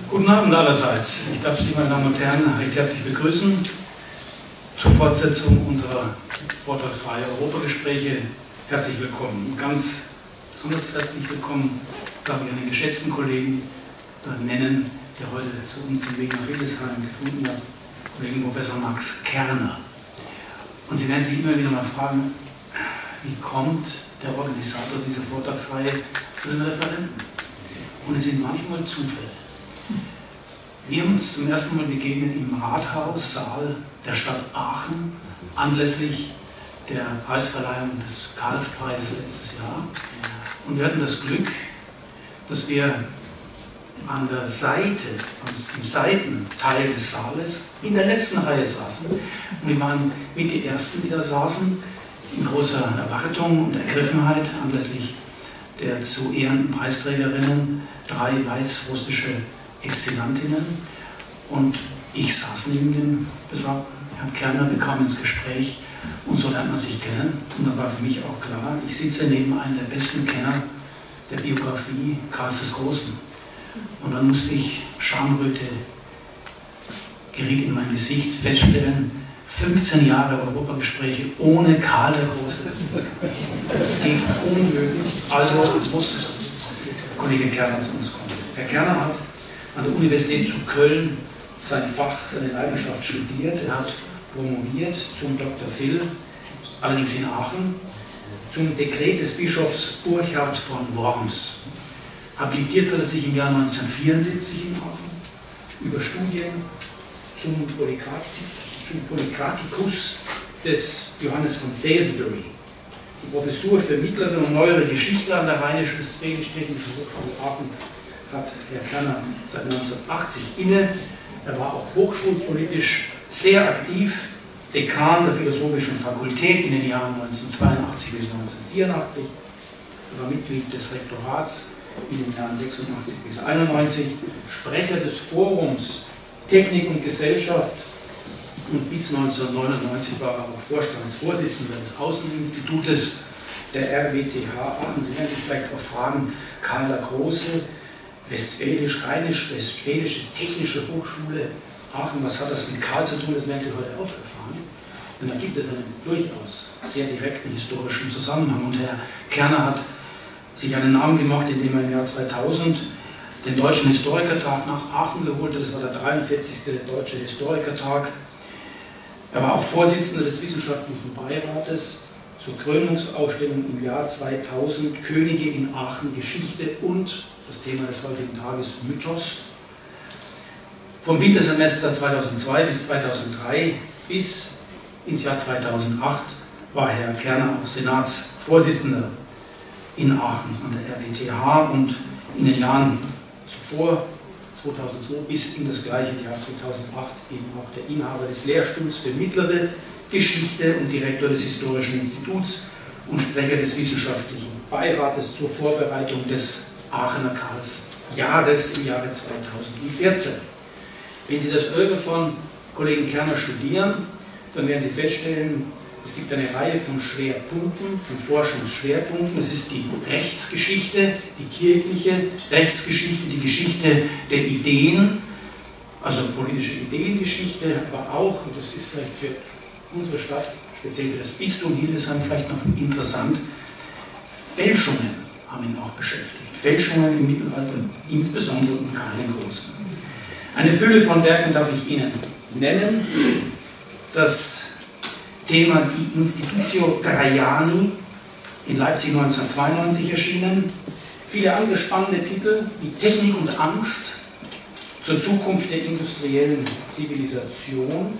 Guten Abend allerseits. Ich darf Sie, meine Damen und Herren, recht herzlich begrüßen zur Fortsetzung unserer Vortragsreihe Europagespräche. Herzlich willkommen. Und ganz besonders herzlich willkommen darf ich einen geschätzten Kollegen nennen, der heute zu uns den Weg nach Hildesheim gefunden hat, Kollegen Professor Max Kerner. Und Sie werden sich immer wieder mal fragen, wie kommt der Organisator dieser Vortragsreihe zu den Referenten? Und es sind manchmal Zufälle. Wir haben uns zum ersten Mal begegnet im Rathaussaal der Stadt Aachen anlässlich der Preisverleihung des Karlspreises letztes Jahr. Und wir hatten das Glück, dass wir an der Seite, im Seitenteil des Saales, in der letzten Reihe saßen. Und wir waren mit die Ersten, die da saßen, in großer Erwartung und Ergriffenheit anlässlich der zu ehrenden Preisträgerinnen, 3 weißrussische Exzellentinnen. Und ich saß neben dem besagten Herrn Kerner, wir kamen ins Gespräch und so lernt man sich kennen. Und dann war für mich auch klar, ich sitze neben einem der besten Kenner der Biografie Karls des Großen. Und dann musste ich, Schamröte geriet in mein Gesicht, feststellen, 15 Jahre Europagespräche ohne Karl der Große. Das geht unmöglich. Also muss Kollege Kerner zu uns kommen. Herr Kerner hat an der Universität zu Köln sein Fach, seine Leidenschaft studiert. Er hat promoviert zum Dr. Phil, allerdings in Aachen, zum Dekret des Bischofs Burchard von Worms. Habilitiert hat er sich im Jahr 1974 in Aachen über Studien zum Polykratikus des Johannes von Salisbury. Die Professur für mittlere und neuere Geschichte an der Rheinisch-Westfälisch-Technischen Hochschule Aachen hat Herr Kerner seit 1980 inne. Er war auch hochschulpolitisch sehr aktiv, Dekan der Philosophischen Fakultät in den Jahren 1982 bis 1984. Er war Mitglied des Rektorats in den Jahren 86 bis 91, Sprecher des Forums Technik und Gesellschaft und bis 1999 war er auch Vorstandsvorsitzender des Außeninstitutes der RWTH Aachen. Sie werden sich vielleicht auch fragen, Karl der Große, Westfälisch-Rheinisch-Westfälische Technische Hochschule Aachen, was hat das mit Karl zu tun? Das werden Sie heute auch erfahren. Denn da gibt es einen durchaus sehr direkten historischen Zusammenhang. Und Herr Kerner hat sich einen Namen gemacht, indem er im Jahr 2000 den Deutschen Historikertag nach Aachen geholt hat. Das war der 43. Deutsche Historikertag. Er war auch Vorsitzender des Wissenschaftlichen Beirates zur Krönungsausstellung im Jahr 2000 Könige in Aachen Geschichte und das Thema des heutigen Tages Mythos. Vom Wintersemester 2002 bis 2003 bis ins Jahr 2008 war Herr Kerner auch Senatsvorsitzender in Aachen an der RWTH und in den Jahren zuvor, 2002 bis in das gleiche Jahr 2008, eben auch der Inhaber des Lehrstuhls für mittlere Geschichte und Direktor des Historischen Instituts und Sprecher des Wissenschaftlichen Beirates zur Vorbereitung des Aachener Karlsjahres im Jahre 2014. Wenn Sie das Oeuvre von Kollegen Kerner studieren, dann werden Sie feststellen, es gibt eine Reihe von Schwerpunkten, von Forschungsschwerpunkten. Es ist die Rechtsgeschichte, die kirchliche Rechtsgeschichte, die Geschichte der Ideen, also politische Ideengeschichte, aber auch, und das ist vielleicht für unsere Stadt, speziell für das Bistum Hildesheim vielleicht noch interessant, Fälschungen haben ihn auch beschäftigt. Fälschungen im Mittelalter, insbesondere um Karl den Großen. Eine Fülle von Werken darf ich Ihnen nennen. Das Thema Die Institutio Traiani, in Leipzig 1992 erschienen. Viele andere spannende Titel wie Technik und Angst zur Zukunft der industriellen Zivilisation,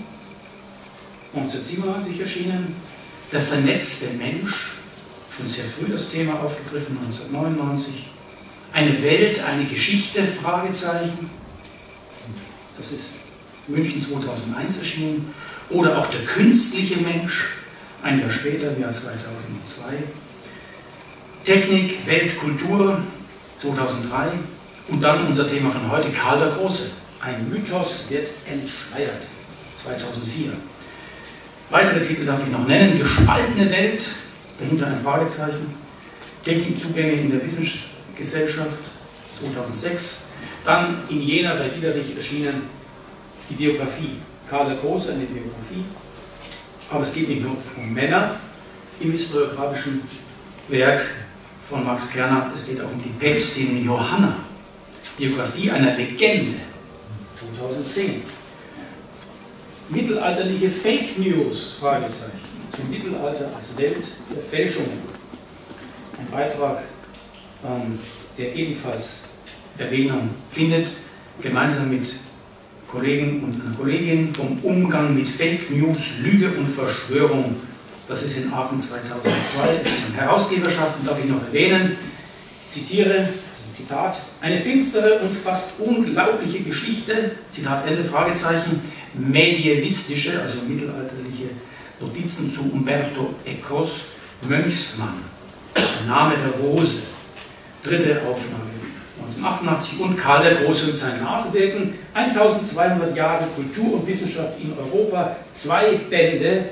1997 erschienen. Der vernetzte Mensch, schon sehr früh das Thema aufgegriffen, 1999. Eine Welt, eine Geschichte, Fragezeichen. Das ist München 2001 erschienen. Oder auch der künstliche Mensch, ein Jahr später, im Jahr 2002. Technik, Welt, Kultur, 2003. Und dann unser Thema von heute, Karl der Große. Ein Mythos wird entschleiert, 2004. Weitere Titel darf ich noch nennen. Gespaltene Welt, dahinter ein Fragezeichen. Technikzugänge in der Wissensgesellschaft, 2006. Dann in Jena bei Diederich erschienen die Biografie. Karl der Große, eine Biografie. Aber es geht nicht nur um Männer im historiografischen Werk von Max Kerner, es geht auch um die Päpstin Johanna. Biografie einer Legende, 2010. Mittelalterliche Fake News, Fragezeichen, zum Mittelalter als Welt der Fälschungen. Ein Beitrag, der ebenfalls Erwähnung findet, gemeinsam mit Kollegen und einer Kollegin vom Umgang mit Fake News, Lüge und Verschwörung. Das ist in Aachen 2002 erschienen. Herausgeberschaften darf ich noch erwähnen. Ich zitiere, also ein Zitat: Eine finstere und fast unglaubliche Geschichte, Zitat Ende, Fragezeichen, medievistische, also mittelalterliche Notizen zu Umberto Ecos, Mönchsmann, der Name der Rose, dritte Auflage 1988, und Karl der Große und sein Nachwirken, 1200 Jahre Kultur und Wissenschaft in Europa, 2 Bände,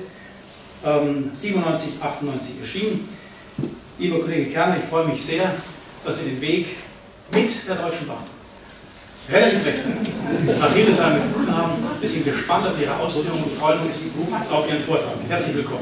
97, 98 erschienen. Lieber Kollege Kerner, ich freue mich sehr, dass Sie den Weg mit der Deutschen Bahn relativ rechtzeitig nach Hildesheim gefunden haben. Wir sind gespannt auf Ihre Ausführungen und freuen uns auf Ihren Vortrag. Herzlich willkommen.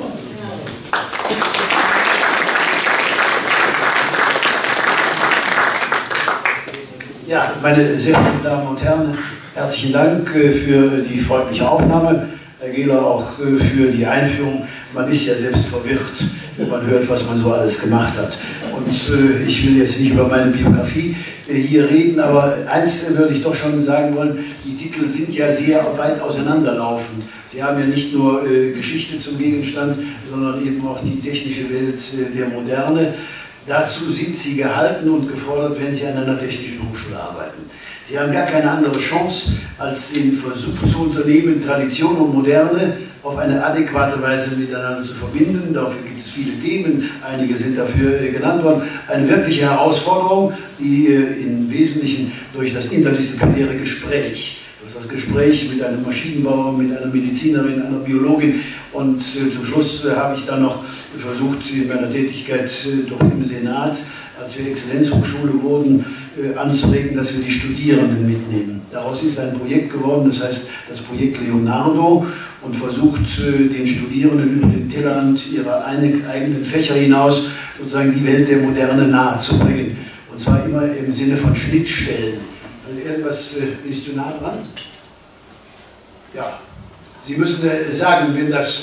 Ja, meine sehr verehrten Damen und Herren, herzlichen Dank für die freundliche Aufnahme. Herr Gehler, auch für die Einführung. Man ist ja selbst verwirrt, wenn man hört, was man so alles gemacht hat. Und ich will jetzt nicht über meine Biografie hier reden, aber eins würde ich doch schon sagen wollen: Die Titel sind ja sehr weit auseinanderlaufend. Sie haben ja nicht nur Geschichte zum Gegenstand, sondern eben auch die technische Welt der Moderne. Dazu sind Sie gehalten und gefordert, wenn Sie an einer technischen Hochschule arbeiten. Sie haben gar keine andere Chance, als den Versuch zu unternehmen, Tradition und Moderne auf eine adäquate Weise miteinander zu verbinden. Dafür gibt es viele Themen, einige sind dafür genannt worden. Eine wirkliche Herausforderung, die im Wesentlichen durch das interdisziplinäre Gespräch, das Gespräch mit einem Maschinenbauer, mit einer Medizinerin, einer Biologin, und zum Schluss habe ich dann noch versucht, in meiner Tätigkeit dort im Senat, als wir Exzellenzhochschule wurden, anzuregen, dass wir die Studierenden mitnehmen. Daraus ist ein Projekt geworden, das heißt das Projekt Leonardo, und versucht den Studierenden über den Tellerrand ihrer eigenen Fächer hinaus sozusagen die Welt der Moderne nahezubringen. Und zwar immer im Sinne von Schnittstellen. Also irgendwas, bin ich zu nah dran? Ja, Sie müssen sagen, wenn das...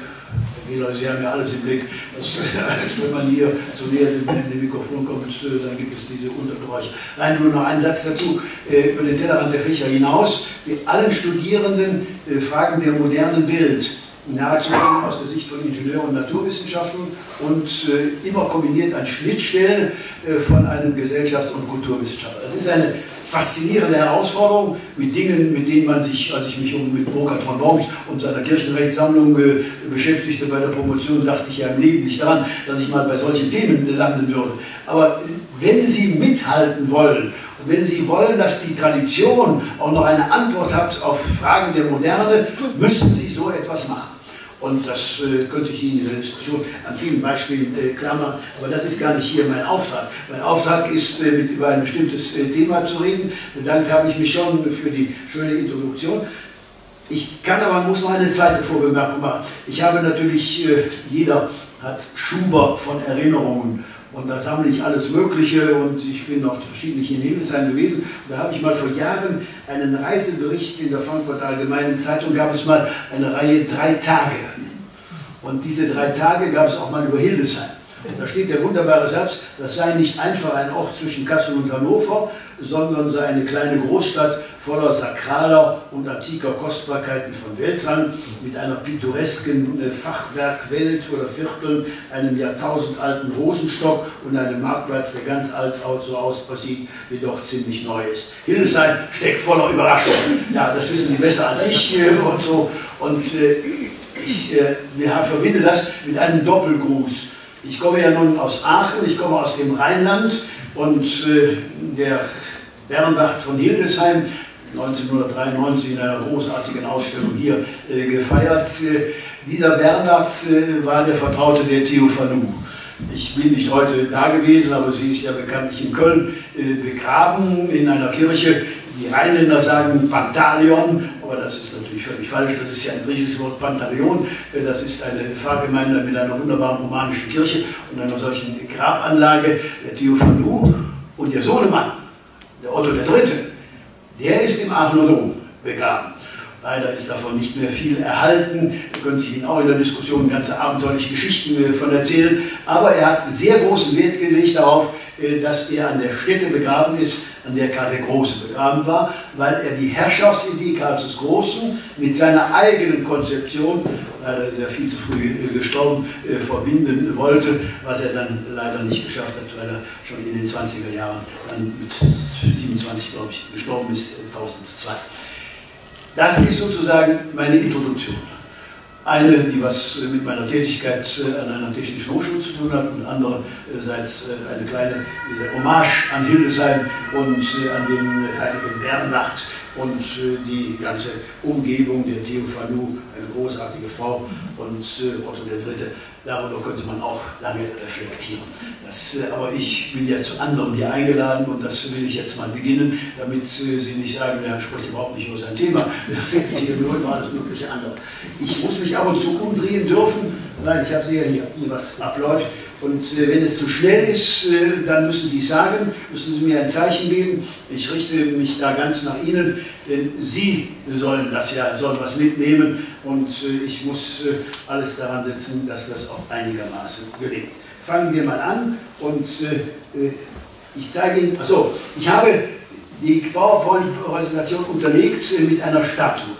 Sie haben ja alles im Blick, wenn man hier zu näher dem Mikrofon kommt, dann gibt es diese Untergeräusche. Nein, nur noch ein Satz dazu, über den Tellerrand der Fächer hinaus, mit allen Studierenden Fragen der modernen Welt nahezubringen aus der Sicht von Ingenieur- und Naturwissenschaften und immer kombiniert an Schnittstellen von einem Gesellschafts- und Kulturwissenschaftler. Das ist eine faszinierende Herausforderung mit Dingen, mit denen man sich, als ich mich mit Burkhard von Worms und seiner Kirchenrechtssammlung beschäftigte bei der Promotion, dachte ich ja im Leben nicht daran, dass ich mal bei solchen Themen landen würde. Aber wenn Sie mithalten wollen und wenn Sie wollen, dass die Tradition auch noch eine Antwort hat auf Fragen der Moderne, müssen Sie so etwas machen. Und das könnte ich Ihnen in der Diskussion an vielen Beispielen klar machen, aber das ist gar nicht hier mein Auftrag. Mein Auftrag ist, über ein bestimmtes Thema zu reden. Bedankt habe ich mich schon für die schöne Introduktion. Ich kann aber, muss noch eine zweite Vorbemerkung machen. Ich habe natürlich, jeder hat Schuber von Erinnerungen. Und da sammle ich alles Mögliche, und ich bin noch verschiedentlich in Hildesheim gewesen. Und da habe ich mal vor Jahren einen Reisebericht in der Frankfurter Allgemeinen Zeitung, gab es mal eine Reihe 3 Tage. Und diese 3 Tage gab es auch mal über Hildesheim. Und da steht der wunderbare Satz: Das sei nicht einfach ein Ort zwischen Kassel und Hannover, sondern sei eine kleine Großstadt voller sakraler und antiker Kostbarkeiten von Weltrang, mit einer pittoresken Fachwerkwelt oder Vierteln, einem jahrtausendalten Rosenstock und einem Marktplatz, der ganz alt so aussieht, wie doch ziemlich neu ist. Hildesheim steckt voller Überraschungen. Ja, das wissen Sie besser als ich und so. Und ich verbinde das mit einem Doppelgruß. Ich komme ja nun aus Aachen, ich komme aus dem Rheinland, und der Bernward von Hildesheim, 1993 in einer großartigen Ausstellung hier gefeiert. Dieser Bernward war der Vertraute der Theophanu. Ich bin nicht heute da gewesen, aber sie ist ja bekanntlich in Köln begraben in einer Kirche. Die Rheinländer sagen Pantaleon, aber das ist natürlich völlig falsch. Das ist ja ein griechisches Wort Pantaleon. Das ist eine Pfarrgemeinde mit einer wunderbaren romanischen Kirche und einer solchen Grabanlage. Der Theophanou und ihr Sohnemann, der Otto III., der ist im Aachener Dom begraben. Leider ist davon nicht mehr viel erhalten. Da könnte ich Ihnen auch in der Diskussion ganze abenteuerliche Geschichten von erzählen. Aber er hat sehr großen Wert gelegt darauf, dass er an der Stätte begraben ist, an der Karl der Große begraben war, weil er die Herrschaftsidee Karls des Großen mit seiner eigenen Konzeption, leider ist er viel zu früh gestorben, verbinden wollte, was er dann leider nicht geschafft hat, weil er schon in den 20er Jahren, dann mit 27, glaube ich, gestorben ist, 1002. Das ist sozusagen meine Introduktion. Eine, die was mit meiner Tätigkeit an einer technischen Hochschule zu tun hat, und andererseits eine kleine Hommage an Hildesheim und an den heiligen Bernhard und die ganze Umgebung der Theophanou, eine großartige Frau, und Otto III. Darüber könnte man auch lange reflektieren. Aber ich bin ja zu anderem hier eingeladen und das will ich jetzt mal beginnen, damit Sie nicht sagen, der spricht überhaupt nicht über sein Thema, hier nur über alles mögliche andere. Ich muss mich ab und zu umdrehen dürfen, nein, ich habe Sie ja hier, was abläuft. Und wenn es zu schnell ist, dann müssen Sie sagen, müssen Sie mir ein Zeichen geben. Ich richte mich da ganz nach Ihnen, denn Sie sollen was mitnehmen und ich muss alles daran setzen, dass das auch einigermaßen gelingt. Fangen wir mal an und ich zeige Ihnen, achso, ich habe die PowerPoint-Präsentation unterlegt mit einer Statue.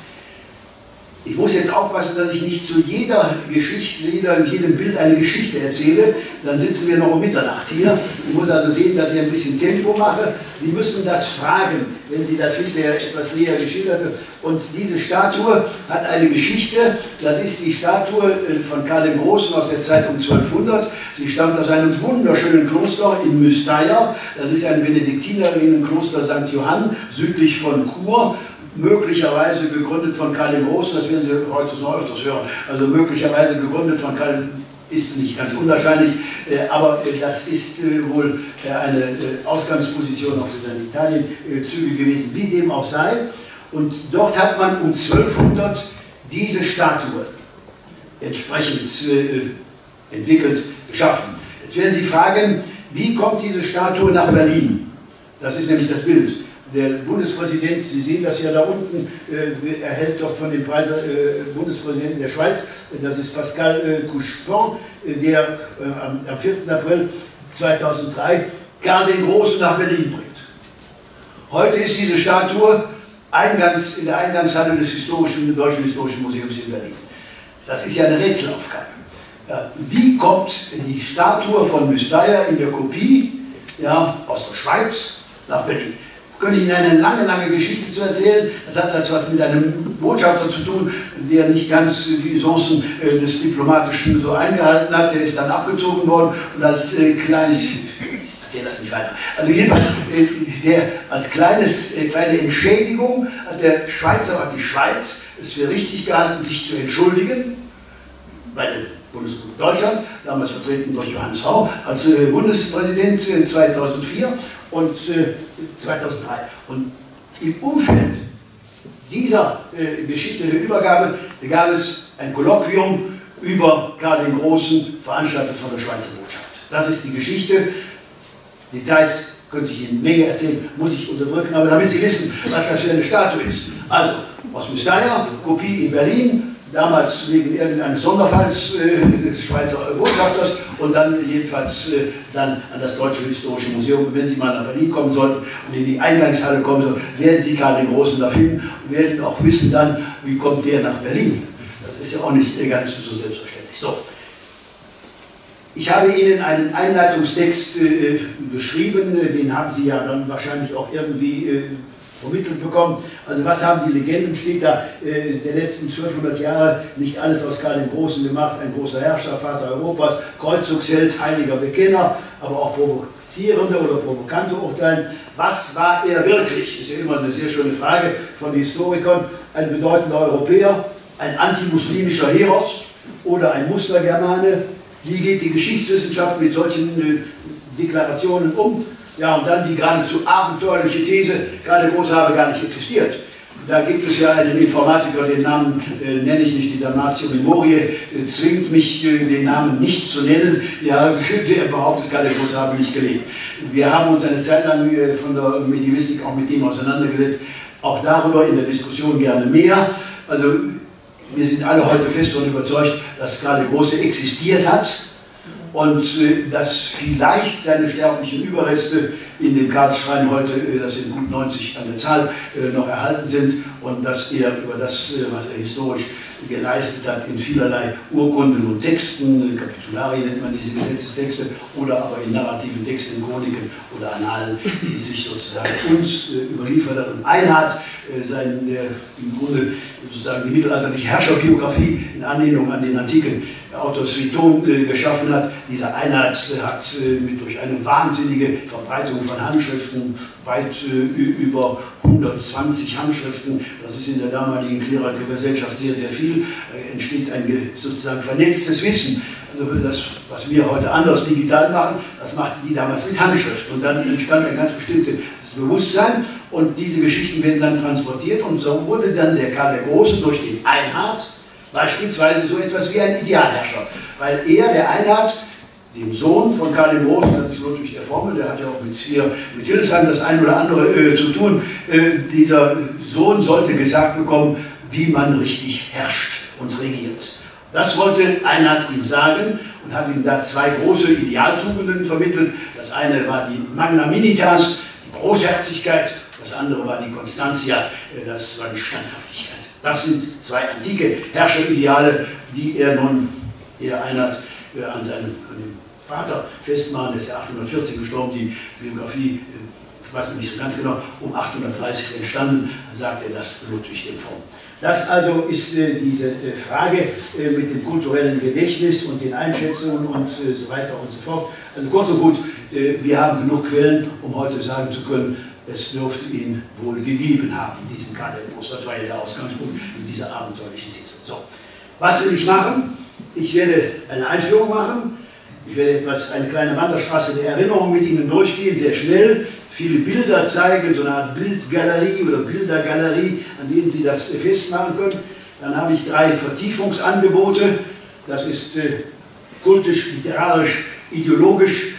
Ich muss jetzt aufpassen, dass ich nicht zu jeder Geschichte, jedem Bild eine Geschichte erzähle. Dann sitzen wir noch um Mitternacht hier. Ich muss also sehen, dass ich ein bisschen Tempo mache. Sie müssen das fragen, wenn Sie das hinterher etwas näher geschildert wird. Und diese Statue hat eine Geschichte. Das ist die Statue von Karl dem Großen aus der Zeit um 1200. Sie stammt aus einem wunderschönen Kloster in Mystaya. Das ist ein Benediktinerinnenkloster St. Johann, südlich von Chur. Möglicherweise gegründet von Karl dem Großen, das werden Sie heute noch öfters hören, also möglicherweise gegründet von Karl, ist nicht ganz unwahrscheinlich, aber das ist wohl eine Ausgangsposition auch für seine Italienzüge gewesen, wie dem auch sei. Und dort hat man um 1200 diese Statue entsprechend entwickelt, geschaffen. Jetzt werden Sie fragen, wie kommt diese Statue nach Berlin? Das ist nämlich das Bild. Der Bundespräsident, Sie sehen das ja da unten, erhält dort von dem Bundespräsidenten der Schweiz, das ist Pascal Couchepin, der am 4. April 2003 Karl den Großen nach Berlin bringt. Heute ist diese Statue in der Eingangshalle des Deutschen Historischen Museums in Berlin. Das ist ja eine Rätselaufgabe. Wie kommt die Statue von Mystaya in der Kopie aus der Schweiz nach Berlin? Könnte ich Ihnen eine lange Geschichte zu erzählen. Das hat etwas mit einem Botschafter zu tun, der nicht ganz die Usancen des Diplomatischen so eingehalten hat. Der ist dann abgezogen worden und als kleines, ich erzähle das nicht weiter, also jedenfalls als kleine Entschädigung hat die Schweiz es für richtig gehalten, sich zu entschuldigen bei der Bundesrepublik Deutschland, damals vertreten durch Johannes Rau als Bundespräsident 2004 und 2003. Und im Umfeld dieser Geschichte der Übergabe gab es ein Kolloquium über Karl den Großen, veranstaltet von der Schweizer Botschaft. Das ist die Geschichte. Details könnte ich Ihnen eine Menge erzählen, muss ich unterdrücken, aber damit Sie wissen, was das für eine Statue ist. Also, aus Mystaya, Kopie in Berlin, damals wegen irgendeines Sonderfalls des Schweizer Botschafters und dann jedenfalls dann an das Deutsche Historische Museum. Wenn Sie mal nach Berlin kommen sollten und in die Eingangshalle kommen sollten, werden Sie Karl den Großen da finden und werden auch wissen dann, wie kommt der nach Berlin. Das ist ja auch nicht ganz so selbstverständlich. So. Ich habe Ihnen einen Einleitungstext geschrieben, den haben Sie ja dann wahrscheinlich auch irgendwie vermittelt bekommen. Also was haben die Legenden, steht da, der letzten 1200 Jahre nicht alles aus Karl dem Großen gemacht, ein großer Herrscher, Vater Europas, Kreuzungsheld, heiliger Bekenner, aber auch provozierende oder provokante Urteilen. Was war er wirklich? Ist ja immer eine sehr schöne Frage von Historikern. Ein bedeutender Europäer, ein antimuslimischer Heros oder ein Mustergermane, Wie geht die Geschichtswissenschaft mit solchen Deklarationen um? Ja, und dann die geradezu abenteuerliche These, Karl der Große habe gar nicht existiert. Da gibt es ja einen Informatiker, den Namen nenne ich nicht, die Damnatio Memoriae, zwingt mich, den Namen nicht zu nennen. Ja, der behauptet, Karl der Große habe nicht gelebt. Wir haben uns eine Zeit lang von der Medievistik auch mit dem auseinandergesetzt, auch darüber in der Diskussion gerne mehr. Also wir sind alle heute fest davon überzeugt, dass Karl der Große existiert hat und dass vielleicht seine sterblichen Überreste in dem Karlsschrein heute, das sind gut 90 an der Zahl, noch erhalten sind und dass er über das, was er historisch geleistet hat, in vielerlei Urkunden und Texten, Kapitularien nennt man diese Gesetzestexte, oder aber in narrativen Texten, in Chroniken oder Annalen, die sich sozusagen uns überliefert hat. Und Einhard, im Grunde sozusagen die mittelalterliche Herrscherbiografie in Anlehnung an den antiken Autor Sueton geschaffen hat. Dieser Einhard hat durch eine wahnsinnige Verbreitung von Handschriften, weit über 120 Handschriften, das ist in der damaligen Klerkergesellschaft sehr, sehr viel, entsteht ein sozusagen vernetztes Wissen. Also das, was wir heute anders digital machen, das machten die damals mit Handschrift. Und dann entstand ein ganz bestimmtes Bewusstsein und diese Geschichten werden dann transportiert und so wurde dann der Karl der Große durch den Einhard beispielsweise so etwas wie ein Idealherrscher, weil er, der Einhard, dem Sohn von Karl dem Großen, das ist Ludwig der Fromme, der hat ja auch mit Hildesheim das ein oder andere zu tun, dieser Sohn sollte gesagt bekommen, wie man richtig herrscht und regiert. Das wollte Einhard ihm sagen und hat ihm da zwei große Idealtugenden vermittelt. Das eine war die Magnanimitas, die Großherzigkeit, das andere war die Constantia, das war die Standhaftigkeit. Das sind zwei antike Herrscherideale, die er nun, Einhard, an dem Vater festmachen, der ist ja 814 gestorben, die Biografie, ich weiß noch nicht so ganz genau, um 830 entstanden, sagt er das Ludwig dem Frommen. Das also ist diese Frage mit dem kulturellen Gedächtnis und den Einschätzungen und so weiter und so fort. Also kurz und gut, wir haben genug Quellen, um heute sagen zu können, es dürfte ihn wohl gegeben haben, diesen Karl der Große. Das war ja der Ausgangspunkt mit dieser abenteuerlichen These. So, was will ich machen? Ich werde eine Einführung machen. Ich werde eine kleine Wanderstraße der Erinnerung mit Ihnen durchgehen, sehr schnell. Viele Bilder zeigen, so eine Art Bildgalerie oder Bildergalerie, an denen Sie das festmachen können. Dann habe ich 3 Vertiefungsangebote. Das ist kultisch, literarisch, ideologisch.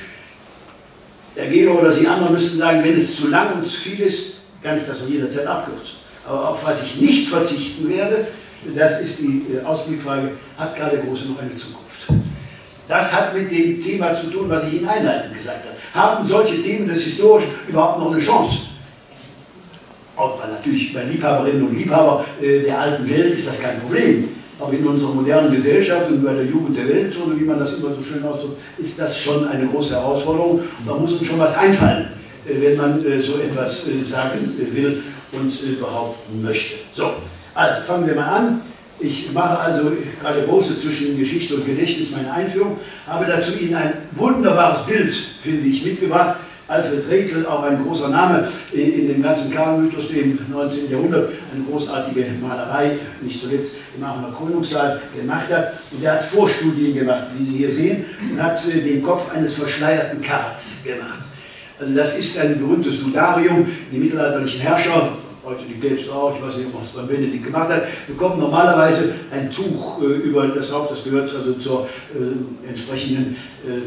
Der Gelo oder Sie anderen müssten sagen, wenn es zu lang und zu viel ist, kann ich das auch jederzeit abkürzen. Aber auf was ich nicht verzichten werde, das ist die Ausblickfrage, hat Karl der Große noch eine Zukunft? Das hat mit dem Thema zu tun, was ich Ihnen einleitend gesagt habe. Haben solche Themen des Historischen überhaupt noch eine Chance? Auch natürlich bei Liebhaberinnen und Liebhabern der alten Welt ist das kein Problem. Aber in unserer modernen Gesellschaft und bei der Jugend der Welt, oder wie man das immer so schön ausdrückt, ist das schon eine große Herausforderung. Da muss uns schon was einfallen, wenn man so etwas sagen will und behaupten möchte. So, also fangen wir mal an. Ich mache also gerade große zwischen Geschichte und Gedächtnis meine Einführung, habe dazu Ihnen ein wunderbares Bild, finde ich, mitgebracht. Alfred Rekel, auch ein großer Name in dem ganzen Karl-Mythos, dem 19. Jahrhundert, eine großartige Malerei, nicht zuletzt im Aachener Krönungssaal gemacht hat. Und der hat Vorstudien gemacht, wie Sie hier sehen, und hat den Kopf eines verschleierten Karls gemacht. Also das ist ein berühmtes Sudarium, die mittelalterlichen Herrscher, heute die Päpste auch, ich weiß nicht, ob man es beim Benedikt gemacht hat, bekommen normalerweise ein Tuch über das Haupt, das gehört also zur entsprechenden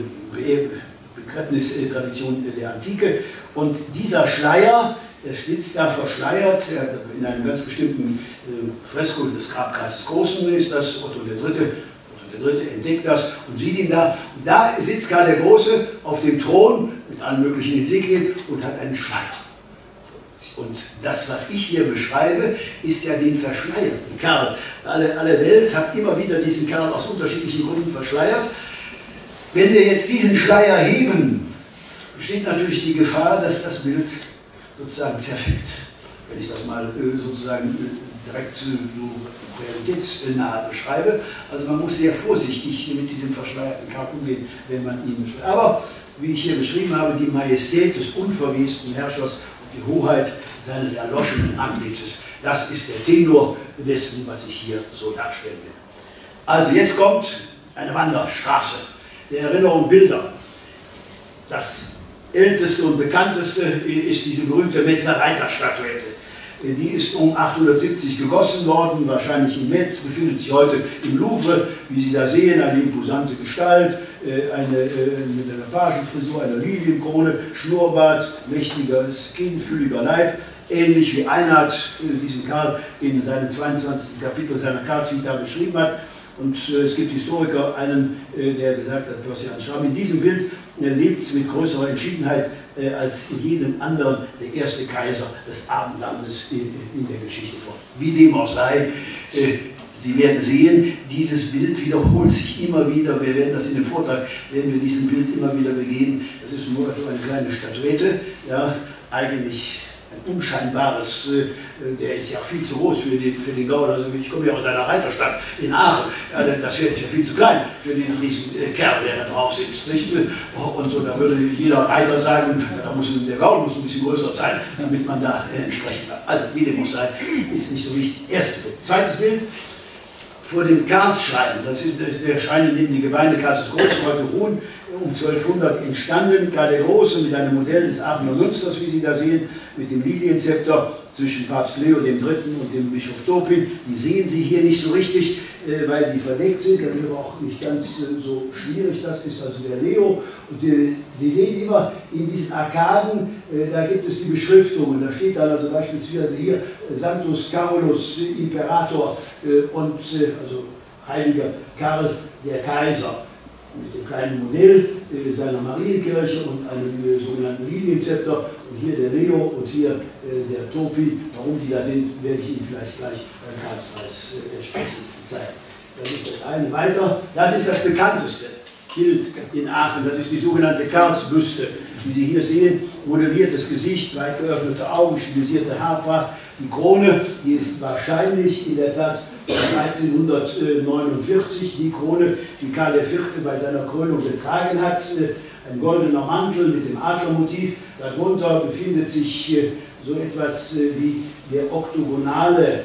Begräbnistradition der Antike. Und dieser Schleier, der sitzt da verschleiert, er hat in einem ganz bestimmten Fresko des Grabkreises des Großen ist das, Otto III. Entdeckt das und sieht ihn da. Und da sitzt Karl der Große auf dem Thron mit allen möglichen Insignien und hat einen Schleier. Und das, was ich hier beschreibe, ist ja den verschleierten Karl. Alle Welt hat immer wieder diesen Karl aus unterschiedlichen Gründen verschleiert. Wenn wir jetzt diesen Schleier heben, besteht natürlich die Gefahr, dass das Bild sozusagen zerfällt. Wenn ich das mal sozusagen direkt so realitätsnah beschreibe. Also man muss sehr vorsichtig mit diesem verschleierten Karl umgehen, wenn man ihn beschreibt. Aber, wie ich hier beschrieben habe, die Majestät des unverwesten Herrschers und die Hoheit seines erloschenen Antlitzes, das ist der Tenor dessen, was ich hier so darstellen will. Also jetzt kommt eine Wanderstraße. der Erinnerung Bilder. Das älteste und bekannteste ist diese berühmte Metz-Reiter-Statuette. Die ist um 870 gegossen worden, wahrscheinlich in Metz, befindet sich heute im Louvre. Wie Sie da sehen, eine imposante Gestalt, mit einer Pagenfrisur, einer Lilienkrone, Schnurrbart, mächtiges Kinn, fülliger Leib, ähnlich wie Einhard diesen Karl in seinem 22. Kapitel seiner Karlsvita beschrieben hat. Und es gibt Historiker, einen, der gesagt hat, Persian Schramm, in diesem Bild lebt mit größerer Entschiedenheit als in jedem anderen der erste Kaiser des Abendlandes in der Geschichte vor. Wie dem auch sei, Sie werden sehen, dieses Bild wiederholt sich immer wieder. Wir werden das in dem Vortrag, werden wir diesem Bild immer wieder begegnen. Das ist nur so eine kleine Statuette, ja, eigentlich ein unscheinbares, der ist ja viel zu groß für den Gaul. Also ich komme ja aus einer Reiterstadt in Aachen, ja, das Pferd ist ja viel zu klein für diesen Kerl, der da drauf sitzt. Nicht? Und so, da würde jeder Reiter sagen, ja, der Gaul muss ein bisschen größer sein, damit man da entsprechend hat. Also wie dem auch sei, ist nicht so wichtig. Erstes Bild. Zweites Bild. Vor dem Karlsschrein, das ist der Schrein, in dem die Gebeine Karls des Großen heute ruhen, um 1200 entstanden. Karl der Große mit einem Modell des Aachener Münsters, wie Sie da sehen, mit dem Lilienzepter zwischen Papst Leo III. Und dem Bischof Turpin. Die sehen Sie hier nicht so richtig, weil die verdeckt sind. Das ist aber auch nicht ganz so schwierig. Das ist also der Leo. Und Sie sehen immer in diesen Arkaden, da gibt es die Beschriftungen. Da steht dann also beispielsweise hier Sanctus Carolus Imperator und also Heiliger Karl der Kaiser. Mit dem kleinen Modell seiner Marienkirche und einem sogenannten Lilienzepter. Und hier der Leo und hier der Turpin. Warum die da sind, werde ich Ihnen vielleicht gleich beim Karlspreis entsprechend zeigen. Das ist das eine. Weiter, das ist das bekannteste Bild in Aachen. Das ist die sogenannte Karlsbüste. Wie Sie hier sehen, modelliertes Gesicht, weit geöffnete Augen, stilisierte Haarpracht. Die Krone, die ist wahrscheinlich in der Tat 1349, die Krone, die Karl IV. Bei seiner Krönung getragen hat. Ein goldener Mantel mit dem Adlermotiv. Darunter befindet sich so etwas wie ein oktogonaler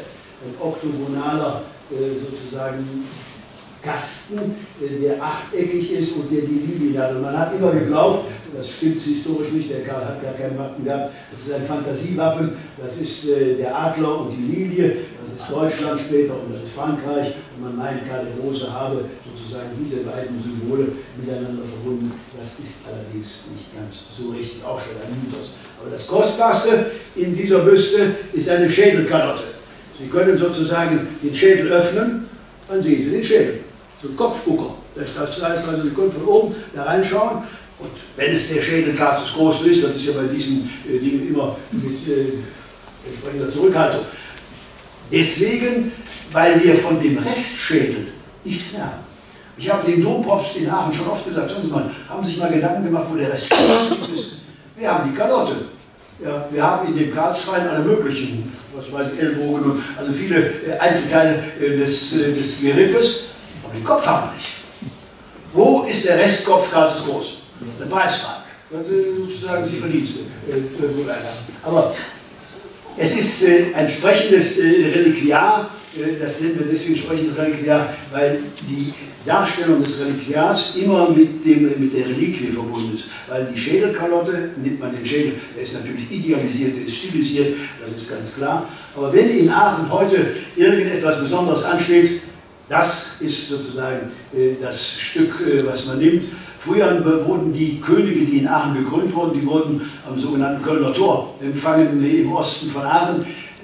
sozusagen Kasten, der achteckig ist und der die Lilien hat. Und man hat immer geglaubt, das stimmt historisch nicht, der Karl hat gar kein Wappen gehabt, das ist ein Fantasiewappen, das ist der Adler und die Lilie, das ist Deutschland später und das ist Frankreich. Und man meint, Karl der Große habe sozusagen diese beiden Symbole miteinander verbunden. Das ist allerdings nicht ganz so richtig, auch schon ein Mythos. Aber das Kostbarste in dieser Büste ist eine Schädelkalotte. Sie können sozusagen den Schädel öffnen, dann sehen Sie den Schädel. So ein Kopfgucker. Das heißt also, Sie können von oben da reinschauen. Und wenn es der Schädel Karls des Großen ist, das ist ja bei diesen Dingen immer mit entsprechender Zurückhaltung. Deswegen, weil wir von dem Restschädel nichts mehr haben. Ich habe dem Dompropst in Aachen schon oft gesagt, hören Sie mal, haben Sie sich mal Gedanken gemacht, wo der Restschädel ist? Wir haben die Kalotte. Ja, wir haben in dem Karlsschrein alle möglichen, was weiß ich, Ellbogen und also viele Einzelteile des Gerippes, aber den Kopf haben wir nicht. Wo ist der Restkopf Karls des Großen? Der Preisfrage. Sozusagen, Sie verdienen es. Aber es ist ein sprechendes Reliquiar, das nennen wir deswegen sprechendes Reliquiar, weil die Darstellung des Reliquiars immer mit der Reliquie verbunden ist. Weil die Schädelkalotte, nimmt man den Schädel, der ist natürlich idealisiert, der ist stilisiert, das ist ganz klar. Aber wenn in Aachen heute irgendetwas Besonderes ansteht, das ist sozusagen das Stück, was man nimmt. Früher wurden die Könige, die in Aachen gekrönt wurden, die wurden am sogenannten Kölner Tor empfangen im Osten von Aachen.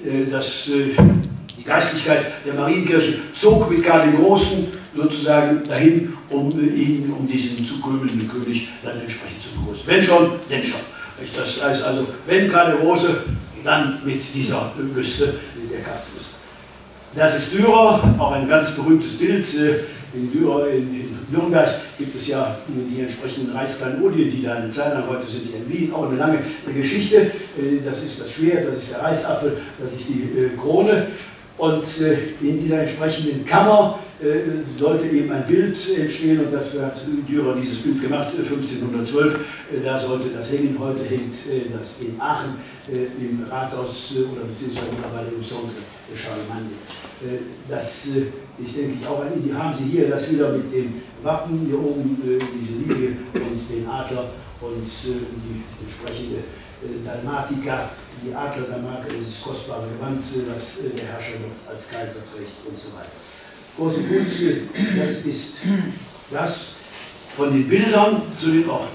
Die Geistlichkeit der Marienkirche zog mit Karl dem Großen sozusagen dahin, um diesen zukommenden König dann entsprechend zu begrüßen. Wenn schon, denn schon. Das heißt also, wenn Karl der Große, dann mit dieser Büste, mit der Karlsbüste. Das ist Dürer, auch ein ganz berühmtes Bild. In Dürer, in Nürnberg gibt es ja die entsprechenden Reichskleinodien, die da eine Zeit lang, heute sind sie in Wien, auch eine lange Geschichte. Das ist das Schwert, das ist der Reichsapfel, das ist die Krone. Und in dieser entsprechenden Kammer sollte eben ein Bild entstehen und dafür hat Dürer dieses Bild gemacht, 1512. Da sollte das hängen. Heute hängt das in Aachen im Rathaus oder beziehungsweise mittlerweile im Centre de Charlemagne. Das ist, denke ich, auch die haben Sie hier das wieder mit dem Wappen, hier oben diese Lilie und den Adler und die entsprechende Dalmatika, die Adler-Dalmatika, dieses kostbare Gewand, was der Herrscher dort als Kaiser trägt und so weiter. Große Kunst, das ist das von den Bildern zu den Orten.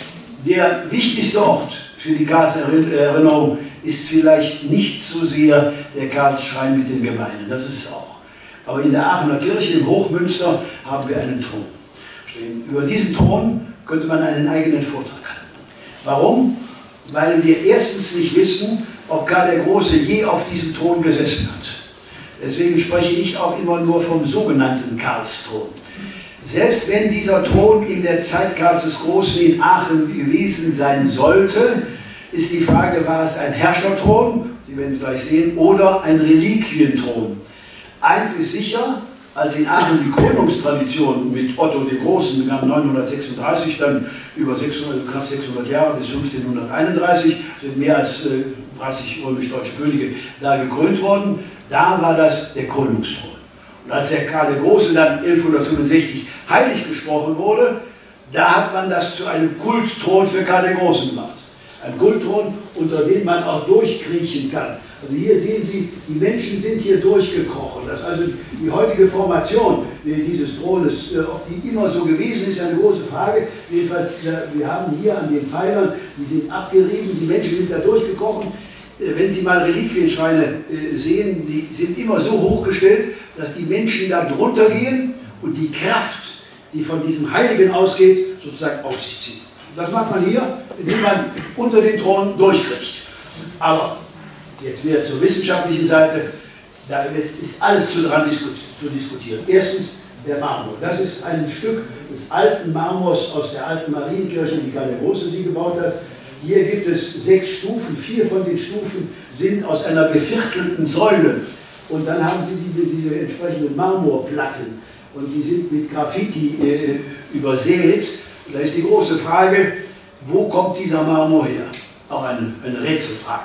Der wichtigste Ort für die Karlserinnerung ist vielleicht nicht so sehr der Karlsschrein mit den Gebeinen, das ist es auch. Aber in der Aachener Kirche, im Hochmünster, haben wir einen Thron. Über diesen Thron könnte man einen eigenen Vortrag halten. Warum? Weil wir erstens nicht wissen, ob Karl der Große je auf diesem Thron gesessen hat. Deswegen spreche ich auch immer nur vom sogenannten Karlsthron. Selbst wenn dieser Thron in der Zeit Karls des Großen in Aachen gewesen sein sollte, ist die Frage, war es ein Herrscherthron, Sie werden es gleich sehen, oder ein Reliquienthron. Eins ist sicher, als in Aachen die Krönungstradition mit Otto dem Großen begann 936, dann über knapp 600 Jahre bis 1531, sind mehr als 30 römisch-deutsche Könige da gekrönt worden, da war das der Krönungsthron. Und als der Karl der Große dann 1165 heilig gesprochen wurde, da hat man das zu einem Kultthron für Karl der Großen gemacht. Ein Kultthron, unter dem man auch durchkriechen kann. Also hier sehen Sie, die Menschen sind hier durchgekrochen. Das also die heutige Formation dieses Thrones, ob die immer so gewesen ist, eine große Frage. Jedenfalls, wir haben hier an den Pfeilern, die sind abgerieben, die Menschen sind da durchgekrochen. Wenn Sie mal Reliquienschreine sehen, die sind immer so hochgestellt, dass die Menschen da drunter gehen und die Kraft, die von diesem Heiligen ausgeht, sozusagen auf sich ziehen. Das macht man hier, indem man unter den Thron durchkriegt. Aber jetzt wieder zur wissenschaftlichen Seite, da ist alles dran zu diskutieren. Erstens der Marmor. Das ist ein Stück des alten Marmors aus der alten Marienkirche, die Karl der Große sie gebaut hat. Hier gibt es 6 Stufen, 4 von den Stufen sind aus einer geviertelten Säule. Und dann haben Sie diese entsprechenden Marmorplatten und die sind mit Graffiti übersät. Und da ist die große Frage, wo kommt dieser Marmor her? Auch eine Rätselfrage.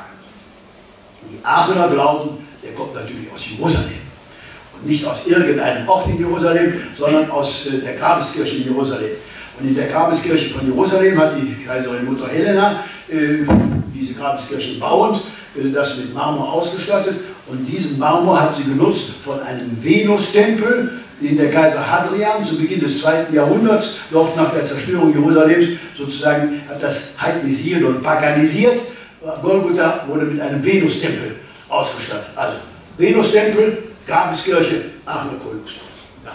Die Aachener glauben, der kommt natürlich aus Jerusalem. Und nicht aus irgendeinem Ort in Jerusalem, sondern aus der Grabeskirche in Jerusalem. Und in der Grabeskirche von Jerusalem hat die Kaiserin Mutter Helena diese Grabeskirche bauend, das mit Marmor ausgestattet. Und diesen Marmor hat sie genutzt von einem Venustempel, den der Kaiser Hadrian zu Beginn des 2. Jahrhunderts, dort nach der Zerstörung Jerusalems, sozusagen hat das heidnisiert und paganisiert. Golgotha wurde mit einem Venustempel ausgestattet. Also Venustempel, Grabeskirche, Aachener Krönungsthron. Ja.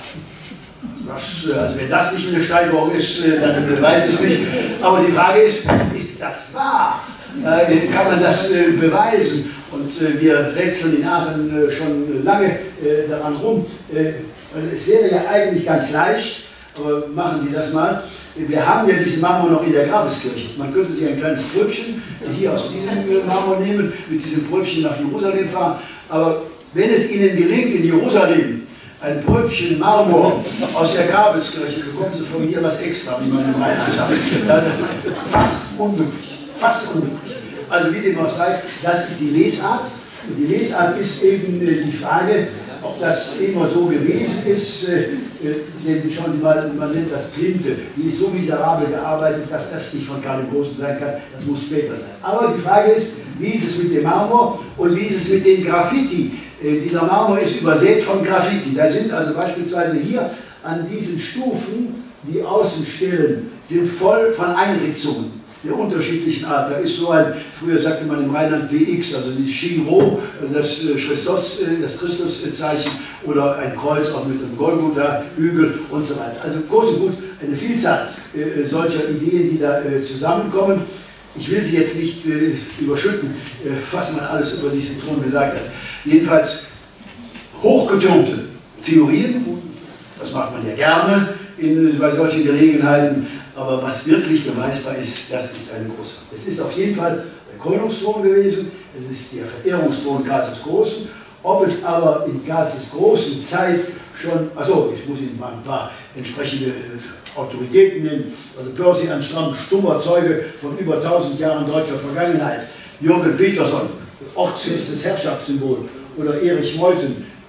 Also wenn das nicht eine Steigerung ist, dann weiß ich es nicht. Aber die Frage ist das wahr? Kann man das beweisen? Und wir rätseln in Aachen schon lange daran rum. Also es wäre ja eigentlich ganz leicht, aber machen Sie das mal. Wir haben ja diesen Marmor noch in der Grabeskirche. Man könnte sich ein kleines Pröbchen hier aus diesem Marmor nehmen, mit diesem Pröbchen nach Jerusalem fahren. Aber wenn es Ihnen gelingt, in Jerusalem ein Pröbchen Marmor aus der Grabeskirche, bekommen Sie von mir was extra, wie man im Rheinland sagt. Fast unmöglich. Fast unmöglich. Also wie dem auch sei, das ist die Lesart. Und die Lesart ist eben die Frage, ob das immer so gewesen ist. Denn schauen Sie mal, man nennt das Plinte. Die ist so miserabel gearbeitet, dass das nicht von Karl dem Großen sein kann. Das muss später sein. Aber die Frage ist, wie ist es mit dem Marmor und wie ist es mit den Graffiti? Dieser Marmor ist übersät von Graffiti. Da sind also beispielsweise hier an diesen Stufen, die Außenstellen, sind voll von Einritzungen der unterschiedlichen Art. Da ist so ein, früher sagte man im Rheinland BX, also die Chiro, das Christuszeichen oder ein Kreuz auch mit einem Golgotha-Hügel und so weiter. Also kurz und gut eine Vielzahl solcher Ideen, die da zusammenkommen. Ich will Sie jetzt nicht überschütten, was man alles über diesen Thron gesagt hat. Jedenfalls hochgetürmte Theorien, das macht man ja gerne bei solchen Gelegenheiten, aber was wirklich beweisbar ist, das ist eine große. Es ist auf jeden Fall der Krönungsthron gewesen, es ist der Verehrungsthron Karls des Großen. Ob es aber in Karls des Großen Zeit schon, achso, ich muss Ihnen mal ein paar entsprechende Autoritäten nennen, also Percy Anstram, stummer Zeuge von über 1000 Jahren deutscher Vergangenheit, Jürgen Peterson, ortsfestes Herrschaftssymbol, oder Erich Meuthen,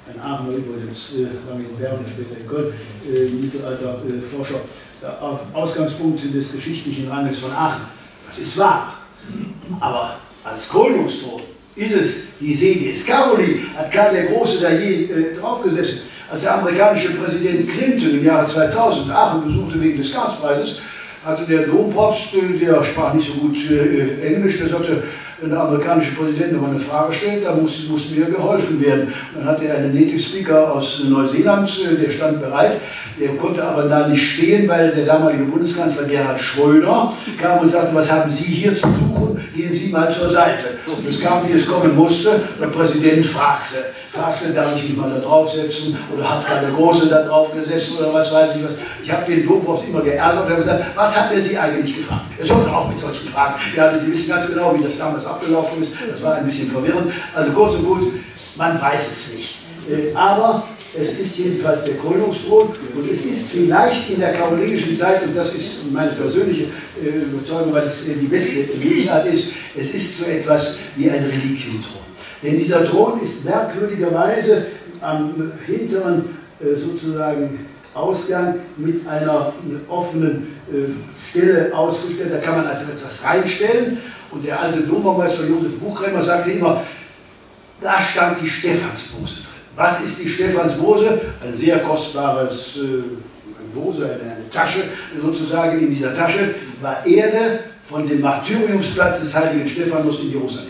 ein Aachener übrigens, lange in Bern und später in Köln, Mittelalterforscher, Ausgangspunkt des geschichtlichen Ranges von Aachen. Das ist wahr. Aber als Krönungsthron ist es die Sede Scaroli, hat Karl der Große da je draufgesessen. Als der amerikanische Präsident Clinton im Jahre 2000 Aachen besuchte wegen des Karlspreises, hatte der Dompropst, der sprach nicht so gut Englisch, der sagte, wenn der amerikanische Präsident nochmal eine Frage stellt, da muss mir geholfen werden. Dann hatte er einen Native Speaker aus Neuseeland, der stand bereit, der konnte aber da nicht stehen, weil der damalige Bundeskanzler Gerhard Schröder kam und sagte, was haben Sie hier zu suchen, gehen Sie mal zur Seite. Und es kam, wie es kommen musste, der Präsident fragte, darf ich mich mal da draufsetzen oder hat Karl der Große da drauf gesessen oder was weiß ich was. Ich habe den Dompropst immer geärgert und habe gesagt, was hat er Sie eigentlich gefragt? Er sollte auch mit solchen Fragen. Ja, Sie wissen ganz genau, wie das damals abgelaufen ist. Das war ein bisschen verwirrend. Also kurz und gut, man weiß es nicht. Aber es ist jedenfalls der Krönungsthron und es ist vielleicht in der karolingischen Zeit, und das ist meine persönliche Überzeugung, weil es die beste Lesart ist, es ist so etwas wie ein Reliquienthron. Denn dieser Thron ist merkwürdigerweise am hinteren sozusagen Ausgang mit einer offenen Stelle ausgestellt. Da kann man also etwas reinstellen. Und der alte Dombaumeister Josef Buchkremer sagte immer, da stand die Stephansbose drin. Was ist die Stephansbose? Ein sehr kostbares Bose, eine Tasche sozusagen. In dieser Tasche war Erde von dem Martyriumsplatz des heiligen Stephanus in Jerusalem.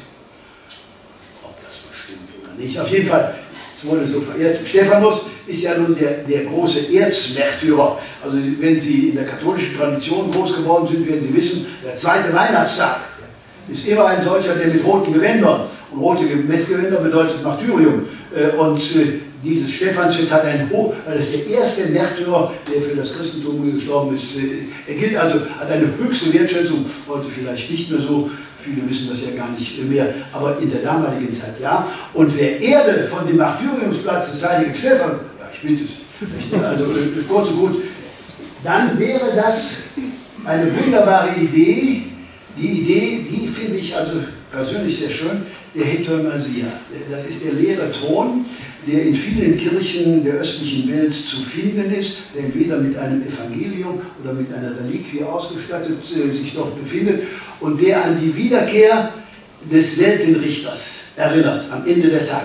Ob das bestimmt oder nicht. Auf jeden Fall, es wurde so verehrt. Stephanus ist ja nun der große Erzmärtyrer. Also wenn Sie in der katholischen Tradition groß geworden sind, werden Sie wissen, der zweite Weihnachtstag ist immer ein solcher, der mit roten Gewändern, und rote Messgewänder bedeutet Martyrium. Und dieses Stephansfest hat einen Hoch, weil es der erste Märtyrer, der für das Christentum gestorben ist. Er gilt also, hat eine höchste Wertschätzung, heute vielleicht nicht mehr so, viele wissen das ja gar nicht mehr, aber in der damaligen Zeit ja. Und wer Erde von dem Martyriumsplatz des heiligen Stephan, ja ich bitte es, also kurz und gut, dann wäre das eine wunderbare Idee. Die Idee, die finde ich also persönlich sehr schön, der Heteromasia. Das ist der leere Thron, der in vielen Kirchen der östlichen Welt zu finden ist, der entweder mit einem Evangelium oder mit einer Reliquie ausgestattet sich dort befindet und der an die Wiederkehr des Weltenrichters erinnert, am Ende der Tage.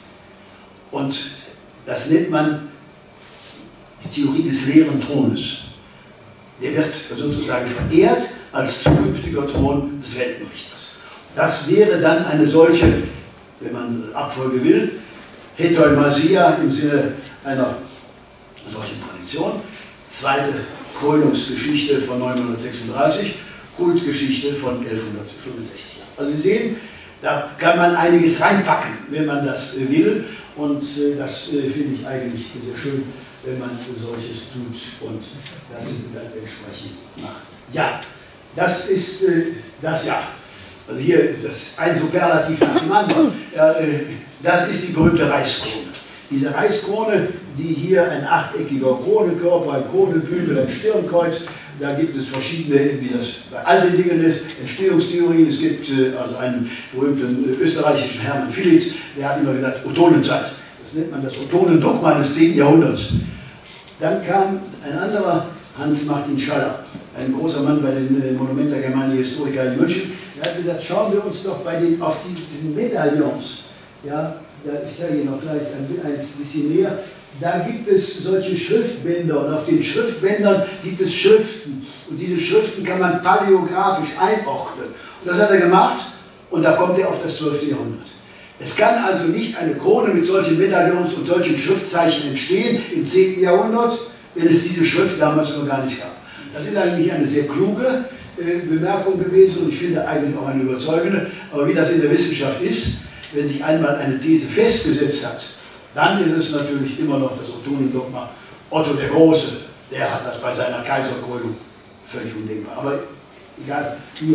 Und das nennt man die Theorie des leeren Thrones. Der wird sozusagen verehrt als zukünftiger Thron des Weltenrichters. Das wäre dann eine solche, wenn man Abfolge will, Heteromasia im Sinne einer solchen Tradition. Zweite Krönungsgeschichte von 936, Kultgeschichte von 1165. Also Sie sehen, da kann man einiges reinpacken, wenn man das will. Und das finde ich eigentlich sehr schön, wenn man solches tut und das dann entsprechend macht. Ja, das ist das ja. Also hier, das ist ein Superlativ nach dem anderen. Das ist die berühmte Reichskrone. Diese Reichskrone, die hier ein achteckiger Kronenkörper, ein Kronenbündel, ein Stirnkreuz, da gibt es verschiedene, wie das bei all den Dingen ist, Entstehungstheorien. Es gibt also einen berühmten österreichischen Hermann Philitz, der hat immer gesagt, Ottonenzeit. Das nennt man das Ottonendogma des 10. Jahrhunderts. Dann kam ein anderer, Hans Martin Schaller, ein großer Mann bei den Monumenta Germaniae Historica in München. Der hat gesagt, schauen wir uns doch auf diesen Medaillons, ja, da ist ja hier noch gleich ein bisschen näher, da gibt es solche Schriftbänder und auf den Schriftbändern gibt es Schriften und diese Schriften kann man paläografisch einordnen. Und das hat er gemacht und da kommt er auf das 12. Jahrhundert. Es kann also nicht eine Krone mit solchen Medaillons und solchen Schriftzeichen entstehen im 10. Jahrhundert, wenn es diese Schrift damals noch gar nicht gab. Das ist eigentlich eine sehr kluge Bemerkung gewesen und ich finde eigentlich auch eine überzeugende. Aber wie das in der Wissenschaft ist, wenn sich einmal eine These festgesetzt hat, dann ist es natürlich immer noch das Ottonendogma. Otto der Große, der hat das bei seiner Kaiserkrönung völlig undenkbar. Aber egal,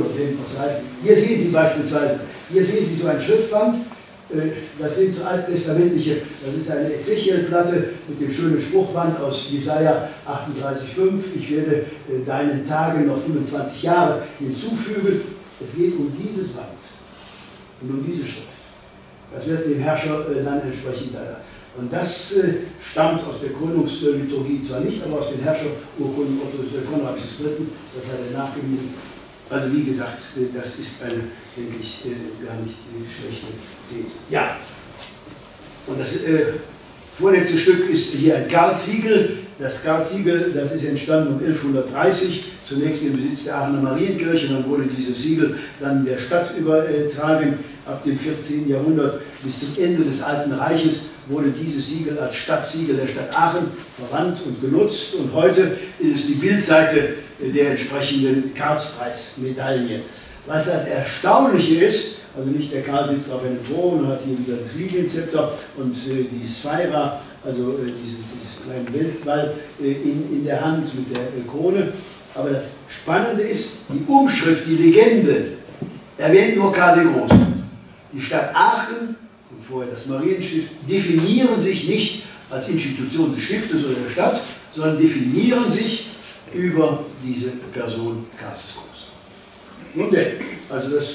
hier sehen Sie beispielsweise, hier sehen Sie so ein Schriftband, das sind so alttestamentliche, das ist eine Ezechiel-Platte mit dem schönen Spruchband aus Jesaja 38,5. Ich werde deinen Tagen noch 25 Jahre hinzufügen. Es geht um dieses Band und um diese Schrift. Das wird dem Herrscher dann entsprechend erlaubt. Und das stammt aus der Krönungsliturgie zwar nicht, aber aus den Herrscherurkunden Ottos Konrads III., das hat er nachgewiesen. Also wie gesagt, das ist eine, denke ich, gar nicht schlechte These. Ja, und das vorletzte Stück ist hier ein Karlsiegel. Das Karlsiegel, das ist entstanden um 1130, zunächst im Besitz der Aachener Marienkirche, dann wurde dieses Siegel dann der Stadt übertragen. Ab dem 14. Jahrhundert bis zum Ende des Alten Reiches wurde dieses Siegel als Stadtsiegel der Stadt Aachen verwandt und genutzt. Und heute ist es die Bildseite der entsprechenden Karlspreismedaille. Was das Erstaunliche ist, also nicht der Karl sitzt auf einem Thron und hat hier wieder das Lilienzepter und die Sphaira, also dieses kleine Weltball in der Hand mit der Krone. Aber das Spannende ist, die Umschrift, die Legende, erwähnt nur Karl der Große. Die Stadt Aachen und vorher das Marienschiff definieren sich nicht als Institution des Stiftes oder der Stadt, sondern definieren sich über diese Person Karls des Großen. Nun denn, also das,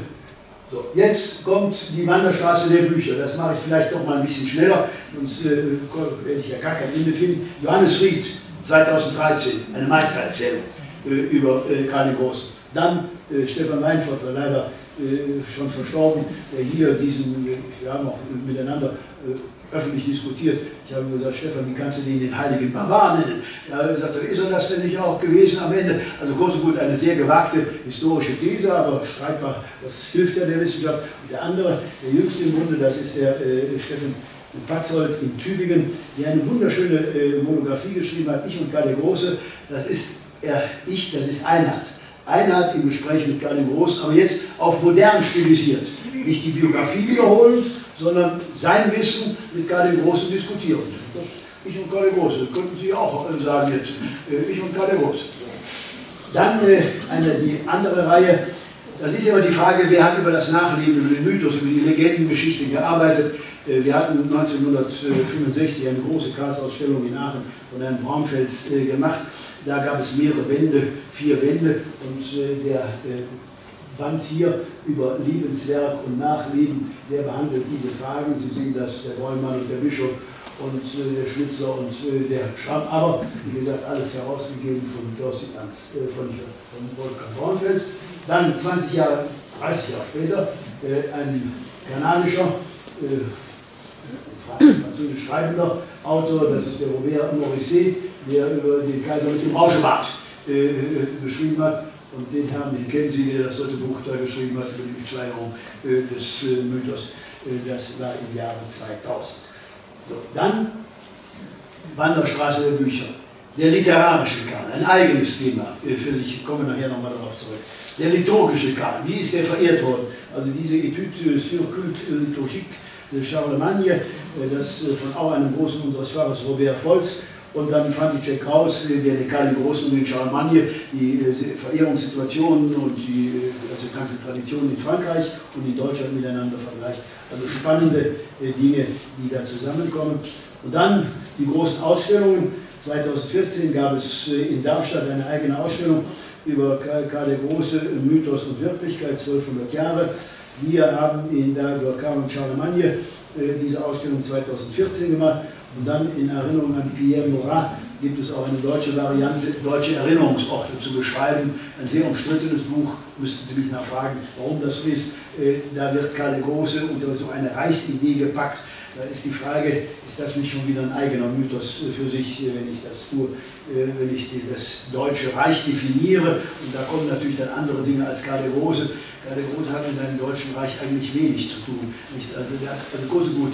so, jetzt kommt die Wanderstraße der Bücher. Das mache ich vielleicht doch mal ein bisschen schneller, sonst werde ich ja gar kein Ende finden. Johannes Fried, 2013, eine Meistererzählung über Karl den Großen. Dann Stefan Weinfurter, leider schon verstorben, der hier diesen, wir haben auch miteinander öffentlich diskutiert. Ich habe gesagt, Stefan, wie kannst du den Heiligen Barbar nennen? Ja, er sagt, ist er das denn nicht auch gewesen am Ende? Also kurz und gut eine sehr gewagte historische These, aber streitbar, das hilft ja der Wissenschaft. Und der andere, der jüngste im Bunde, das ist der Steffen Patzold in Tübingen, der eine wunderschöne Monographie geschrieben hat, Ich und Karl der Große. Das ist das ist Einhard. Einhard im Gespräch mit Karl dem Großen, aber jetzt auf modern stilisiert. Nicht die Biografie wiederholend, sondern sein Wissen mit Karl dem Großen diskutieren. Das Ich und Karl der Große, könnten Sie auch sagen jetzt. Ich und Karl der Große. Dann die andere Reihe, das ist immer die Frage, wer hat über das Nachleben, über den Mythos, über die Legendengeschichte gearbeitet. Wir hatten 1965 eine große Karlsausstellung in Aachen von Herrn Braunfels gemacht. Da gab es mehrere Bände, 4 Bände, und der Band hier über Liebenswerk und Nachleben, der behandelt diese Fragen. Sie sehen das, der Bollmann und der Bischof und der Schnitzler und der Schramm, aber wie gesagt, alles herausgegeben von Wolfgang Braunfels. Dann 20 Jahre, 30 Jahre später, ein kanadischer, französisch schreibender Autor, das ist der Robert Morisset, der über den Kaiser mit dem Rauschebart geschrieben hat. Und den Herrn, den kennen Sie, der das dritte Buch da geschrieben hat über die Beschleierung des Mythos. Das war im Jahre 2000. So, dann Wanderstraße der Bücher. Der literarische Karl, ein eigenes Thema für sich, ich komme nachher nochmal darauf zurück. Der liturgische Karl, wie ist der verehrt worden? Also diese Etude sur culte liturgique de Charlemagne, das von auch einem großen unseres Pfarrers Robert Volz, und dann František Kraus, der den Karl den Großen und den Charlemagne, die Verehrungssituationen und die ganze Tradition in Frankreich und in Deutschland miteinander vergleicht. Also spannende Dinge, die da zusammenkommen. Und dann die großen Ausstellungen. 2014 gab es in Darmstadt eine eigene Ausstellung über Karl der Große, Mythos und Wirklichkeit, 1200 Jahre. Wir haben über Karl und Charlemagne diese Ausstellung 2014 gemacht. Und dann in Erinnerung an Pierre Morat gibt es auch eine deutsche Variante, deutsche Erinnerungsorte zu beschreiben. Ein sehr umstrittenes Buch, müssten Sie mich nachfragen, warum das so ist. Da wird Karl der Große unter so eine Reichsidee gepackt. Da ist die Frage, ist das nicht schon wieder ein eigener Mythos für sich, wenn ich das tue, wenn ich das Deutsche Reich definiere. Und da kommen natürlich dann andere Dinge als Karl der Große. Karl der Große hat mit einem Deutschen Reich eigentlich wenig zu tun. Also große Gut.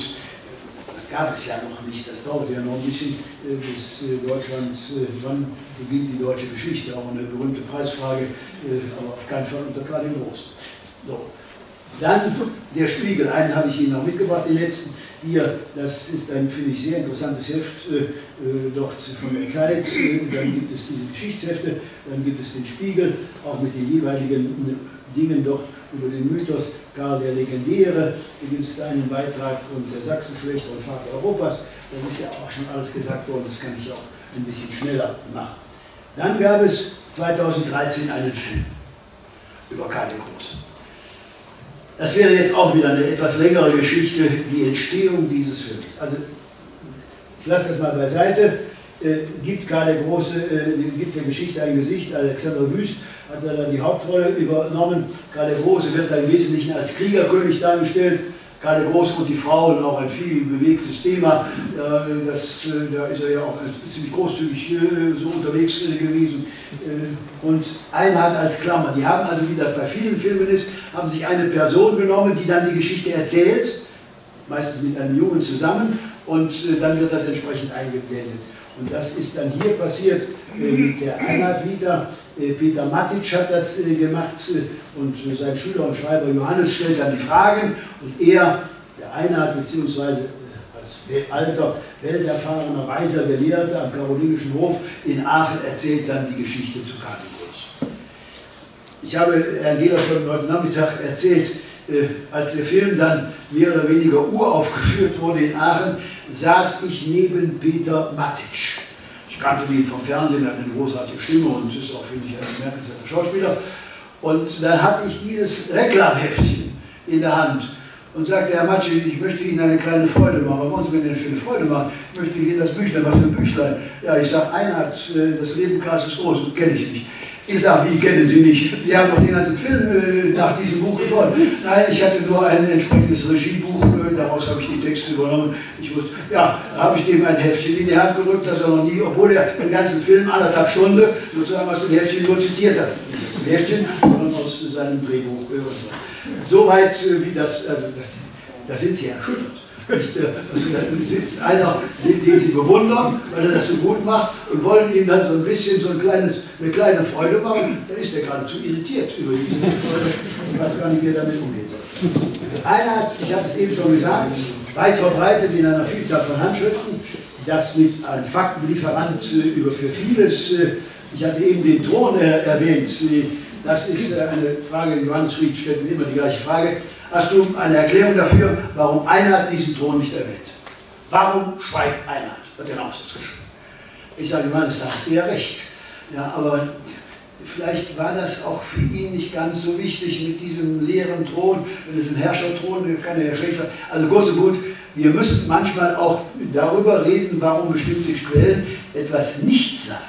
Das gab es ja noch nicht, das dauert ja noch ein bisschen, bis Deutschland, wann beginnt die deutsche Geschichte, auch eine berühmte Preisfrage, aber auf keinen Fall unter Karl dem Großen. So. Dann der Spiegel, einen habe ich Ihnen noch mitgebracht, den letzten. Hier, das ist ein, finde ich, sehr interessantes Heft, dort von der Zeit. Dann gibt es diese Geschichtshefte, dann gibt es den Spiegel, auch mit den jeweiligen Dingen dort über den Mythos Karl der Legendäre. Hier gibt es einen Beitrag und der Sachsenschlächter und Vater Europas. Das ist ja auch schon alles gesagt worden, das kann ich auch ein bisschen schneller machen. Dann gab es 2013 einen Film über Karl der Große. Das wäre jetzt auch wieder eine etwas längere Geschichte, die Entstehung dieses Films. Also, ich lasse das mal beiseite. Gibt Karl der Große, gibt der Geschichte ein Gesicht. Alexander Wüst hat dann die Hauptrolle übernommen. Karl der Große wird da im Wesentlichen als Kriegerkönig dargestellt. Karl der Große und die Frauen, auch ein viel bewegtes Thema. Da ist er ja auch ziemlich großzügig so unterwegs gewesen. Und Einhard als Klammer. Die haben also, wie das bei vielen Filmen ist, haben sich eine Person genommen, die dann die Geschichte erzählt, meistens mit einem Jungen zusammen, und dann wird das entsprechend eingeblendet. Und das ist dann hier passiert mit der Einhard wieder. Peter Matic hat das gemacht und sein Schüler und Schreiber Johannes stellt dann die Fragen und er, der Einhard, beziehungsweise als alter, welterfahrener, weiser Gelehrter am Karolinischen Hof in Aachen erzählt dann die Geschichte zu Karl der Große. Ich habe Herrn Gehler schon heute Nachmittag erzählt, als der Film dann mehr oder weniger uraufgeführt wurde in Aachen, saß ich neben Peter Matic. Ich kannte ihn vom Fernsehen, er hat eine großartige Stimme und ist auch, finde ich, ein bemerkenswerter Schauspieler. Und dann hatte ich dieses Reklamheftchen in der Hand und sagte, Herr Macic, ich möchte Ihnen eine kleine Freude machen. Was wollen Sie mir denn für eine Freude machen? Ich möchte Ihnen das Büchlein, was für ein Büchlein? Ja, ich sage, Einhard, das Leben Karls ist groß, kenne ich nicht. Ich sage, wie kennen Sie nicht? Sie haben doch den ganzen Film nach diesem Buch geschaut. Nein, ich hatte nur ein entsprechendes Regiebuch, daraus habe ich die Texte übernommen. Ich wusste, ja, da habe ich dem ein Heftchen in die Hand gedrückt, das er noch nie, obwohl er den ganzen Film 1,5 Stunden sozusagen aus dem Heftchen nur zitiert hat. Nicht aus dem Heftchen, sondern aus seinem Drehbuch. Soweit wie das, also da sind Sie erschüttert. Da sitzt einer, den Sie bewundern, weil er das so gut macht und wollen ihm dann so ein bisschen eine kleine Freude machen. Da ist er geradezu irritiert über diese Freude und weiß gar nicht, wie er damit umgehen soll. Einhard, ich habe es eben schon gesagt, weit verbreitet in einer Vielzahl von Handschriften, das mit einem Faktenlieferant für vieles. Ich hatte eben den Thron erwähnt. Das ist eine Frage, Johannes Fried stellt mir immer die gleiche Frage. Hast du eine Erklärung dafür, warum Einhard diesen Thron nicht erwähnt? Warum schweigt Einhard? Hat den Aufsatz geschrieben. Ich sage, Johannes, da hast du ja recht. Ja, aber vielleicht war das auch für ihn nicht ganz so wichtig mit diesem leeren Thron. Wenn es ein Herrscherthron, kann der Herr Schäfer. Also kurz und gut, wir müssen manchmal auch darüber reden, warum bestimmte Quellen etwas nicht sagen,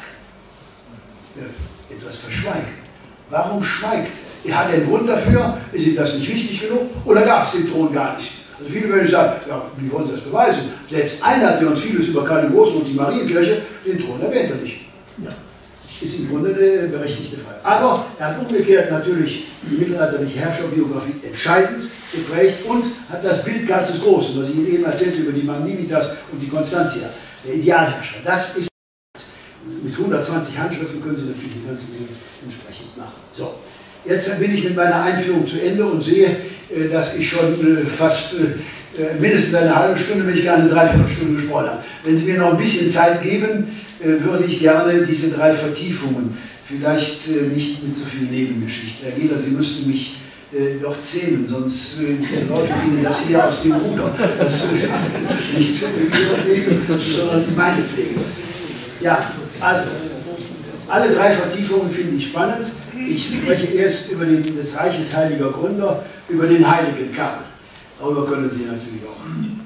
etwas verschweigen. Warum schweigt er? Hat er einen Grund dafür? Ist ihm das nicht wichtig genug? Oder gab es den Thron gar nicht? Also viele würden sagen, ja, wie wollen Sie das beweisen? Selbst Einhard, der uns vieles über Karl den Großen und die Marienkirche, den Thron erwähnt er nicht. Ja. Ist im Grunde eine berechtigte Frage. Aber er hat umgekehrt natürlich die mittelalterliche Herrscherbiografie entscheidend geprägt und hat das Bild Karls des Großen, was ich Ihnen eben erzählte über die Magnivitas und die Constantia, der Idealherrscher. Das ist mit 120 Handschriften können Sie natürlich die ganze Menge entsprechend machen. So, jetzt bin ich mit meiner Einführung zu Ende und sehe, dass ich schon fast mindestens eine halbe Stunde, wenn ich gar eine Dreiviertelstunde gesprochen habe. Wenn Sie mir noch ein bisschen Zeit geben, würde ich gerne diese 3 Vertiefungen, vielleicht nicht mit so viel Nebengeschichte. Herr Gehler, Sie müssten mich doch zähmen, sonst läuft Ihnen das hier aus dem Ruder. Das ist nicht Ihretwegen, sondern meinetwegen. Ja, also, alle 3 Vertiefungen finde ich spannend. Ich spreche erst über des Reiches heiliger Gründer, über den heiligen Karl. Darüber können Sie natürlich auch.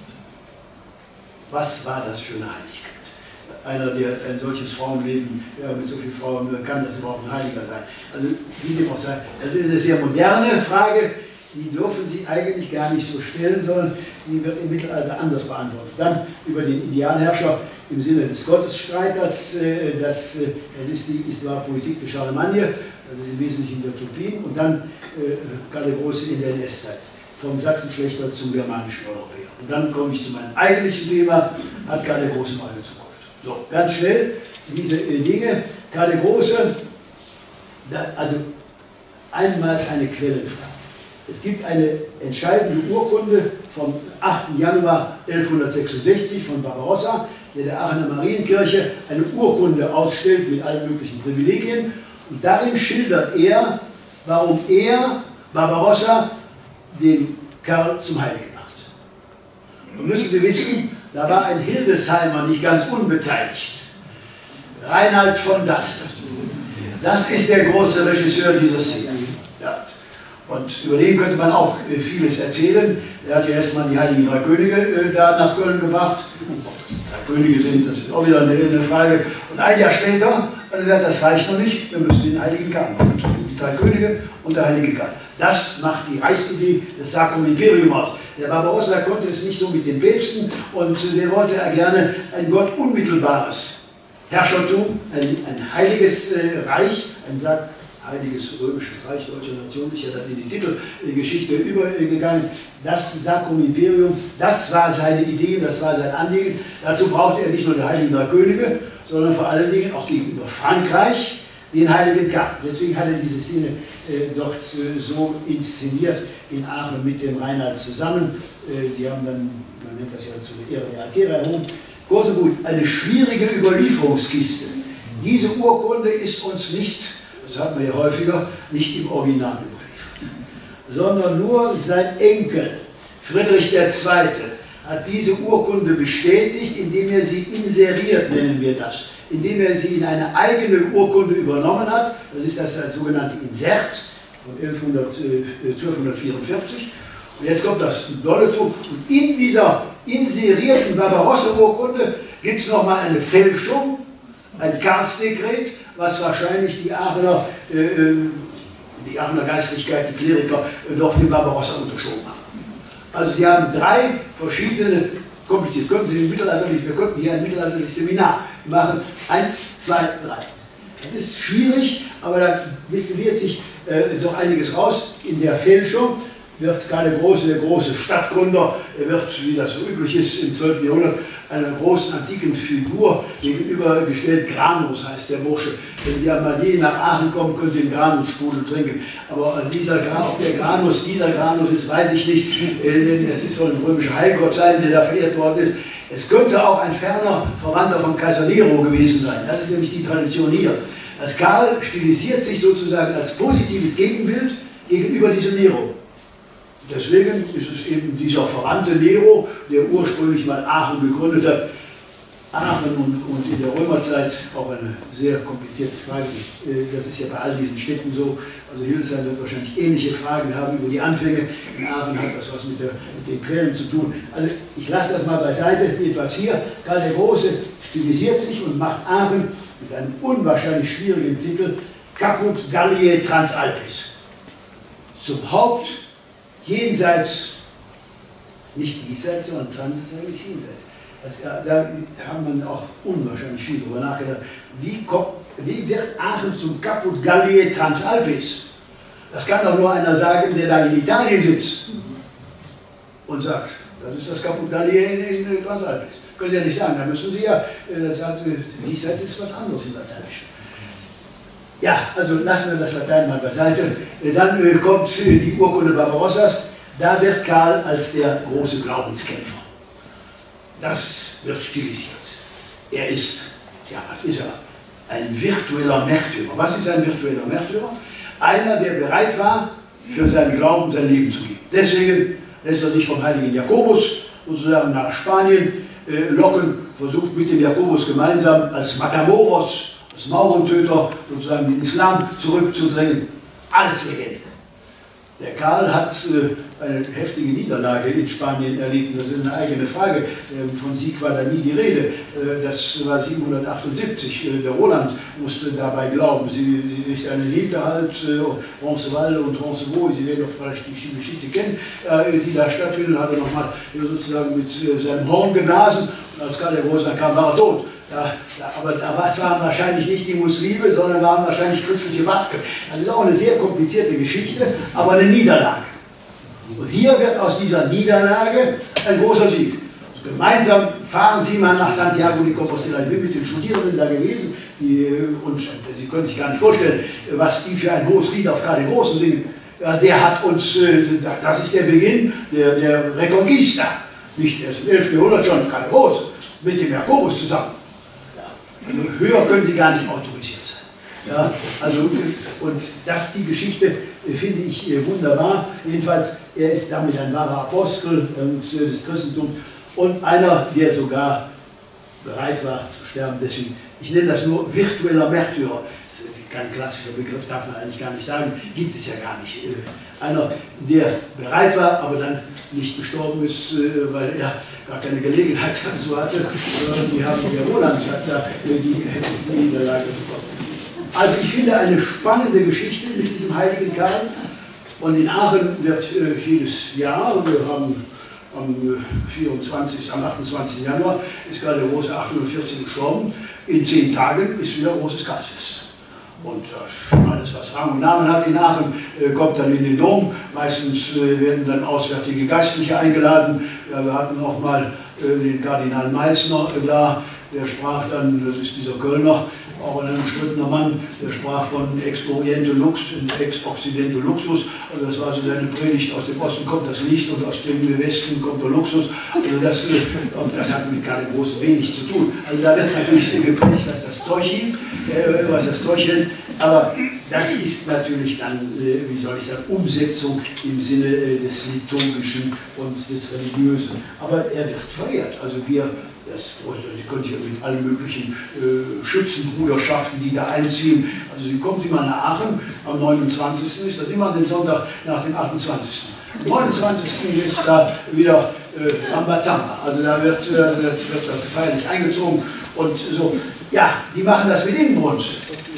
Was war das für eine Heiligkeit? Einer, der ein solches Frauenleben, ja, mit so vielen Frauen, kann das überhaupt ein Heiliger sein? Also, wie dem auch sei, das ist eine sehr moderne Frage, die dürfen Sie eigentlich gar nicht so stellen, sondern die wird im Mittelalter anders beantwortet. Dann über den Idealherrscher im Sinne des Gottesstreiters, das ist die Islam-Politik de Charlemagne, das ist im Wesentlichen der Utopien, und dann Karl der Große in der NS-Zeit, vom Sachsenschlächter zum germanischen Europäer. Und dann komme ich zu meinem eigentlichen Thema, hat Karl der Große mal eine Zukunft. So, ganz schnell diese Dinge. Karl der Große, also einmal eine Quellenfrage. Es gibt eine entscheidende Urkunde vom 8. Januar 1166 von Barbarossa, der Aachener Marienkirche eine Urkunde ausstellt mit allen möglichen Privilegien. Und darin schildert er, warum er, Barbarossa, den Karl zum Heiligen macht. Und müssen Sie wissen, da war ein Hildesheimer nicht ganz unbeteiligt. Reinhard von Dassel. Das ist der große Regisseur dieser Szene. Ja. Und über den könnte man auch vieles erzählen. Er hat ja erstmal die Heiligen Drei Könige da nach Köln gebracht. Ob das 3 Könige sind, das ist auch wieder eine Frage. Und ein Jahr später hat er gesagt, das reicht noch nicht, wir müssen den Heiligen Karl noch dazu. Die 3 Könige und der Heilige Karl. Das macht die Reichsidee des Sacrum Imperium aus. Der Barbarossa konnte es nicht so mit den Päpsten und der wollte gerne ein Gott unmittelbares Herrschertum, ein heiliges Reich, heiliges römisches Reich deutscher Nation ist ja dann in die Titelgeschichte übergegangen. Das Sacrum Imperium, das war seine Idee, das war sein Anliegen. Dazu brauchte er nicht nur die Heiligen Drei Könige, sondern vor allen Dingen auch gegenüber Frankreich den Heiligen Karl. Deswegen hat er diese Szene dort so inszeniert in Aachen mit dem Reinhard zusammen. Die haben dann, man nennt das ja zur Ehre der Altäre erhoben. Kurz und gut, eine schwierige Überlieferungskiste. Diese Urkunde ist uns nicht, das hat man ja häufiger, nicht im Original überliefert, sondern nur sein Enkel, Friedrich II., hat diese Urkunde bestätigt, indem er sie inseriert, nennen wir das, indem er sie in eine eigene Urkunde übernommen hat. Das ist das sogenannte Insert von 1244. Und jetzt kommt das Dolle zu. Und in dieser inserierten Barbarossa-Urkunde gibt es nochmal eine Fälschung, ein Karlsdekret, was wahrscheinlich die Aachener Geistlichkeit, die Kleriker, doch dem Barbarossa unterschoben haben. Also sie haben 3 verschiedene, kompliziert, könnten Sie wir könnten hier ein mittelalterliches Seminar machen, 1, 2, 3. Das ist schwierig, aber da destilliert sich doch einiges raus. In der Fälschung wird Karl der Große, der große Stadtgründer, er wird, wie das so üblich ist, im 12. Jahrhundert einer großen antiken Figur gegenübergestellt. Granus heißt der Bursche. Wenn Sie einmal je nach Aachen kommen, können Sie den Granusstrudel trinken. Aber ob der Granus dieser Granus ist, weiß ich nicht. Denn es soll ein römischer Heilgott sein, der da verehrt worden ist. Es könnte auch ein ferner Verwandter von Kaiser Nero gewesen sein. Das ist nämlich die Tradition hier. Das Karl stilisiert sich sozusagen als positives Gegenbild gegenüber diesem Nero. Deswegen ist es eben dieser Verwandte Nero, der ursprünglich mal Aachen gegründet hat. Aachen und in der Römerzeit auch eine sehr komplizierte Frage. Das ist ja bei all diesen Städten so. Also Hildesheim wird wahrscheinlich ähnliche Fragen haben über die Anfänge. In Aachen hat das was mit den Quellen zu tun. Also ich lasse das mal beiseite. Jedenfalls hier, Karl der Große stilisiert sich und macht Aachen mit einem unwahrscheinlich schwierigen Titel Caput Galliae Transalpis. Zum Haupt jenseits, nicht diesseits, sondern trans ist eigentlich jenseits. Da haben man auch unwahrscheinlich viel darüber nachgedacht. Wie wird Aachen zum Caput Galliae Transalpis? Das kann doch nur einer sagen, der da in Italien sitzt und sagt, das ist das Caput Galliae in Transalpis. Können Sie ja nicht sagen, da müssen Sie ja, diesseits ist was anderes im Lateinischen. Ja, also lassen wir das Latein mal beiseite. Dann kommt die Urkunde Barbarossas. Da wird Karl als der große Glaubenskämpfer. Das wird stilisiert. Er ist, ja, was ist er? Ein virtueller Märtyrer. Was ist ein virtueller Märtyrer? Einer, der bereit war, für seinen Glauben sein Leben zu geben. Deswegen lässt er sich vom heiligen Jakobus sozusagen nach Spanien locken, versucht mit dem Jakobus gemeinsam als Matamoros, als Maurentöter sozusagen den Islam zurückzudrängen. Alles Legende. Der Karl hat eine heftige Niederlage in Spanien erlitten. Das ist eine eigene Frage. Von Sieg war da nie die Rede. Das war 778. Der Roland musste dabei glauben. Sie ist einen Hinterhalt, Roncesvalles und Roncesvaux, Sie werden doch vielleicht die Geschichte kennen, die da stattfindet, hat er nochmal sozusagen mit seinem Horn geblasen. Und als Karl der Große kam, war er tot. Aber da waren wahrscheinlich nicht die Muslime, sondern waren wahrscheinlich christliche Masken. Das ist auch eine sehr komplizierte Geschichte, aber eine Niederlage. Und hier wird aus dieser Niederlage ein großer Sieg. Also gemeinsam fahren Sie mal nach Santiago de Compostela. Ich bin mit den Studierenden da gewesen und Sie können sich gar nicht vorstellen, was die für ein hohes Lied auf Karl den Großen singen. Ja, der hat uns, das ist der Beginn der Reconquista. Nicht erst im 11. Jahrhundert schon, Karl der Große, mit dem Jakobus zusammen. Also höher können Sie gar nicht autorisiert sein. Ja, also, und das, die Geschichte finde ich wunderbar. Jedenfalls, er ist damit ein wahrer Apostel des Christentums und einer, der sogar bereit war zu sterben. Deswegen, ich nenne das nur virtueller Märtyrer. kein klassischer Begriff, darf man eigentlich gar nicht sagen, gibt es ja gar nicht. Einer, der bereit war, aber dann nicht gestorben ist, weil er gar keine Gelegenheit dazu hatte. Die haben, der Roland hat da die Niederlage bekommen. Also ich finde eine spannende Geschichte mit diesem heiligen Karl. Und in Aachen wird jedes Jahr, wir haben am 28. Januar ist Karl der Große 814 gestorben. In 10 Tagen ist wieder großes Karlsfest. Und alles, was Rang und Namen hat in Aachen, kommt dann in den Dom. Meistens werden dann auswärtige Geistliche eingeladen. Ja, wir hatten auch mal den Kardinal Meissner da, der sprach dann, das ist dieser Kölner, auch ein umstrittener Mann, der sprach von Ex Oriente Lux und Ex Occidente Luxus. Also das war so seine Predigt, aus dem Osten kommt das Licht und aus dem Westen kommt der Luxus. Also das hat mit Karl dem Großen wenig zu tun. Also da wird natürlich gepredigt, dass das Zeug hielt, was das Zeug hält. Aber das ist natürlich dann, wie soll ich sagen, Umsetzung im Sinne des Liturgischen und des Religiösen. Aber er wird verehrt. Also wir, Sie können ja mit allen möglichen Schützenbruderschaften, die da einziehen. Also Sie kommen mal nach Aachen, am 29. ist das immer an dem Sonntag nach dem 28. Am 29. ist da wieder Rambazamba. Also da wird das feierlich eingezogen und so. Ja, die machen das mit Inbrunst.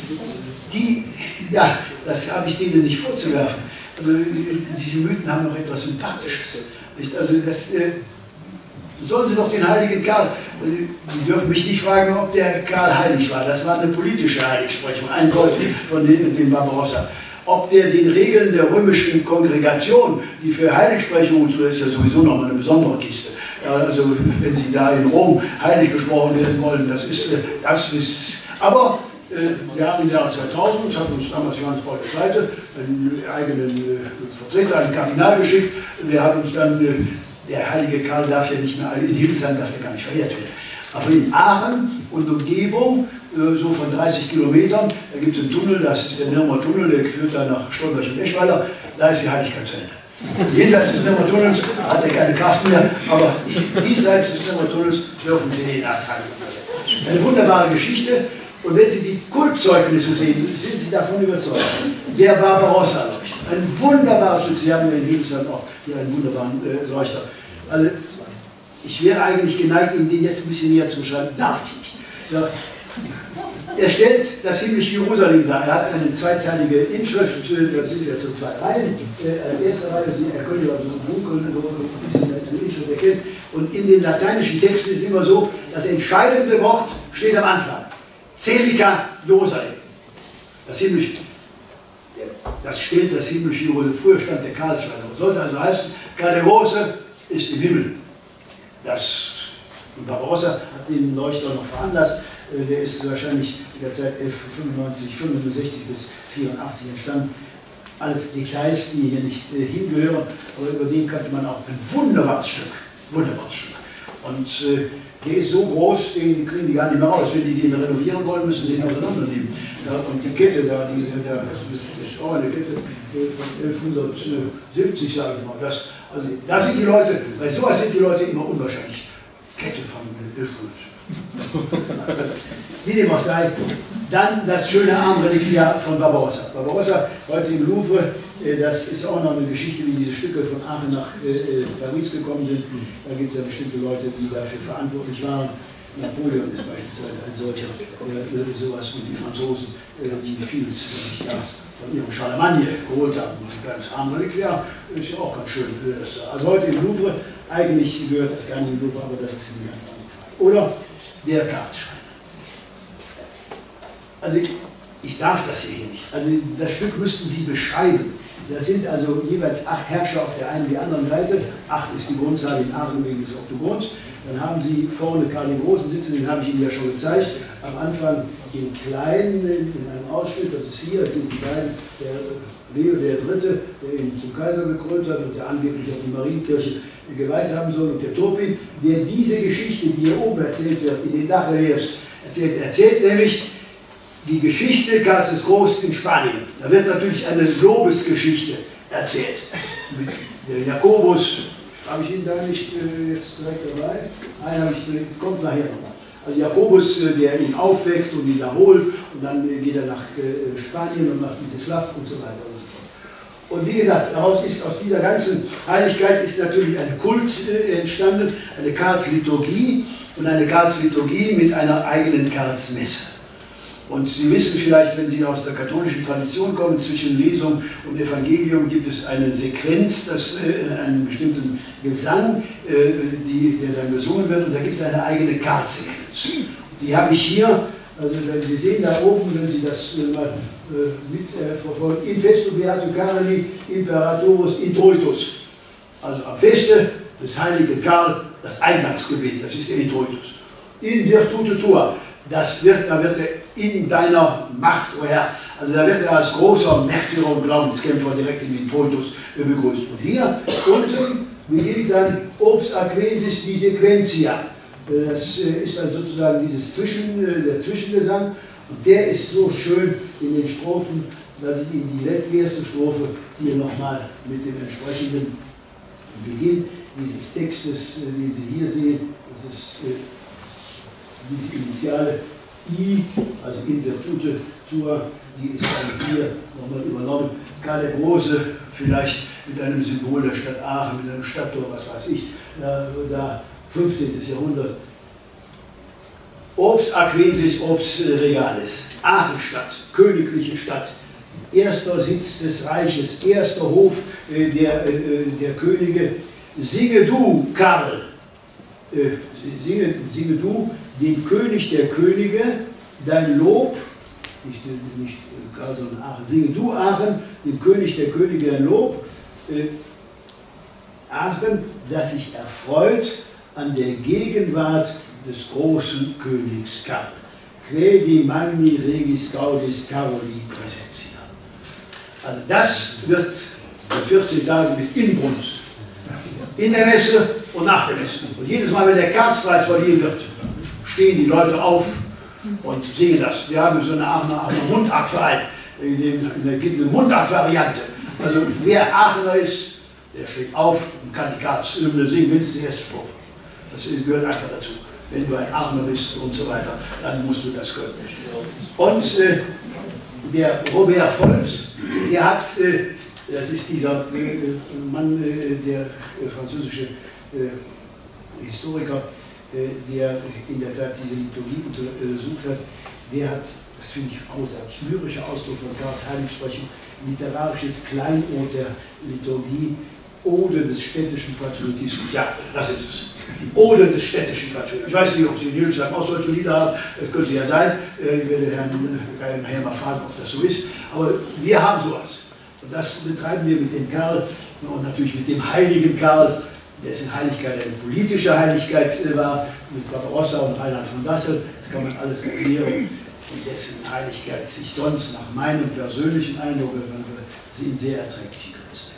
Ja, das habe ich denen nicht vorzuwerfen. Also diese Mythen haben noch etwas Sympathisches. Also das sollen Sie doch den heiligen Karl, also Sie dürfen mich nicht fragen, ob der Karl heilig war. Das war eine politische Heiligsprechung, eindeutig von dem Barbarossa. Ob der den Regeln der römischen Kongregation, die für Heiligsprechungen zu ist, ja sowieso nochmal eine besondere Kiste. Ja, also wenn Sie da in Rom heilig gesprochen werden wollen, das ist aber wir haben im Jahr 2000, hat uns damals Johannes Paul II. Einen eigenen Vertreter, einen Kardinal geschickt, der hat uns dann, der heilige Karl darf ja nicht mehr, in Hildesheim darf er gar nicht verehrt werden. Aber in Aachen und Umgebung, so von 30 Kilometern, da gibt es einen Tunnel, das ist der Nürnberger Tunnel, der führt dann nach Stolberg und Eschweiler, da ist die Heiligkeit zu Ende. Jenseits des Nürnberger Tunnels hat er keine Kraft mehr, aber diesseits des Nürnberger Tunnels dürfen Sie ihn als Heilig verwenden. Eine wunderbare Geschichte. Und wenn Sie die Kultzeugnisse sehen, sind Sie davon überzeugt. Der Barbarossa-Leuchter, ein wunderbares Stück. Sie haben ja in Hildesheim auch hier einen wunderbaren Leuchter. Also, ich wäre eigentlich geneigt, Ihnen den jetzt ein bisschen näher zu beschreiben. Darf ich nicht. Ja. Er stellt das himmlische Jerusalem dar. Er hat eine zweizeilige Inschrift, das sind jetzt so 2 Reihen. Erste Reihe, er könnte also so dunkel, diese Inschrift erkennen. Und in den lateinischen Texten ist es immer so, das entscheidende Wort steht am Anfang. Celica Jerusalem. Das himmlische, das stellt das himmlische Jerusalem. Früher stand der Karlsschreiber. Sollte also heißen, Karl der Große ist im Himmel. Und Barbarossa hat den Leuchter noch veranlasst. Der ist wahrscheinlich in der Zeit 1165 bis 84 entstanden. Alles Details, die hier nicht hingehören, aber über den kannte man auch ein wunderbares Stück. Wunderbares Stück. Und der ist so groß, den kriegen die gar nicht mehr raus. Wenn die den renovieren wollen, müssen sie den auseinandernehmen. Ja, und die Kette da, das ist auch eine Kette von 1170, sage ich mal. Da sind die Leute, bei sowas sind die Leute immer unwahrscheinlich. Kette von 1100. Wie dem auch sei, dann das schöne Armreliquiar von Barbarossa. Barbarossa, heute im Louvre, das ist auch noch eine Geschichte, wie diese Stücke von Aachen nach Paris gekommen sind. Da gibt es ja bestimmte Leute, die dafür verantwortlich waren. Napoleon ist beispielsweise ein solcher, sowas, und die Franzosen, die vieles sich da von ihrem Charlemagne geholt haben. Ein kleines Armreliquiar ist ja auch ganz schön. Also heute im Louvre, eigentlich gehört das gar nicht im Louvre, aber das ist eine ganz andere Frage. Oder der Karlsschrein. Also ich darf das hier nicht. Also das Stück müssten Sie beschreiben. Das sind also jeweils 8 Herrscher auf der einen und der anderen Seite. 8 ist die Grundzahl in Aachen wegen des Oktogons. Dann haben Sie vorne Karl den Großen sitzen, den habe ich Ihnen ja schon gezeigt. Am Anfang in kleinen, in einem Ausschnitt, das ist hier, das sind die beiden, der Leo der Dritte, der ihn zum Kaiser gekrönt hat und der angeblich auch die Marienkirche geweiht haben soll, und der Turpin, der diese Geschichte, die hier oben erzählt wird, in den Dachreliefs erzählt nämlich die Geschichte Karls des Großen in Spanien. Da wird natürlich eine Lobesgeschichte erzählt. Mit der Jakobus, habe ich Ihnen da nicht jetzt direkt dabei? Einen habe ich direkt, kommt nachher nochmal. Also Jakobus, der ihn aufweckt und ihn erholt und dann geht er nach Spanien und macht diese Schlacht und so weiter und so fort. Und wie gesagt, aus dieser ganzen Heiligkeit ist natürlich ein Kult entstanden, eine Karlsliturgie und eine Karlsliturgie mit einer eigenen Karlsmesse. Und Sie wissen vielleicht, wenn Sie aus der katholischen Tradition kommen, zwischen Lesung und Evangelium gibt es eine Sequenz, einen bestimmten Gesang, der dann gesungen wird, und da gibt es eine eigene Karlssequenz. Die habe ich hier, also Sie sehen da oben, wenn Sie das mal mitverfolgen, in festu beato Carli imperatoris introitus. Also am Feste des heiligen Karl, das Eingangsgebet, das ist der Introitus. In virtute tua. Da wird er in deiner Macht, o Herr, also da wird er als großer Märtyrer und Glaubenskämpfer direkt in den Introitus begrüßt. Und hier unten beginnt dann Obs Aquentis die Sequentia. Das ist dann sozusagen der Zwischengesang, und der ist so schön in den Strophen, dass ich in die erste Strophe hier nochmal mit dem entsprechenden Beginn dieses Textes, den Sie hier sehen, das ist diese Initiale I, also in virtute tua, die ist dann hier nochmal übernommen. Karl der Große, vielleicht mit einem Symbol der Stadt Aachen, mit einem Stadttor, was weiß ich, da 15. Jahrhundert. Obs Aquensis, Obs Regalis, Aachenstadt, königliche Stadt, erster Sitz des Reiches, erster Hof der Könige. Singe du, Karl, singe du, dem König der Könige, dein Lob, nicht Karl, sondern Aachen, singe du, Aachen, dem König der Könige dein Lob, Aachen, das sich erfreut an der Gegenwart des großen Königs Karl. Credi magni regis gaudis Caroli praesentia. Also das wird in 14 Tagen mit Inbrunst, in der Messe und nach der Messe. Und jedes Mal, wenn der Karlspreis verliehen wird, stehen die Leute auf und singen das. Wir haben so eine Aachener Mundartverein, da gibt es eine Mundartvariante. Also wer Aachener ist, der steht auf und kann die Karlshymne singen, mindestens die erste Strophe. Das gehört einfach dazu. Wenn du ein Aachener bist und so weiter, dann musst du das können. Und der Robert Volz, der hat, das ist dieser Mann, der französische Historiker, der in der Tat diese Liturgie untersucht hat, der hat, das finde ich großartig, lyrischer Ausdruck von Karls Heiligsprechung, literarisches Kleinod der Liturgie, Ode des städtischen Patriotismus. Ja, das ist es. Die Ode des städtischen Patriotismus. Ich weiß nicht, ob Sie in Hildesheim auch solche Lieder haben, das könnte ja sein. Ich werde Herrn mal fragen, ob das so ist. Aber wir haben sowas. Und das betreiben wir mit dem Karl und natürlich mit dem heiligen Karl, dessen Heiligkeit eine politische Heiligkeit war, mit Barbarossa und Reinhard von Dassel. Das kann man alles erklären. Und dessen Heiligkeit sich sonst nach meinem persönlichen Eindruck, sie in sehr erträgliche Grenzen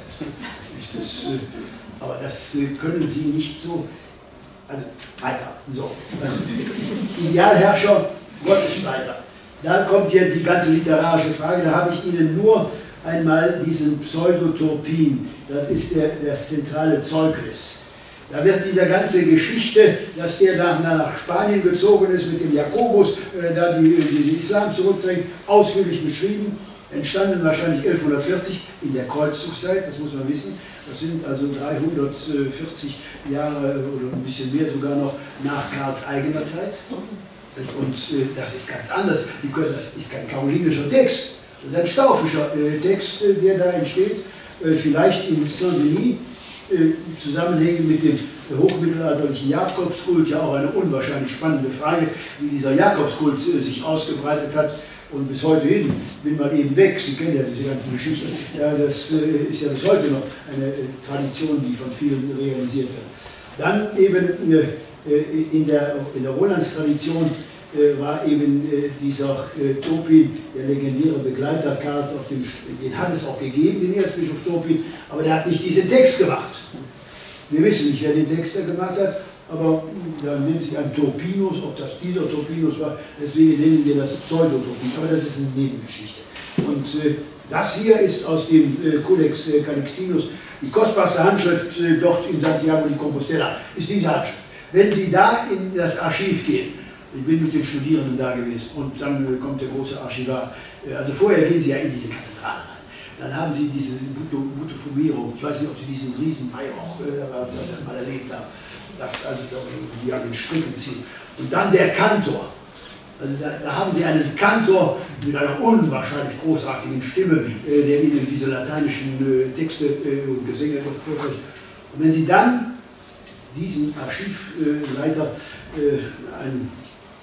hält. Aber das können Sie nicht so. Also weiter. So. Also, Idealherrscher, Gottesstreiter. Da kommt ja die ganze literarische Frage. Da habe ich Ihnen nur einmal diesen Pseudoturpin. Das ist das zentrale Zeugnis. Da wird diese ganze Geschichte, dass er dann nach Spanien gezogen ist mit dem Jakobus, da die Islam zurückdrängt, ausführlich beschrieben. Entstanden wahrscheinlich 1140 in der Kreuzzugszeit, das muss man wissen. Das sind also 340 Jahre oder ein bisschen mehr sogar noch nach Karls eigener Zeit. Und das ist ganz anders. Sie können, das ist kein karolingischer Text, das ist ein staufischer Text, der da entsteht. Vielleicht in Saint-Denis, zusammenhängend mit dem hochmittelalterlichen Jakobskult, ja auch eine unwahrscheinlich spannende Frage, wie dieser Jakobskult sich ausgebreitet hat. Und bis heute hin, bin mal eben weg, Sie kennen ja diese ganze Geschichte, ja, das ist ja bis heute noch eine Tradition, die von vielen realisiert wird. Dann eben in der Rolandstradition war eben dieser Turpin, der legendäre Begleiter Karls, den hat es auch gegeben, den Erzbischof Turpin, aber der hat nicht diesen Text gemacht. Wir wissen nicht, wer den Text gemacht hat, aber da nennt sich ein Turpinus, ob das dieser Turpinus war, deswegen nennen wir das Pseudoturpin, aber das ist eine Nebengeschichte. Und das hier ist aus dem Codex Calixtinus, die kostbarste Handschrift dort in Santiago de Compostela, ist diese Handschrift. Wenn Sie da in das Archiv gehen Ich bin mit den Studierenden da gewesen und dann kommt der große Archivar. Also vorher gehen Sie ja in diese Kathedrale rein. Dann haben Sie diese Buttefumero, ich weiß nicht, ob Sie diesen riesen Weihrauch mal erlebt haben, das also die an den Stricken ziehen. Und dann der Kantor. Also da haben Sie einen Kantor mit einer unwahrscheinlich großartigen Stimme, der Ihnen diese lateinischen Texte und Gesänge vorträgt. Und wenn Sie dann diesen Archivleiter, ein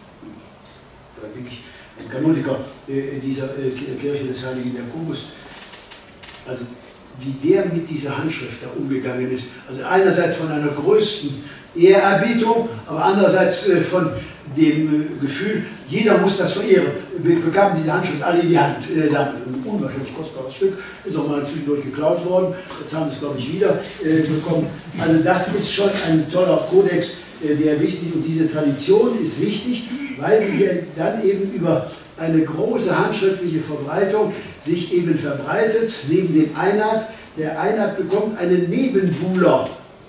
Kanoniker dieser Kirche des Heiligen Jakobus, also wie der mit dieser Handschrift da umgegangen ist, also einerseits von einer größten Ehrerbietung, aber andererseits von dem Gefühl, jeder muss das verehren. Wir bekamen diese Handschrift alle in die Hand. Ein unwahrscheinlich kostbares Stück, ist auch mal zwischendurch geklaut worden. Jetzt haben wir es, glaube ich, wieder bekommen. Also das ist schon ein toller Kodex, der wichtig ist. Und diese Tradition ist wichtig, weil sie dann eben über eine große handschriftliche Verbreitung sich eben verbreitet, neben dem Einat. Der Einat bekommt einen Nebenbuhler.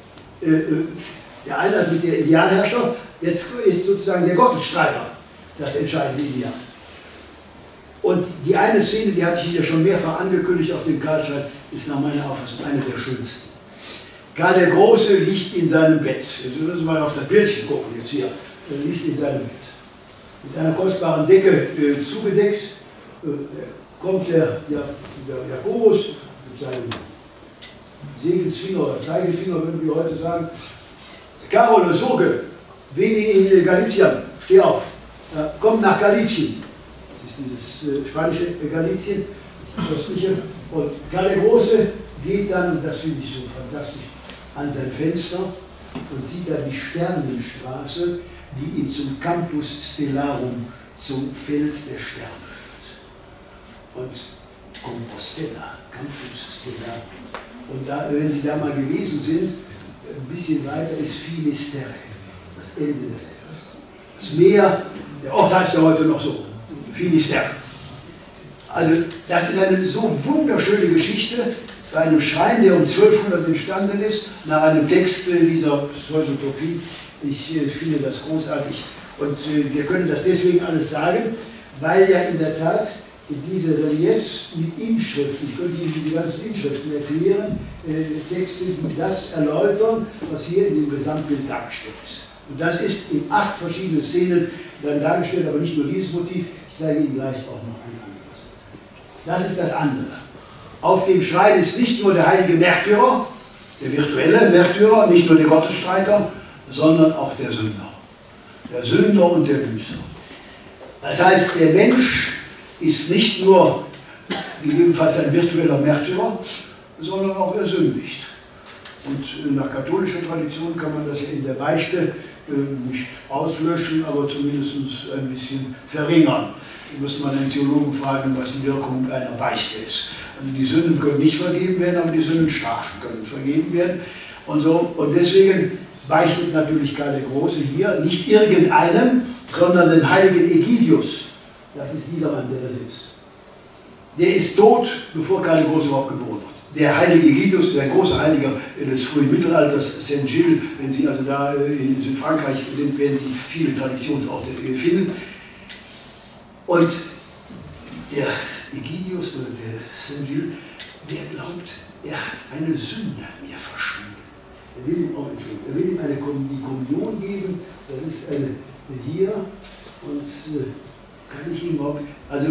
Der Einat mit der Idealherrscher, jetzt ist sozusagen der Gottesstreiter das entscheidende Ideal. Und die eine Szene, die hatte ich Ihnen ja schon mehrfach angekündigt auf dem Karlstein, ist nach meiner Auffassung eine der schönsten. Karl der Große liegt in seinem Bett. Jetzt müssen wir mal auf das Bildchen gucken, jetzt hier. Er liegt in seinem Bett. Mit einer kostbaren Decke zugedeckt. Kommt der Jakobus mit seinem Segelsfinger oder Zeigefinger, würden wir heute sagen. Carole Soge, Veni in Galizien, steh auf, komm nach Galizien. Das ist dieses spanische Galizien, das östliche. Und Karl der Große geht dann, das finde ich so fantastisch, an sein Fenster und sieht da die Sternenstraße, die ihn zum Campus Stellarum, zum Feld der Sterne führt. Und Compostela, Campus Stellarum. Und da, wenn Sie da mal gewesen sind, ein bisschen weiter ist Finisterre, das Ende der Welt. Das Meer, der Ort heißt ja heute noch so, Finisterre. Also das ist eine so wunderschöne Geschichte bei einem Schrein, der um 1200 entstanden ist, nach einem Text dieser Pseudotopie. Ich finde das großartig und wir können das deswegen alles sagen, weil ja in der Tat diese Reliefs mit Inschriften, ich könnte Ihnen diese ganzen Inschriften erklären, Texte, die das erläutern, was hier in dem Gesamtbild dargestellt ist. Und das ist in 8 verschiedenen Szenen dann dargestellt, aber nicht nur dieses Motiv, ich zeige Ihnen gleich auch noch ein anderes. Das ist das andere. Auf dem Schrein ist nicht nur der heilige Märtyrer, der virtuelle Märtyrer, nicht nur der Gottesstreiter, sondern auch der Sünder. Der Sünder und der Büßer. Das heißt, der Mensch ist nicht nur gegebenenfalls ein virtueller Märtyrer, sondern auch er sündigt. Und nach katholischer Tradition kann man das ja in der Beichte nicht auslöschen, aber zumindest ein bisschen verringern. Da muss man den Theologen fragen, was die Wirkung einer Beichte ist. Also die Sünden können nicht vergeben werden, aber die Sündenstrafen können vergeben werden. Und, so. Und deswegen beichtet natürlich Karl der Große hier nicht irgendeinem, sondern den heiligen Egidius. Das ist dieser Mann, der das ist. Der ist tot, bevor Karl der Große überhaupt geboren wird. Der heilige Egidius, der große Heiliger des frühen Mittelalters, Saint-Gilles, wenn Sie also da in Südfrankreich sind, werden Sie viele Traditionsorte finden. Und der Egidius oder der Saint-Gilles, der glaubt, er hat eine Sünde mir verschwiegen. Er will ihm auch entschuldigen. Er will ihm die Kommunion geben, das ist eine hier und kann ich ihm überhaupt, also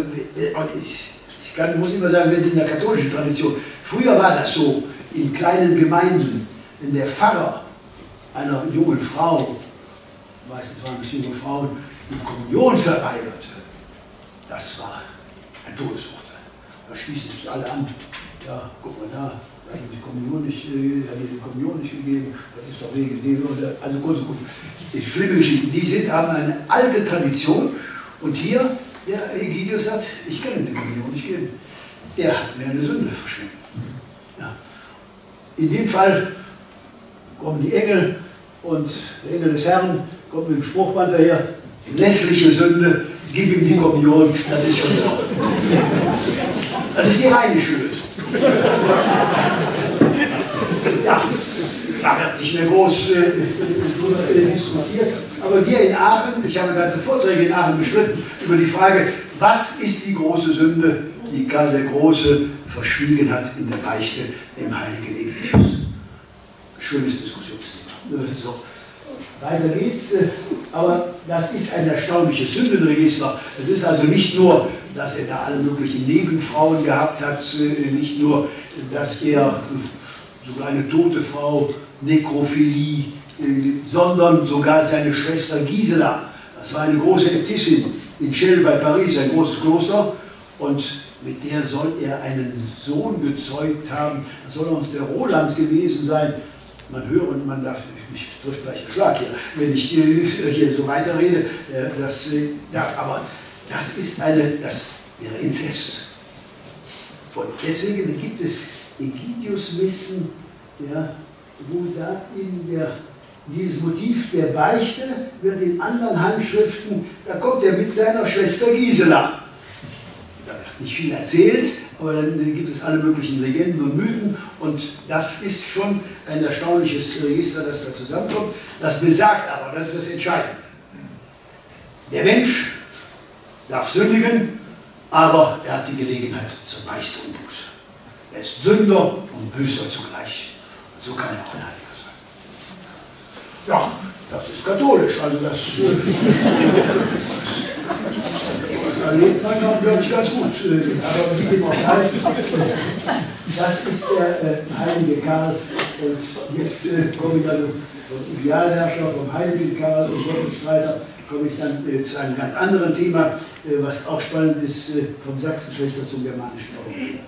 muss immer sagen, wenn Sie in der katholischen Tradition, früher war das so, in kleinen Gemeinden, wenn der Pfarrer einer jungen Frau, meistens waren es junge Frauen, die Kommunion verweigerte, das war ein Todesurteil. Da schließen sich alle an, ja, guck mal da, er hat die Kommunion nicht gegeben, das ist doch wegen dem, also kurz und gut, schlimme Geschichten, die haben eine alte Tradition. Und hier, der Egidius sagt, ich kann ihm die Kommunion nicht geben. Der hat mir eine Sünde verschwiegen. Ja. In dem Fall kommen die Engel und der Engel des Herrn kommt mit dem Spruchband daher, lässliche Sünde, gib ihm die Kommunion, das ist schon so. Das ist die rheinische Lösung. Ja, da wird nicht mehr groß diskutiert, Aber wir in Aachen, ich habe ganze Vorträge in Aachen bestritten, über die Frage, was ist die große Sünde, die Karl der Große verschwiegen hat in der Beichte, dem heiligen Egidius. Schönes Diskussionsthema. Das ist so. Weiter geht's, aber das ist ein erstaunliches Sündenregister. Es ist also nicht nur, dass er da alle möglichen Nebenfrauen gehabt hat, nicht nur, dass er sogar eine tote Frau, Nekrophilie, sondern sogar seine Schwester Gisela. Das war eine große Äbtissin in Chelles bei Paris, ein großes Kloster, und mit der soll er einen Sohn gezeugt haben. Das soll auch der Roland gewesen sein. Man hört und man dachte, mich trifft gleich der Schlag hier, wenn ich hier so weiterrede. Aber das wäre Inzest. Und deswegen gibt es Egidius-Messen, ja, wo da dieses Motiv der Beichte wird in anderen Handschriften, da kommt er mit seiner Schwester Gisela. Da wird nicht viel erzählt, aber dann gibt es alle möglichen Legenden und Mythen, und das ist schon ein erstaunliches Register, das da zusammenkommt. Das besagt aber, das ist das Entscheidende. Der Mensch darf sündigen, aber er hat die Gelegenheit zur Beichte und Buße. Er ist Sünder und Böser zugleich. Und so kann er auch ein Heiliger sein. Ja, das ist katholisch, also das erlebt man dann, glaube ich, ganz gut. Aber wie dem auch sei, das ist der heilige Karl. Und jetzt komme ich also vom Idealherrscher, vom heiligen Karl und Gottesstreiter, komme ich dann zu einem ganz anderen Thema, was auch spannend ist, vom Sachsenschlechter zum germanischen Europäer.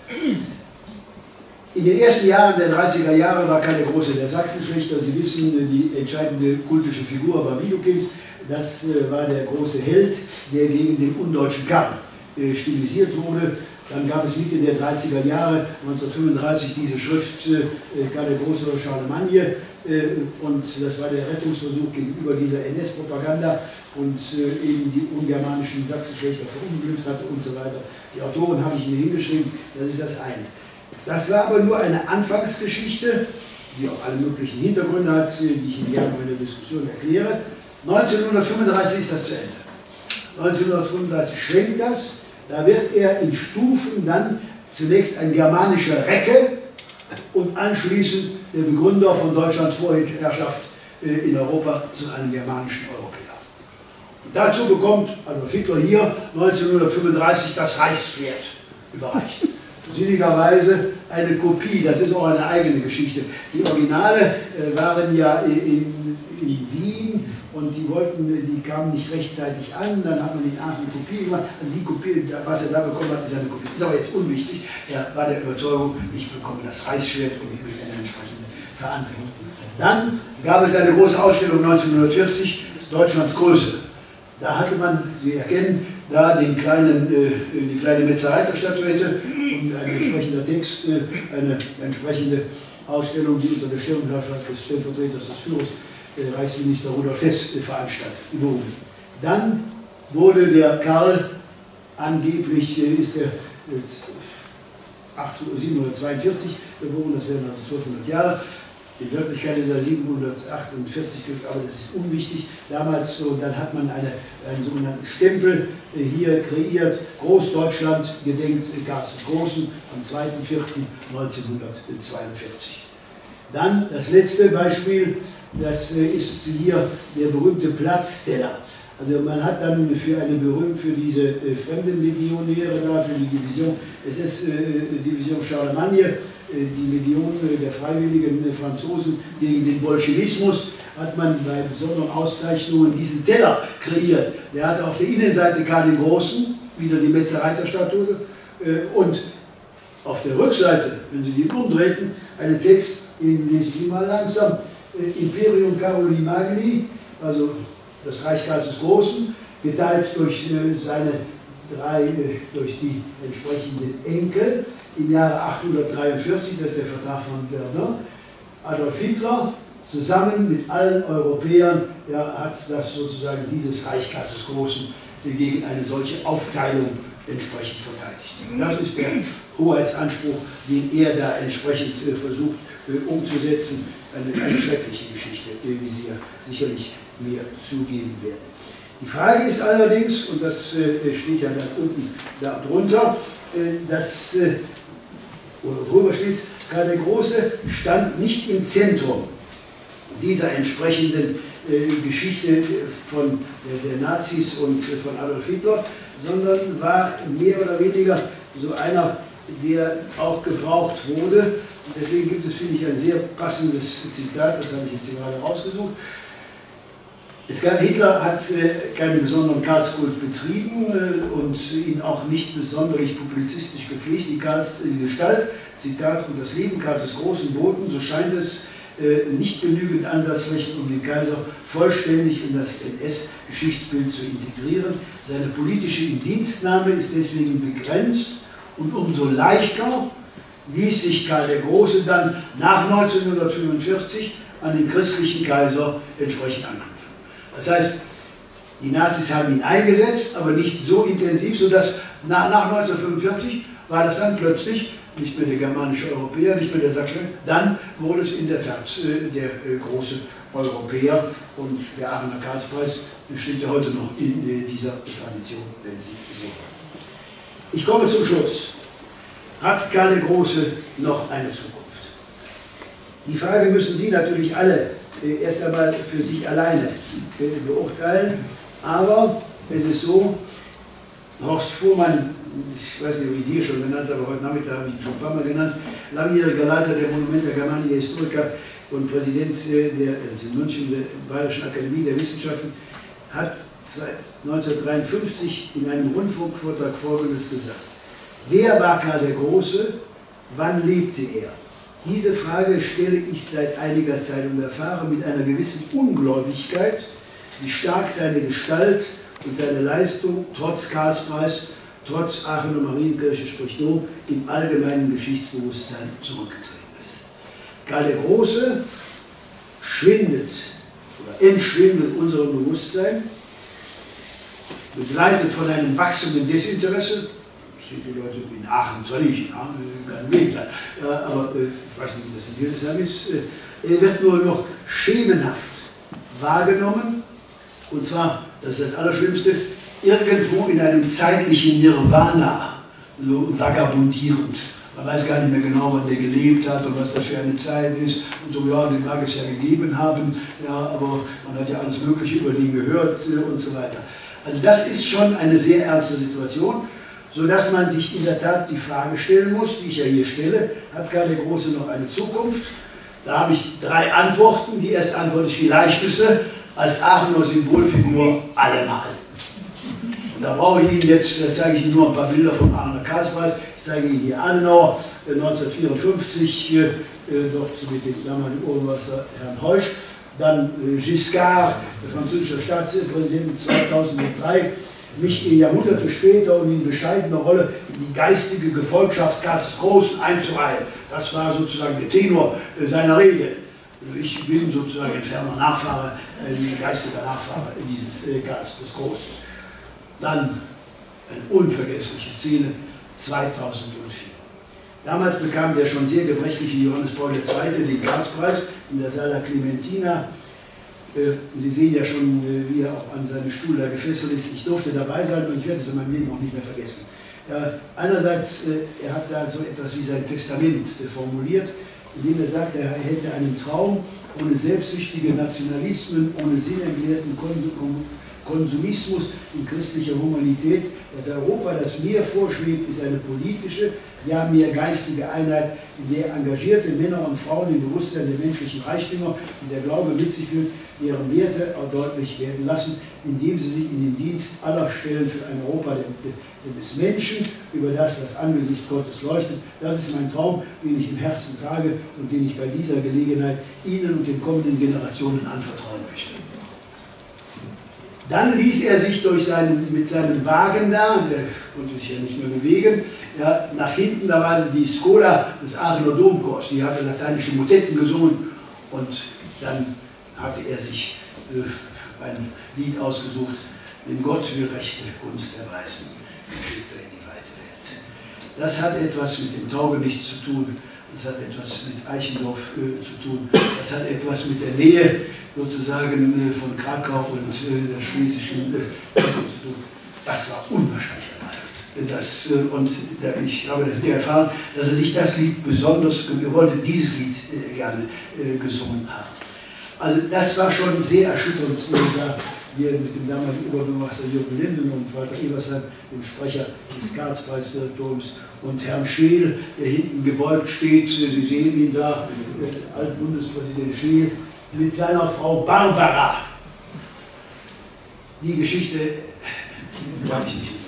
In den ersten Jahren der 30er Jahre war Karl der Große der Sachsenschlechter. Sie wissen, die entscheidende kultische Figur war Widukind. Das war der große Held, der gegen den undeutschen Karl stilisiert wurde. Dann gab es Mitte der 30er Jahre, 1935, diese Schrift Karl der Große oder Charlemagne. Und das war der Rettungsversuch gegenüber dieser NS-Propaganda und eben die ungermanischen Sachsenschlechter verunglückt hatte und so weiter. Die Autoren habe ich hier hingeschrieben, das ist das eine. Das war aber nur eine Anfangsgeschichte, die auch alle möglichen Hintergründe hat, die ich Ihnen gerne in der Diskussion erkläre. 1935 ist das zu Ende. 1935 schwenkt das, da wird er in Stufen dann zunächst ein germanischer Recke und anschließend der Begründer von Deutschlands Vorherrschaft in Europa zu einem germanischen Europäer. Und dazu bekommt Adolf Hitler hier 1935 das Reichsschwert überreicht. Sinnigerweise eine Kopie, das ist auch eine eigene Geschichte. Die Originale waren ja in Wien und die kamen nicht rechtzeitig an, dann hat man in Aachen eine Kopie gemacht. Und die Kopie, was er da bekommen hat, ist eine Kopie. Ist aber jetzt unwichtig. Er war der Überzeugung, ich bekomme das Reichsschwert und ich bin eine entsprechende Verantwortung. Dann gab es eine große Ausstellung 1940, Deutschlands Größe. Da hatte man, Sie erkennen, da die kleine Metzereiterstatuette und ein entsprechender Text, eine entsprechende Ausstellung, die unter der Schirmherrschaft des Stellvertreters des Führers, Reichsminister Rudolf Hess, veranstaltet wurde. Dann wurde der Karl, angeblich ist er 742 geboren, das wären also 1200 Jahre. In Wirklichkeit ist er 748, aber das ist unwichtig. Damals, und dann hat man einen sogenannten Stempel hier kreiert. Großdeutschland gedenkt Karls des Großen am 2.4.1942. Dann das letzte Beispiel, das ist hier der berühmte Platzteller. Also man hat dann für diese Fremdenlegionäre da, für die Division, SS-Division Charlemagne, die Legion der freiwilligen Franzosen gegen den Bolschewismus, hat man bei besonderen Auszeichnungen diesen Teller kreiert. Der hatte auf der Innenseite Karl den Großen, wieder die Metzereiterstatue, und auf der Rückseite, wenn Sie die umdrehten, einen Text, den lese ich mal langsam, Imperium Caroli Magni, also das Reich Karls des Großen, geteilt durch durch die entsprechenden Enkel im Jahre 843, das ist der Vertrag von Verdun. Adolf Hitler zusammen mit allen Europäern hat das sozusagen dieses Reich Karls des Großen gegen eine solche Aufteilung entsprechend verteidigt. Das ist der Hoheitsanspruch, den er da entsprechend versucht umzusetzen. Eine schreckliche Geschichte, wie Sie ja sicherlich mir zugeben werden. Die Frage ist allerdings, und das steht ja da unten darunter, dass, oder worüber steht, Karl der Große stand nicht im Zentrum dieser entsprechenden Geschichte von der Nazis und von Adolf Hitler, sondern war mehr oder weniger so einer, der auch gebraucht wurde. Und deswegen gibt es, finde ich, ein sehr passendes Zitat, das habe ich jetzt hier gerade rausgesucht. Hitler hat keinen besonderen Karlskult betrieben und ihn auch nicht besonders publizistisch gepflegt. Die Gestalt, Zitat, und das Leben Karls des Großen boten, so scheint es, nicht genügend Ansatzflächen, um den Kaiser vollständig in das NS-Geschichtsbild zu integrieren. Seine politische Indienstnahme ist deswegen begrenzt und umso leichter ließ sich Karl der Große dann nach 1945 an den christlichen Kaiser entsprechend anknüpfen. Das heißt, die Nazis haben ihn eingesetzt, aber nicht so intensiv, sodass nach 1945 war das dann plötzlich nicht mehr der germanische Europäer, nicht mehr der Sachse, dann wurde es in der Tat der große Europäer, und der Aachener Karlspreis steht ja heute noch in dieser Tradition, wenn Sie so wollen. Ich komme zum Schluss. Hat Karl der Große noch eine Zukunft? Die Frage müssen Sie natürlich alle erst einmal für sich alleine beurteilen, aber es ist so, Horst Fuhrmann, ich weiß nicht, ob ich die hier schon genannt habe, heute Nachmittag habe ich ihn schon ein paar Mal genannt, langjähriger Leiter der Monumenta Germania Historica und Präsident in München der Bayerischen Akademie der Wissenschaften, hat 1953 in einem Rundfunkvortrag Folgendes gesagt: Wer war Karl der Große? Wann lebte er? Diese Frage stelle ich seit einiger Zeit und erfahre mit einer gewissen Ungläubigkeit, wie stark seine Gestalt und seine Leistung trotz Karlspreis, trotz Aachener Marienkirche, sprich Dom, im allgemeinen Geschichtsbewusstsein zurückgetreten ist. Karl der Große schwindet oder entschwindet unserem Bewusstsein, begleitet von einem wachsenden Desinteresse. Die Leute in Aachen zwar nicht, im Gegenteil, aber ich weiß nicht, wie das in Hildesheim ist, er wird nur noch schemenhaft wahrgenommen, und zwar, das ist das Allerschlimmste, irgendwo in einem zeitlichen Nirvana, so vagabundierend. Man weiß gar nicht mehr genau, wann der gelebt hat und was das für eine Zeit ist. Und so, ja, den mag es ja gegeben haben, ja, aber man hat ja alles Mögliche über den gehört und so weiter. Also das ist schon eine sehr ernste Situation, sodass man sich in der Tat die Frage stellen muss, die ich ja hier stelle: Hat Karl der Große noch eine Zukunft? Da habe ich 3 Antworten. Die erste Antwort ist die leichteste: als Aachener Symbolfigur allemal. Und da brauche ich Ihnen jetzt, da zeige ich Ihnen nur ein paar Bilder vom Aachener Karlspreis. Ich zeige Ihnen hier Adenauer, 1954, dort mit dem damaligen Obermeister Herrn Heusch. Dann Giscard, der französische Staatspräsident, 2003. Mich Jahrhunderte später und in bescheidener Rolle in die geistige Gefolgschaft Karls des Großen einzureihen. Das war sozusagen der Tenor seiner Rede. Ich bin sozusagen ein ferner Nachfahre, ein geistiger Nachfahre dieses Karls des Großen. Dann eine unvergessliche Szene, 2004. Damals bekam der schon sehr gebrechliche Johannes Paul II. Den Karlspreis in der Sala Clementina. Sie sehen ja schon, wie er auch an seinem Stuhl da gefesselt ist. Ich durfte dabei sein und ich werde es in meinem Leben auch nicht mehr vergessen. Einerseits, er hat da so etwas wie sein Testament formuliert, in dem er sagt, er hätte einen Traum ohne selbstsüchtige Nationalismen, ohne sinnentleerten Konsumismus in christlicher Humanität. Das Europa, das mir vorschwebt, ist eine politische, ja mehr geistige Einheit, in der engagierte Männer und Frauen im Bewusstsein der menschlichen Reichtümer und der Glaube mit sich führen, deren Werte auch deutlich werden lassen, indem sie sich in den Dienst aller stellen für ein Europa des Menschen, über das Angesicht Gottes leuchtet. Das ist mein Traum, den ich im Herzen trage und den ich bei dieser Gelegenheit Ihnen und den kommenden Generationen anvertrauen möchte. Dann ließ er sich mit seinem Wagen da, der konnte sich ja nicht mehr bewegen, ja, nach hinten, da war die Schola des Aachener Domchors, die hatte lateinische Motetten gesungen, und dann hatte er sich ein Lied ausgesucht: Denn Gott will rechte Gunst erweisen, den schickt er in die weite Welt. Das hat etwas mit dem Taugenichts zu tun, das hat etwas mit Eichendorff zu tun, das hat etwas mit der Nähe sozusagen von Krakau und der schlesischen zu tun. Das war unwahrscheinlich ergreifend. Und ich habe erfahren, dass er sich das Lied besonders, er wollte dieses Lied gerne gesungen haben. Also das war schon sehr erschütternd, da wir mit dem damaligen Oberbürgermeister Jürgen Linden und Walter Ebersheim, dem Sprecher des Karlspreisdirektoriums, und Herrn Scheel, der hinten gebeugt steht, Sie sehen ihn da, Altbundespräsident Scheel, mit seiner Frau Barbara. Die Geschichte darf ich nicht.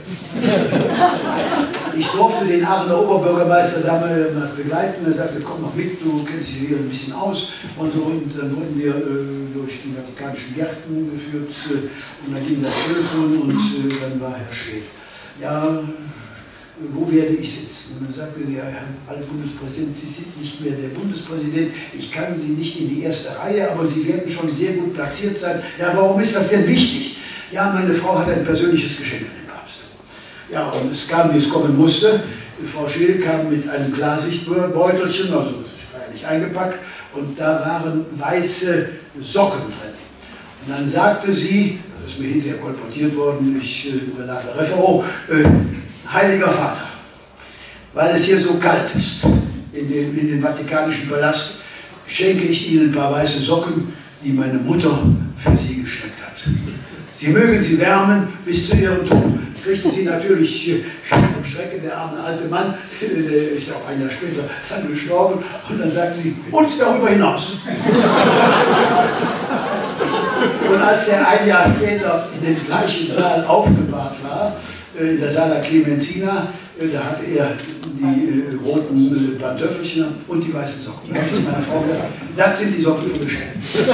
Ich durfte den Aachener Oberbürgermeister damals begleiten. Er sagte, komm noch mit, du kennst dich hier ein bisschen aus. Und so, und dann wurden wir durch die vatikanischen Gärten geführt und dann ging das Telefon und dann war Herr Scheel. Ja, wo werde ich sitzen? Und dann sagte der Herr Altbundespräsident, Sie sind nicht mehr der Bundespräsident, ich kann Sie nicht in die erste Reihe, aber Sie werden schon sehr gut platziert sein. Ja, warum ist das denn wichtig? Ja, meine Frau hat ein persönliches Geschenk an den Papst. Ja, und es kam, wie es kommen musste. Frau Scheel kam mit einem Klarsichtbeutelchen, also feierlich eingepackt, und da waren weiße Socken drin. Und dann sagte sie, das ist mir hinterher kolportiert worden, ich überlag der Referat, Heiliger Vater, weil es hier so kalt ist, in dem Vatikanischen Palast, schenke ich Ihnen ein paar weiße Socken, die meine Mutter für Sie gestrickt hat. Sie mögen sie wärmen bis zu ihrem Tod. Kriegte sie natürlich einen Schrecken, der arme alte Mann, der ist auch ein Jahr später dann gestorben, und dann sagt sie, und darüber hinaus. Und als er ein Jahr später in dem gleichen Saal aufgebahrt war, in der Sala Clementina, da hatte er die roten Pantöffelchen und die weißen Socken. Da habe ich zu meiner Frau gesagt, das sind die Socken für Geschenk.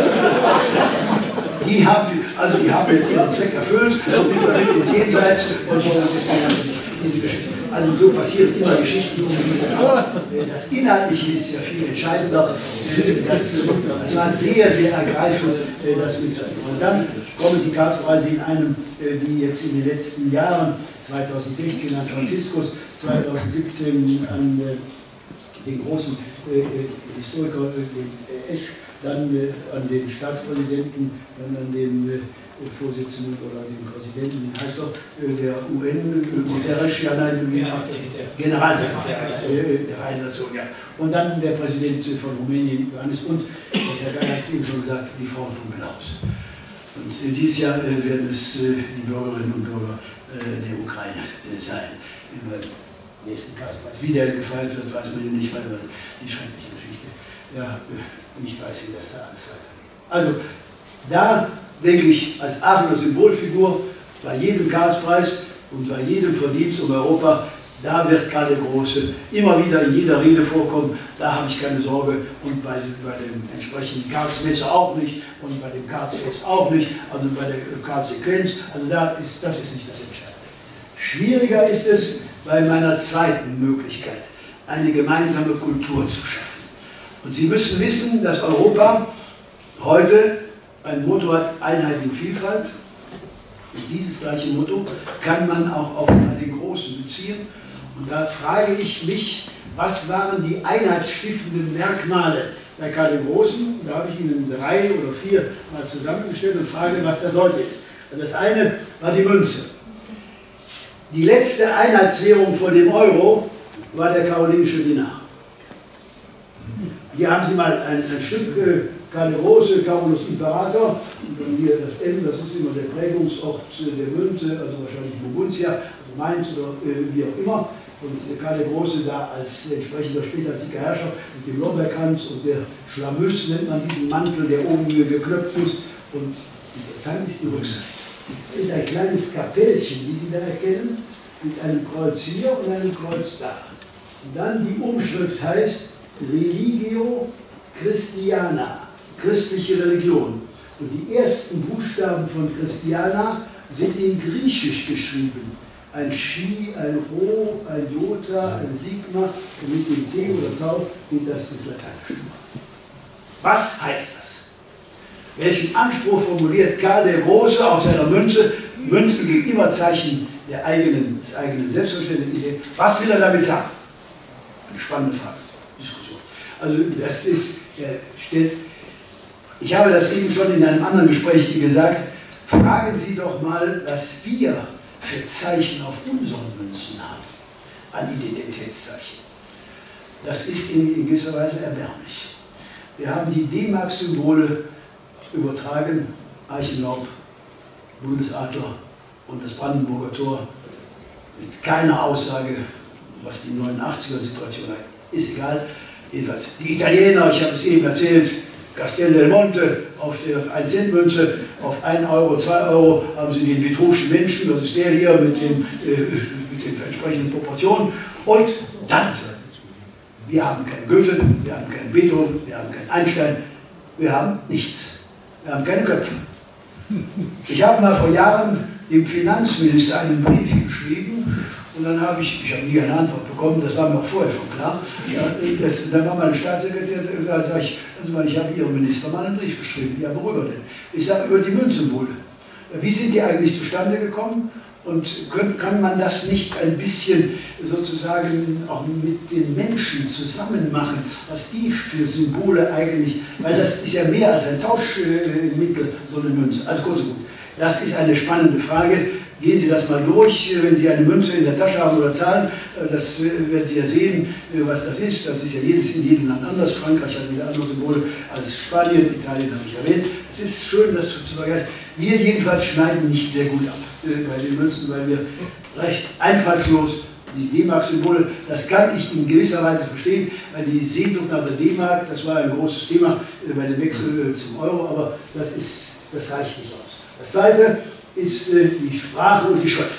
Die haben jetzt ihren Zweck erfüllt und überlebt ins Jenseits und so, diese Geschichte. Also so passiert immer Geschichten. Das Inhaltliche ist ja viel entscheidender. Das war sehr, sehr ergreifend, das mitzunehmen. Und dann kommen die Karlspreise in einem, wie jetzt in den letzten Jahren, 2016 an Franziskus, 2017 an den großen Historiker, den Esch, dann an den Staatspräsidenten, dann an den Vorsitzenden oder den Präsidenten, wie heißt doch, der UN, Guterres, ja nein, Generalsekretär der Vereinten Nationen, ja. Und dann der Präsident von Rumänien, Johannes, und, Herr Geier hat es eben schon gesagt, die Frauen von Belarus. Und dieses Jahr werden es die Bürgerinnen und Bürger der Ukraine sein. Im nächsten Karlspreis. Wie der gefeiert wird, weiß man ja nicht, weil die schreckliche Geschichte ja nicht weiß, wie das da alles weitergeht. Also, da denke ich, als Aachener Symbolfigur, bei jedem Karlspreis und bei jedem Verdienst um Europa, da wird Karl der Große immer wieder in jeder Rede vorkommen, da habe ich keine Sorge, und bei dem entsprechenden Karlsmesse auch nicht und bei dem Karlsfest auch nicht, also bei der Karlssequenz, also das ist nicht das Entscheidende. Schwieriger ist es bei meiner zweiten Möglichkeit, eine gemeinsame Kultur zu schaffen. Und Sie müssen wissen, dass Europa heute ein Motto hat, Einheit in Vielfalt. Und dieses gleiche Motto kann man auch auf den Großen beziehen. Und da frage ich mich, was waren die einheitsstiftenden Merkmale bei Karl dem Großen? Da habe ich Ihnen 3 oder 4 mal zusammengestellt und frage, was das heute ist. Also das eine war die Münze. Die letzte Einheitswährung vor dem Euro war der karolingische Dinar. Hier haben Sie mal ein Stück Karl der Große, Carolus Imperator, und dann hier das M, das ist immer der Prägungsort der Münze, also wahrscheinlich Burgundia, also Mainz oder wie auch immer. Und Karl der Große da als entsprechender spätantiker Herrscher mit dem Lorbeerkranz und der Schlamüs nennt man diesen Mantel, der oben geklöpft ist. Und interessant ist die Rückseite. Das ist ein kleines Kapellchen, wie Sie da erkennen, mit einem Kreuz hier und einem Kreuz da. Und dann die Umschrift heißt Religio Christiana, christliche Religion. Und die ersten Buchstaben von Christiana sind in Griechisch geschrieben. Ein Chi, ein Rho, ein Jota, ein Sigma, und mit dem T oder Tau geht das ins Lateinische. Was heißt das? Welchen Anspruch formuliert Karl der Große auf seiner Münze? Münzen sind immer Zeichen des eigenen Selbstverständnisses Idee. Was will er damit sagen? Eine spannende Frage, Diskussion. Also das ist, ich habe das eben schon in einem anderen Gespräch gesagt, fragen Sie doch mal, was wir für Zeichen auf unseren Münzen haben, an Identitätszeichen. Das ist in gewisser Weise erbärmlich. Wir haben die D-Mark-Symbole übertragen, Eichenlaub, Bundesadler und das Brandenburger Tor, mit keiner Aussage, was die 89er-Situation ist egal. Jedenfalls die Italiener, ich habe es eben erzählt, Castel del Monte auf der 1-Cent-Münze, auf 1 Euro, 2 Euro haben sie den Vitruvschen Menschen, das ist der hier mit den entsprechenden Proportionen. Und Dante. Wir haben keinen Goethe, wir haben keinen Beethoven, wir haben keinen Einstein, wir haben nichts. Wir haben keine Köpfe. Ich habe mal vor Jahren dem Finanzminister einen Brief geschrieben und dann habe ich habe nie eine Antwort bekommen, das war mir auch vorher schon klar. Ja, dann war mein Staatssekretär, da sage ich, also ich habe Ihrem Minister mal einen Brief geschrieben. Ja, worüber denn? Ich sage, über die Münzsymbole. Wie sind die eigentlich zustande gekommen? Und kann man das nicht ein bisschen sozusagen auch mit den Menschen zusammen machen, was die für Symbole eigentlich, weil das ist ja mehr als ein Tauschmittel, so eine Münze. Also kurz und gut, das ist eine spannende Frage. Gehen Sie das mal durch, wenn Sie eine Münze in der Tasche haben oder zahlen, das werden Sie ja sehen, was das ist. Das ist ja in jedem Land anders. Frankreich hat wieder andere Symbole als Spanien, Italien habe ich erwähnt. Es ist schön, das zu vergleichen. Wir jedenfalls schneiden nicht sehr gut ab bei den Münzen, weil wir recht einfallslos die D-Mark-Symbole, das kann ich in gewisser Weise verstehen, weil die Sehnsucht nach der D-Mark, das war ein großes Thema bei dem Wechsel zum Euro, aber das reicht nicht aus. Das Zweite ist die Sprache und die Schrift.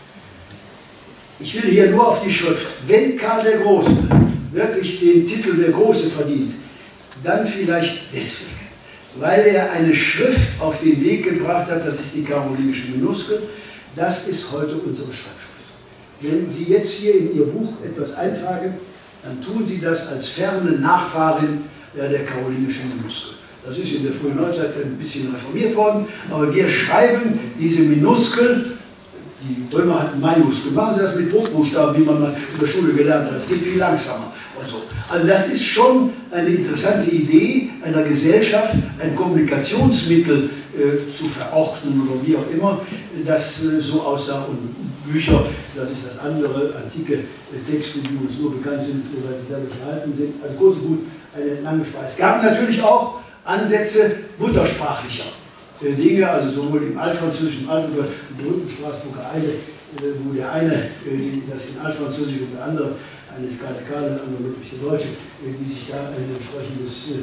Ich will hier nur auf die Schrift. Wenn Karl der Große wirklich den Titel der Große verdient, dann vielleicht deswegen, weil er eine Schrift auf den Weg gebracht hat, das ist die karolingische Minuskel, das ist heute unsere Schreibschrift. Wenn Sie jetzt hier in Ihr Buch etwas eintragen, dann tun Sie das als ferne Nachfahrin der karolinischen Minuskel. Das ist in der frühen Neuzeit ein bisschen reformiert worden, aber wir schreiben diese Minuskel, die Römer hatten Majuskel, machen Sie das mit Druckbuchstaben, wie man mal in der Schule gelernt hat, das geht viel langsamer. Und so. Also das ist schon eine interessante Idee einer Gesellschaft, ein Kommunikationsmittel zu verordnen oder wie auch immer, das so aussah. Und Bücher, das ist das andere, antike Texte, die uns nur bekannt sind, weil sie dadurch erhalten sind. Also kurz und gut, eine lange Sprache. Es gab natürlich auch Ansätze muttersprachlicher Dinge, also sowohl im Altfranzösischen, im berühmten Straßburger Eide, wo der eine das in Altfranzösisch und der andere eine Skala, der andere wirklich der Deutsche, die sich da ein entsprechendes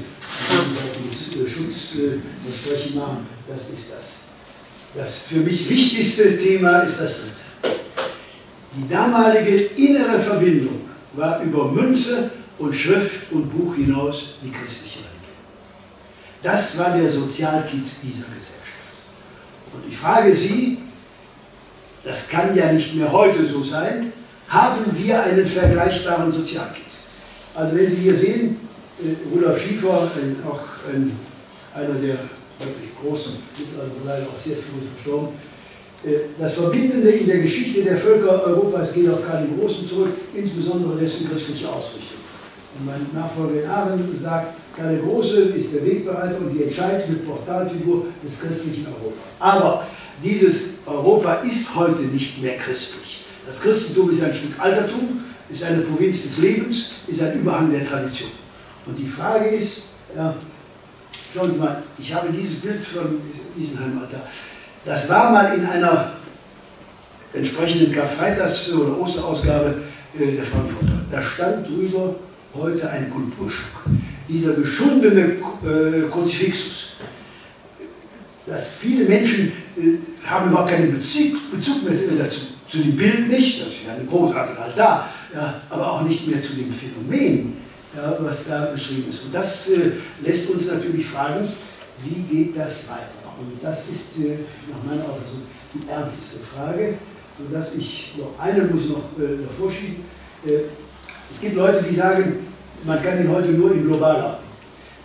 Schutzversprechen machen, das ist das. Das für mich wichtigste Thema ist das dritte. Die damalige innere Verbindung war über Münze und Schrift und Buch hinaus die christliche Religion. Das war der Sozialkit dieser Gesellschaft. Und ich frage Sie, das kann ja nicht mehr heute so sein, haben wir einen vergleichbaren Sozialkit? Also wenn Sie hier sehen, Rudolf Schiefer, auch einer der wirklich großen, leider auch sehr früh verstorben, das Verbindende in der Geschichte der Völker Europas geht auf Karl den Großen zurück, insbesondere dessen christliche Ausrichtung. Und mein Nachfolger in Aachen sagt, Karl der Große ist der Wegbereiter und die entscheidende Portalfigur des christlichen Europa. Aber dieses Europa ist heute nicht mehr christlich. Das Christentum ist ein Stück Altertum, ist eine Provinz des Lebens, ist ein Überhang der Tradition. Und die Frage ist, ja, schauen Sie mal, ich habe dieses Bild von Isenheim da. Das war mal in einer entsprechenden Karfreitags- oder Osterausgabe der Frankfurter. Da stand drüber heute ein Kulturschock. Dieser geschundene Kruzifixus. Dass viele Menschen haben überhaupt keinen Bezug mehr dazu. Zu dem Bild nicht, das ist ja ein großartiger Altar, ja, aber auch nicht mehr zu dem Phänomen, ja, was da beschrieben ist. Und das lässt uns natürlich fragen, wie geht das weiter? Und das ist nach meiner Auffassung die ernsteste Frage, sodass ich noch eine muss noch davor schießen. Es gibt Leute, die sagen, man kann ihn heute nur in global haben.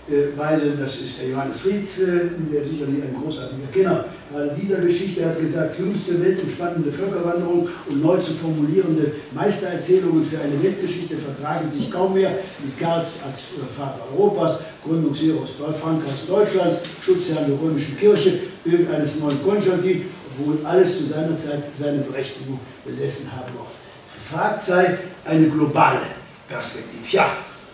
Weise, das ist der Johannes Fried, der sicherlich ein großartiger Kenner dieser Geschichte, hat gesagt, jüngste weltumspannende Völkerwanderung und neu zu formulierende Meistererzählungen für eine Weltgeschichte vertragen sich kaum mehr mit Karls als Vater Europas, Gründungsheros Frankreichs, Deutschlands, Schutzherrn der römischen Kirche, Bild eines neuen Konstantin, obwohl alles zu seiner Zeit seine Berechtigung besessen haben mochte. Gefragt sei eine globale Perspektive. Ja,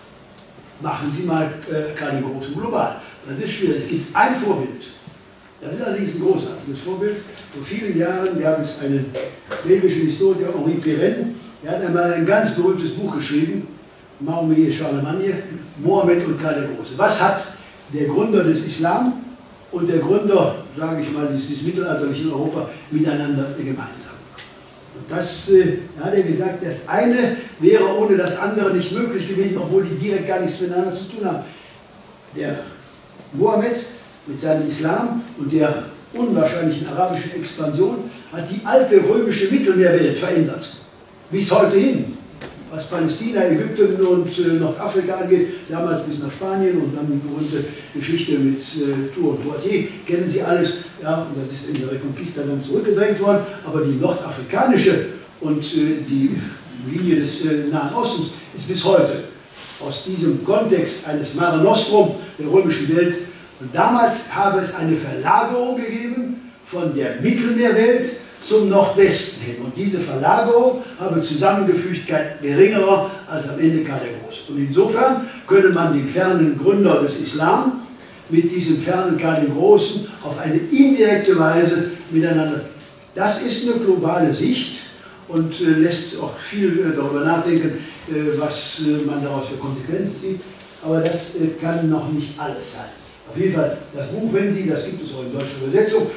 machen Sie mal Karl den Großen global. Das ist schwierig. Es gibt ein Vorbild. Das ist allerdings ein großartiges Vorbild. Vor vielen Jahren gab es einen belgischen Historiker, Henri Pirenne, der hat einmal ein ganz berühmtes Buch geschrieben, Mahomet Charlemagne, Mohammed und Karl der Große. Was hat der Gründer des Islam und der Gründer, sage ich mal, des mittelalterlichen Europa miteinander gemeinsam? Und das hat er gesagt, das eine wäre ohne das andere nicht möglich gewesen, obwohl die direkt gar nichts miteinander zu tun haben. Der Mohammed mit seinem Islam und der unwahrscheinlichen arabischen Expansion hat die alte römische Mittelmeerwelt verändert. Bis heute hin. Was Palästina, Ägypten und Nordafrika angeht, damals bis nach Spanien und dann die berühmte Geschichte mit Tours und Poitiers, kennen Sie alles. Ja, und das ist in der Reconquista dann zurückgedrängt worden, aber die nordafrikanische und die Linie des Nahen Ostens ist bis heute aus diesem Kontext eines Mare Nostrum der römischen Welt. Und damals habe es eine Verlagerung gegeben von der Mittelmeerwelt zum Nordwesten hin. Und diese Verlagerung habe Zusammengefügtheit geringerer als am Ende Karl der Große. Und insofern könne man den fernen Gründer des Islam mit diesem fernen Karl dem Großen auf eine indirekte Weise miteinander. Das ist eine globale Sicht und lässt auch viel darüber nachdenken, was man daraus für Konsequenzen zieht. Aber das kann noch nicht alles sein. Auf jeden Fall, das Buch, wenn Sie, das gibt es auch in deutscher Übersetzung,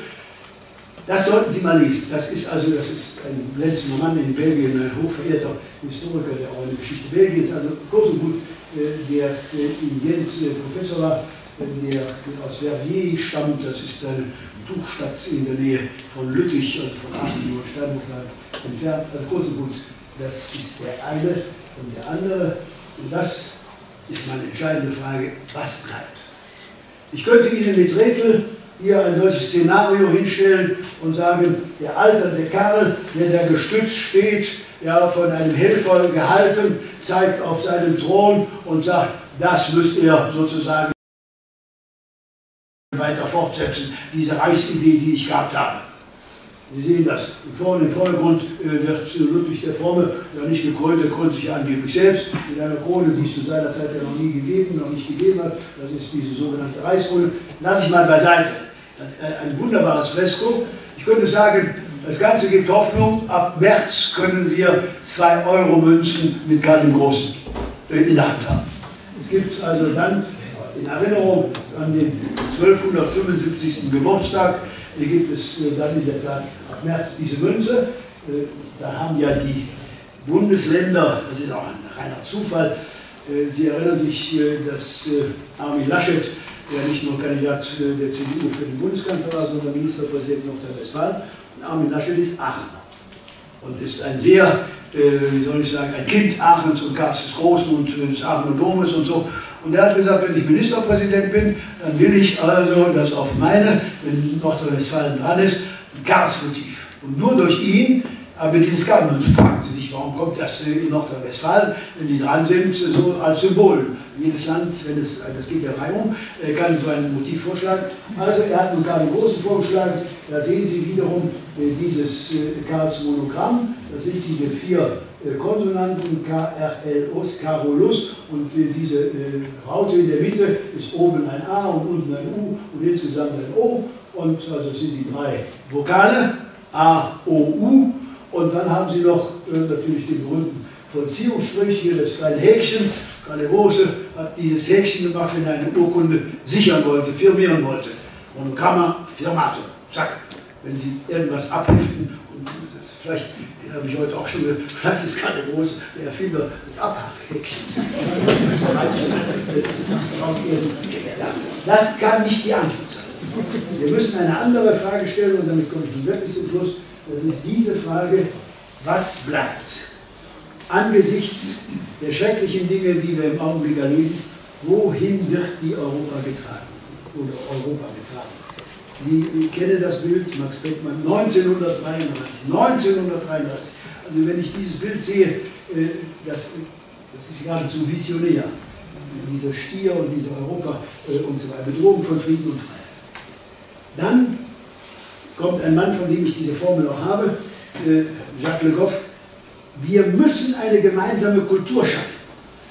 das sollten Sie mal lesen. Das ist ein glänzender Mann in Belgien, ein hochverehrter Historiker, der auch in der Geschichte Belgiens, also kurz und gut, der in Gent Professor war, der aus Verviers stammt, das ist eine Tuchstadt in der Nähe von Lüttich, also von Aachen, nur Steinburg entfernt. Also kurz und gut, das ist der eine und der andere. Und das ist meine entscheidende Frage, was bleibt? Ich könnte Ihnen mit Rätel hier ein solches Szenario hinstellen und sagen, der alternde Karl, der da gestützt steht, ja, von einem Helfer gehalten, zeigt auf seinen Thron und sagt, das müsst ihr sozusagen weiter fortsetzen, diese Reichsidee, die ich gehabt habe. Sie sehen das. Im Vordergrund wird Ludwig der Fromme ja nicht gekrönt, der krönt sich angeblich selbst mit einer Krone, die es zu seiner Zeit ja noch nicht gegeben hat. Das ist diese sogenannte Reichskrone. Lass ich mal beiseite. Das ist ein wunderbares Fresko. Ich könnte sagen, das Ganze gibt Hoffnung. Ab März können wir 2-Euro-Münzen mit Karl dem Großen in der Hand haben. Es gibt also dann in Erinnerung an den 1275. Geburtstag, gibt es dann in der Tat ab März diese Münze. Da haben ja die Bundesländer, das ist auch ein reiner Zufall, Sie erinnern sich, dass Armin Laschet ja nicht nur Kandidat der CDU für den Bundeskanzler war, sondern Ministerpräsident Nordrhein-Westfalen. Und Armin Laschet ist Aachener und ist ein sehr, wie soll ich sagen, ein Kind Aachens und Karls des Großen und des Aachener Domes und so. Und er hat gesagt, wenn ich Ministerpräsident bin, dann will ich also, dass auf meine, wenn Nordrhein-Westfalen dran ist, ein Karlsmotiv. Und nur durch ihn haben wir dieses Karl. Und fragen Sie sich, warum kommt das in Nordrhein-Westfalen, wenn die dran sind, so als Symbol. Jedes Land, wenn es, das geht ja reihum, kann so ein Motiv vorschlagen. Also er hat nun Karl den Großen vorgeschlagen. Da sehen Sie wiederum dieses Karls Monogramm. Das sind diese 4 Konsonanten KRLOS, Carolus, und diese Raute in der Mitte ist oben ein A und unten ein U und insgesamt ein O. Und also sind die 3 Vokale, A, O, U. Und dann haben Sie noch natürlich den berühmten Vollziehungsstrich, hier das kleine Häkchen. Karl der Große hat dieses Häkchen gemacht, wenn er eine Urkunde sichern wollte, firmieren wollte. Monogramma, Firmatum, zack. Wenn Sie irgendwas abheften, und vielleicht habe ich heute auch schon gesagt, vielleicht ist Karl der Große der Erfinder des Abhäkchens. Das kann nicht die Antwort sein. Wir müssen eine andere Frage stellen, und damit komme ich nun wirklich zum Schluss. Das ist diese Frage, was bleibt? Angesichts der schrecklichen Dinge, die wir im Augenblick erleben, wohin wird die Europa getragen? Oder Europa getragen? Sie kennen das Bild, Max Beckmann, 1933. Also wenn ich dieses Bild sehe, das ist geradezu visionär. Dieser Stier und dieser Europa und so weiter, Bedrohung von Frieden und Freiheit. Dann kommt ein Mann, von dem ich diese Formel auch habe, Jacques Le Goff: Wir müssen eine gemeinsame Kultur schaffen.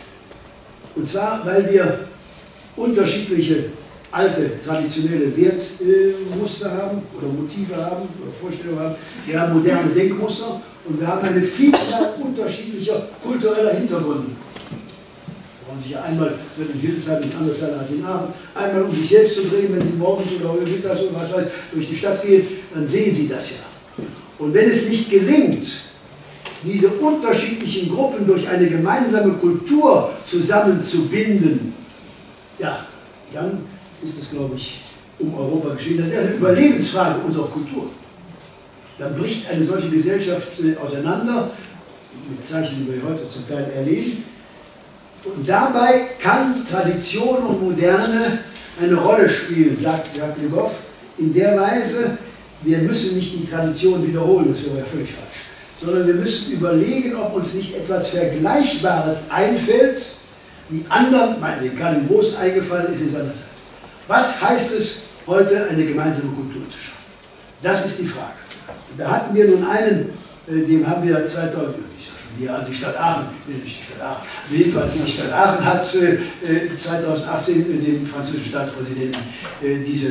Und zwar, weil wir unterschiedliche alte, traditionelle Wertmuster haben oder Motive haben oder Vorstellungen haben. Wir haben moderne Denkmuster und wir haben eine Vielzahl unterschiedlicher kultureller Hintergründe. Sie brauchen sich ja einmal, wird in Hildesheim nicht anders sein als in Aachen, einmal um sich selbst zu drehen, wenn Sie morgens oder mittags oder was weiß durch die Stadt gehen, dann sehen Sie das ja. Und wenn es nicht gelingt, diese unterschiedlichen Gruppen durch eine gemeinsame Kultur zusammenzubinden, ja, dann ist es, glaube ich, um Europa geschehen. Das ist eine Überlebensfrage unserer Kultur. Dann bricht eine solche Gesellschaft auseinander, mit Zeichen, die wir heute zum Teil erleben. Und dabei kann Tradition und Moderne eine Rolle spielen, sagt Jacques Le Goff, in der Weise, wir müssen nicht die Tradition wiederholen, das wäre ja völlig falsch, sondern wir müssen überlegen, ob uns nicht etwas Vergleichbares einfällt, wie anderen, den Karl dem Großen eingefallen ist in seiner Zeit. Was heißt es, heute eine gemeinsame Kultur zu schaffen? Das ist die Frage. Und da hatten wir nun einen, dem haben wir 2000, also die Stadt Aachen, nicht die Stadt Aachen, jedenfalls die Stadt Aachen hat 2018 dem französischen Staatspräsidenten diese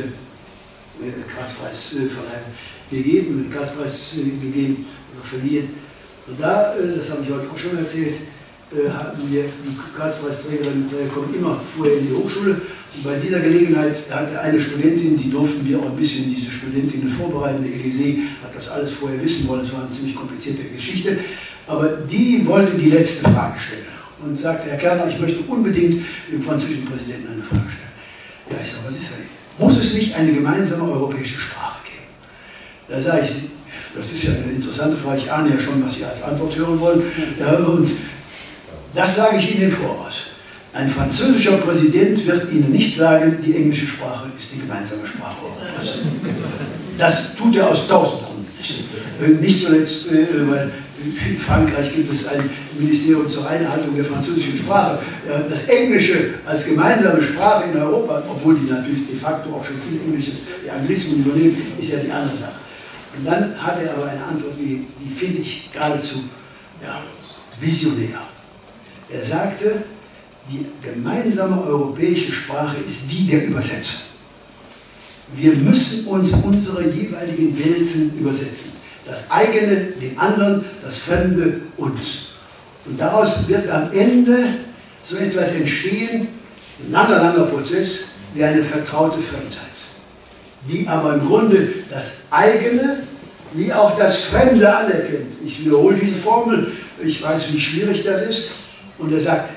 Karlspreisverleihung gegeben, gegeben oder verliehen. Und da, das habe ich heute auch schon erzählt, hatten wir, die Karlspreisträgerinnen und Träger kommen immer vorher in die Hochschule. Und bei dieser Gelegenheit hatte eine Studentin, die durften wir auch ein bisschen, diese Studentinnen vorbereiten, der Elysée hat das alles vorher wissen wollen, das war eine ziemlich komplizierte Geschichte, aber die wollte die letzte Frage stellen und sagte: Herr Kerner, ich möchte unbedingt dem französischen Präsidenten eine Frage stellen. Ja, ich sage, was ist das? Muss es nicht eine gemeinsame europäische Sprache geben? Da sage ich, das ist ja eine interessante Frage, ich ahne ja schon, was Sie als Antwort hören wollen. Ja, und das sage ich Ihnen im Voraus. Ein französischer Präsident wird Ihnen nicht sagen, die englische Sprache ist die gemeinsame Sprache Europas. Das tut er aus 1000 Gründen nicht. Nicht zuletzt, weil in Frankreich gibt es ein Ministerium zur Einhaltung der französischen Sprache. Das Englische als gemeinsame Sprache in Europa, obwohl die natürlich de facto auch schon viel Englisches, die Anglismen übernehmen, ist ja die andere Sache. Und dann hat er aber eine Antwort gegeben, die finde ich geradezu visionär. Er sagte, die gemeinsame europäische Sprache ist die der Übersetzung. Wir müssen uns unsere jeweiligen Welten übersetzen. Das eigene, den anderen, das Fremde, uns. Und daraus wird am Ende so etwas entstehen, ein langer Prozess, wie eine vertraute Fremdheit, die aber im Grunde das eigene wie auch das Fremde anerkennt. Ich wiederhole diese Formel, ich weiß, wie schwierig das ist. Und er sagt,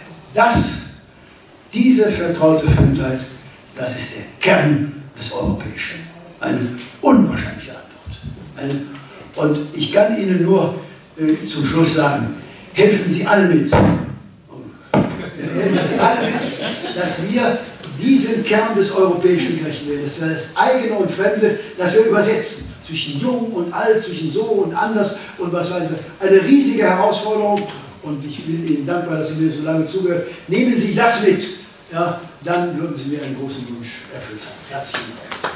diese vertraute Fremdheit, das ist der Kern des Europäischen. Eine unwahrscheinliche Antwort. Und ich kann Ihnen nur zum Schluss sagen, helfen Sie alle mit. Helfen Sie alle mit, dass wir diesen Kern des Europäischen gerecht werden. Das wäre das eigene und Fremde, das wir übersetzen. Zwischen jung und alt, zwischen so und anders und was weiß ich. Eine riesige Herausforderung. Und ich bin Ihnen dankbar, dass Sie mir so lange zugehört. Nehmen Sie das mit, ja, dann würden Sie mir einen großen Wunsch erfüllt haben. Herzlichen Dank.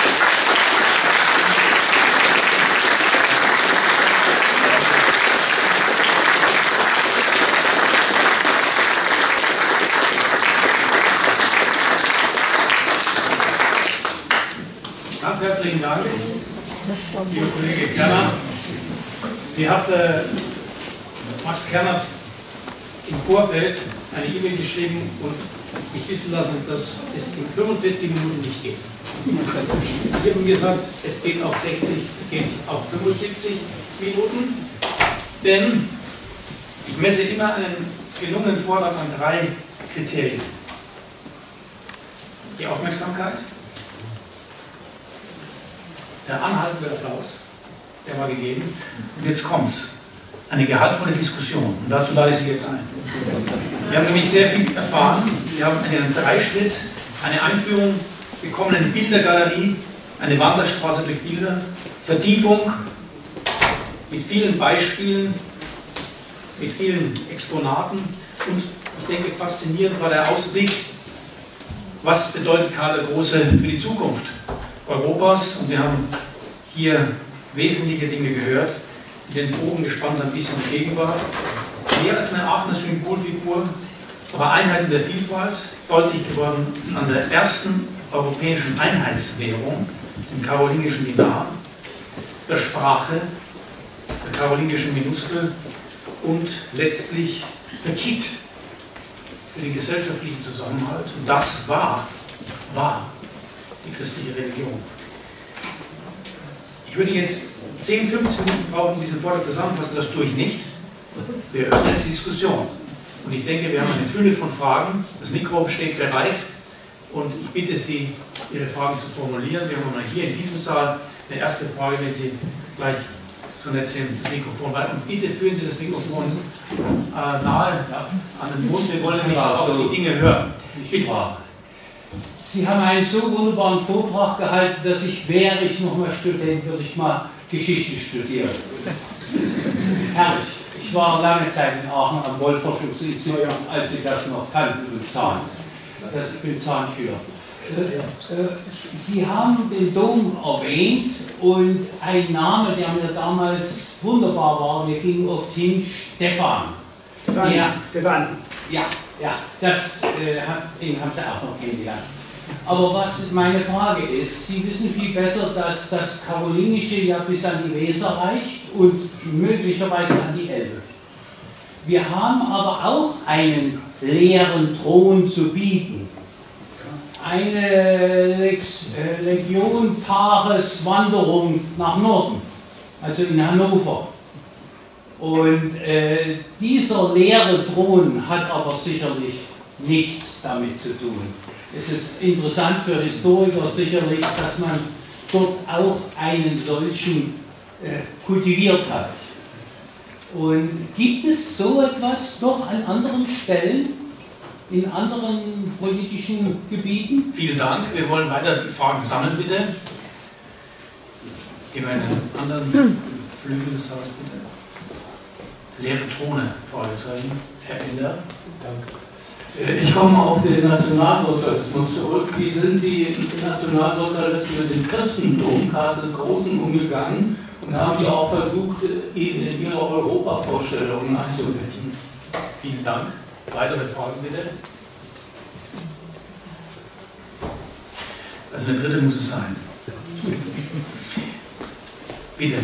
Ganz herzlichen Dank, lieber Kollege Kerner. Ihr habt Max Kerner im Vorfeld eine E-Mail geschrieben und mich wissen lassen, dass es in 45 Minuten nicht geht. Ich habe ihm gesagt, es geht auch 60, es geht auch 75 Minuten, denn ich messe immer einen gelungenen Vortrag an 3 Kriterien. Die Aufmerksamkeit, der anhaltende Applaus, der war gegeben, und jetzt kommt's. Eine gehaltvolle Diskussion. Und dazu lade ich Sie jetzt ein. Wir haben nämlich sehr viel erfahren Wir haben einen Dreischritt, eine Einführung bekommen, eine Bildergalerie, eine Wanderstraße durch Bilder, Vertiefung mit vielen Beispielen, mit vielen Exponaten und ich denke, faszinierend war der Ausblick, was bedeutet Karl der Große für die Zukunft Europas, und wir haben hier wesentliche Dinge gehört, den Bogen gespannt ein bisschen in die Gegenwart. Mehr als eine Aachener Symbolfigur, aber Einheit in der Vielfalt, deutlich geworden an der ersten europäischen Einheitswährung, dem karolingischen Dinar, der Sprache, der karolingischen Minuskel und letztlich der Kitt für den gesellschaftlichen Zusammenhalt. Und das war die christliche Religion. Ich würde jetzt 10, 15 Minuten brauchen, um diesen Vortrag zusammenzufassen, das tue ich nicht. Wir öffnen jetzt die Diskussion. Und ich denke, wir haben eine Fülle von Fragen. Das Mikro steht bereit und ich bitte Sie, Ihre Fragen zu formulieren. Wir haben mal hier in diesem Saal eine erste Frage, wenn Sie gleich so nett sind, das Mikrofon weiter. Und bitte führen Sie das Mikrofon nahe an den Mund. Wir wollen nicht auch die Dinge hören. Bitte. Sie haben einen so wunderbaren Vortrag gehalten, dass wäre ich noch mal Student, würde ich mal Geschichte studieren. Herrlich. Ich war lange Zeit in Aachen am Wollforschungsinstitut, als Sie das noch kannten mit Zahn. Ich bin Zahnschüler. Sie haben den Dom erwähnt und ein Name, der mir damals wunderbar war, mir ging oft hin, Stefan. Stefan. Ja, den haben Sie auch noch kennengelernt. Aber was meine Frage ist, Sie wissen viel besser, dass das Karolingische ja bis an die Weser reicht und möglicherweise an die Elbe. Wir haben aber auch einen leeren Thron zu bieten. Eine Legion-Tageswanderung nach Norden, also in Hannover. Und dieser leere Thron hat aber sicherlich nichts damit zu tun. Es ist interessant für Historiker sicherlich, dass man dort auch einen solchen kultiviert hat. Und gibt es so etwas noch an anderen Stellen, in anderen politischen Gebieten? Vielen Dank. Wir wollen weiter die Fragen sammeln, bitte. Gehen wir in den anderen Flügel des Saals, bitte. Leere Throne, Fragezeichen. Herr Ender. Danke. Ich komme auf den Nationalsozialismus zurück. Wie sind die Nationalsozialisten mit dem Christentum Karls des Großen umgegangen und haben die auch versucht, ihn in ihre Europavorstellungen einzubetten? Vielen Dank. Weitere Fragen bitte. Also eine dritte muss es sein. Bitte.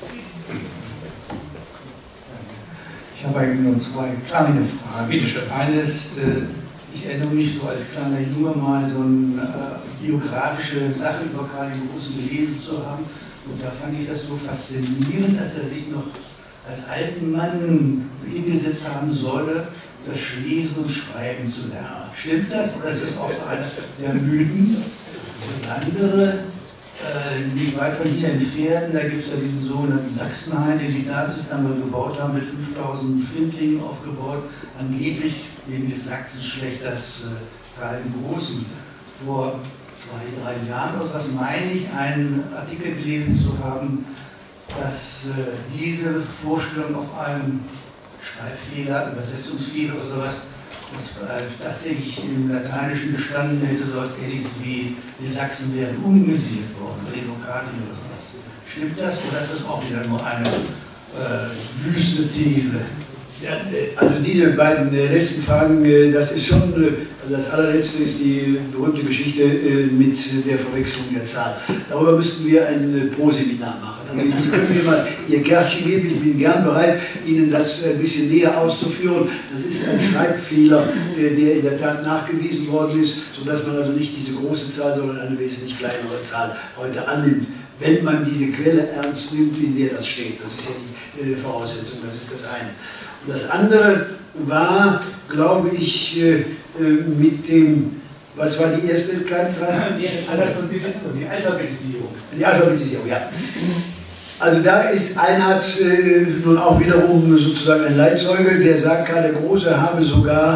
Ich habe eigentlich nur zwei kleine Fragen. Bitte schön. Eines, ich erinnere mich so als kleiner Junge mal so eine biografische Sache über Karl den Großen gelesen zu haben. Und da fand ich das so faszinierend, dass er sich noch als alten Mann hingesetzt haben solle, das Lesen und Schreiben zu lernen. Stimmt das oder ist das auch einer der Mythen? Das andere, nicht weit von hier entfernt, da gibt es ja diesen sogenannten Sachsenhain, den die Nazis dann mal gebaut haben, mit 5000 Findlingen aufgebaut, angeblich wegen des Sachsenschlechters Karl den Großen. Vor 2, 3 Jahren oder was meine ich, einen Artikel gelesen zu haben, dass diese Vorstellung auf einem Schreibfehler, Übersetzungsfehler oder sowas, das tatsächlich im Lateinischen gestanden hätte, sowas ähnliches wie die Sachsen wären umgesiedelt worden, Relocati oder sowas. Stimmt das oder ist das auch wieder nur eine wüste These? Ja, also diese beiden letzten Fragen, das ist schon, also das allerletzte ist die berühmte Geschichte mit der Verwechslung der Zahl. Darüber müssten wir ein Pro-Seminar machen. Also Sie können mir mal Ihr Kärtchen geben, ich bin gern bereit, Ihnen das ein bisschen näher auszuführen. Das ist ein Schreibfehler, der in der Tat nachgewiesen worden ist, sodass man also nicht diese große Zahl, sondern eine wesentlich kleinere Zahl heute annimmt, wenn man diese Quelle ernst nimmt, in der das steht. Das ist ja die Voraussetzung, das ist das eine. Und das andere war, glaube ich, mit dem, was war die erste kleine Frage? Die Alphabetisierung. Die Alphabetisierung, ja. Also da ist Einhard nun auch wiederum sozusagen ein Leitzeuge, der sagt, Karl der Große habe sogar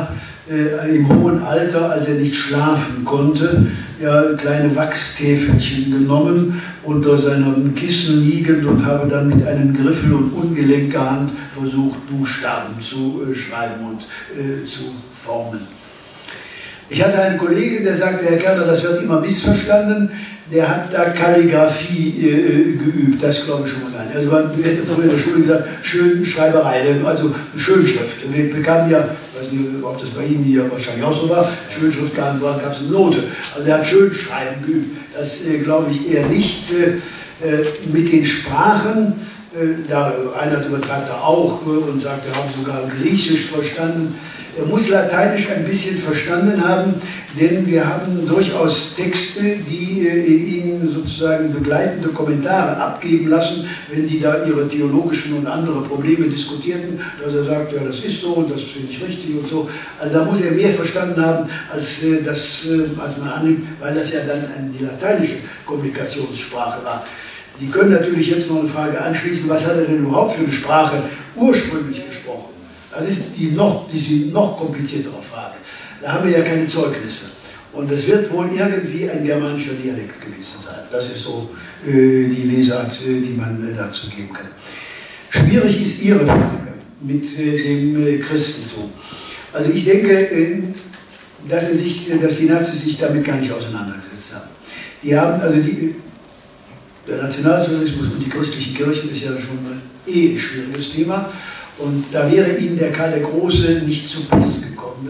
im hohen Alter, als er nicht schlafen konnte, ja, kleine Wachstäfelchen genommen, unter seinem Kissen liegend und habe dann mit einem Griffel und ungelenker Hand versucht, Buchstaben zu schreiben und zu formen. Ich hatte einen Kollegen, der sagte, Herr Kerner, das wird immer missverstanden, der hat da Kalligraphie geübt, das glaube ich schon mal gar nicht. Also man hätte früher in der Schule gesagt, Schönschreiberei, also Schönschrift. Wir bekamen ja, ich weiß nicht, ob das bei Ihnen hier wahrscheinlich auch so war, Schönschrift gab es eine Note. Also er hat Schönschreiben geübt. Das glaube ich eher nicht. Mit den Sprachen, da einer übertreibt da auch und sagt, er hat sogar Griechisch verstanden. Er muss Lateinisch ein bisschen verstanden haben, denn wir haben durchaus Texte, die ihn sozusagen begleitende Kommentare abgeben lassen, wenn die da ihre theologischen und andere Probleme diskutierten, dass er sagt, ja, das ist so und das finde ich richtig und so. Also da muss er mehr verstanden haben, als man annimmt, weil das ja dann die lateinische Kommunikationssprache war. Sie können natürlich jetzt noch eine Frage anschließen, was hat er denn überhaupt für eine Sprache ursprünglich gesprochen? Das ist die noch kompliziertere Frage. Da haben wir ja keine Zeugnisse. Und es wird wohl irgendwie ein germanischer Dialekt gewesen sein. Das ist so die Lesart, die man dazu geben kann. Schwierig ist Ihre Frage mit dem Christentum. Also ich denke, dass die Nazis sich damit gar nicht auseinandergesetzt haben. Die haben, also der Nationalsozialismus und die christlichen Kirchen ist ja schon ein schwieriges Thema. Und da wäre ihnen der Karl der Große nicht zu Pass gekommen.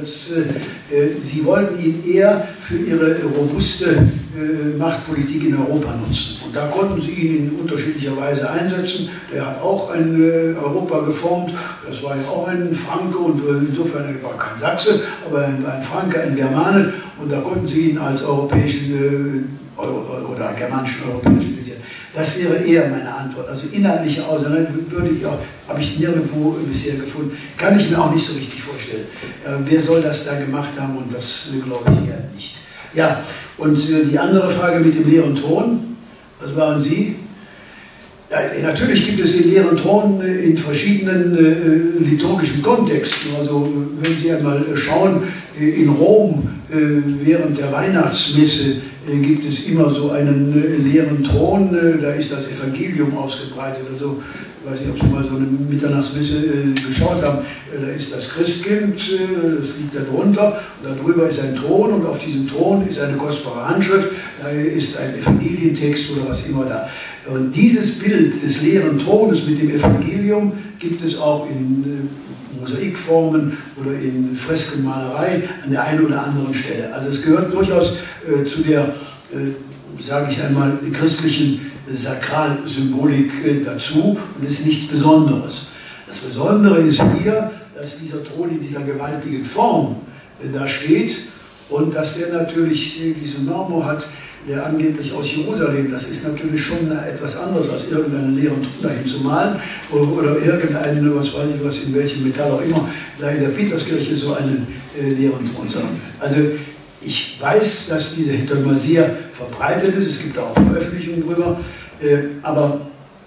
Sie wollten ihn eher für ihre robuste Machtpolitik in Europa nutzen. Und da konnten sie ihn in unterschiedlicher Weise einsetzen. Der hat auch Europa geformt. Das war ja auch ein Franke und insofern war kein Sachse, aber ein Franke, ein Germane. Und da konnten sie ihn als europäischen oder germanischen europäischen Visier. Das wäre eher meine Antwort. Also inhaltliche Auseinandersetzung habe ich nirgendwo bisher gefunden. Kann ich mir auch nicht so richtig vorstellen. Wer soll das da gemacht haben? Und das glaube ich eher nicht. Ja, und die andere Frage mit dem leeren Thron. Was waren Sie? Ja, natürlich gibt es den leeren Thron in verschiedenen liturgischen Kontexten. Also wenn Sie einmal schauen, in Rom während der Weihnachtsmesse gibt es immer so einen leeren Thron, da ist das Evangelium ausgebreitet. Also, ich weiß nicht, ob Sie mal so eine Mitternachtsmesse geschaut haben, da ist das Christkind, das liegt da drunter, und darüber ist ein Thron und auf diesem Thron ist eine kostbare Handschrift, da ist ein Evangelientext oder was immer da. Und dieses Bild des leeren Thrones mit dem Evangelium gibt es auch in Mosaikformen oder in Freskenmalerei an der einen oder anderen Stelle. Also es gehört durchaus zu der, sage ich einmal, christlichen Sakralsymbolik dazu und ist nichts Besonderes. Das Besondere ist hier, dass dieser Thron in dieser gewaltigen Form da steht und dass der natürlich diesen Marmor hat, der angeblich aus Jerusalem, das ist natürlich schon etwas anderes, als irgendeinen leeren Thron dahin zu malen oder irgendeinen, was weiß ich was, in welchem Metall auch immer, da in der Peterskirche so einen leeren Thron zu haben. Also ich weiß, dass diese Hintergrund sehr verbreitet ist, es gibt da auch Veröffentlichungen drüber, aber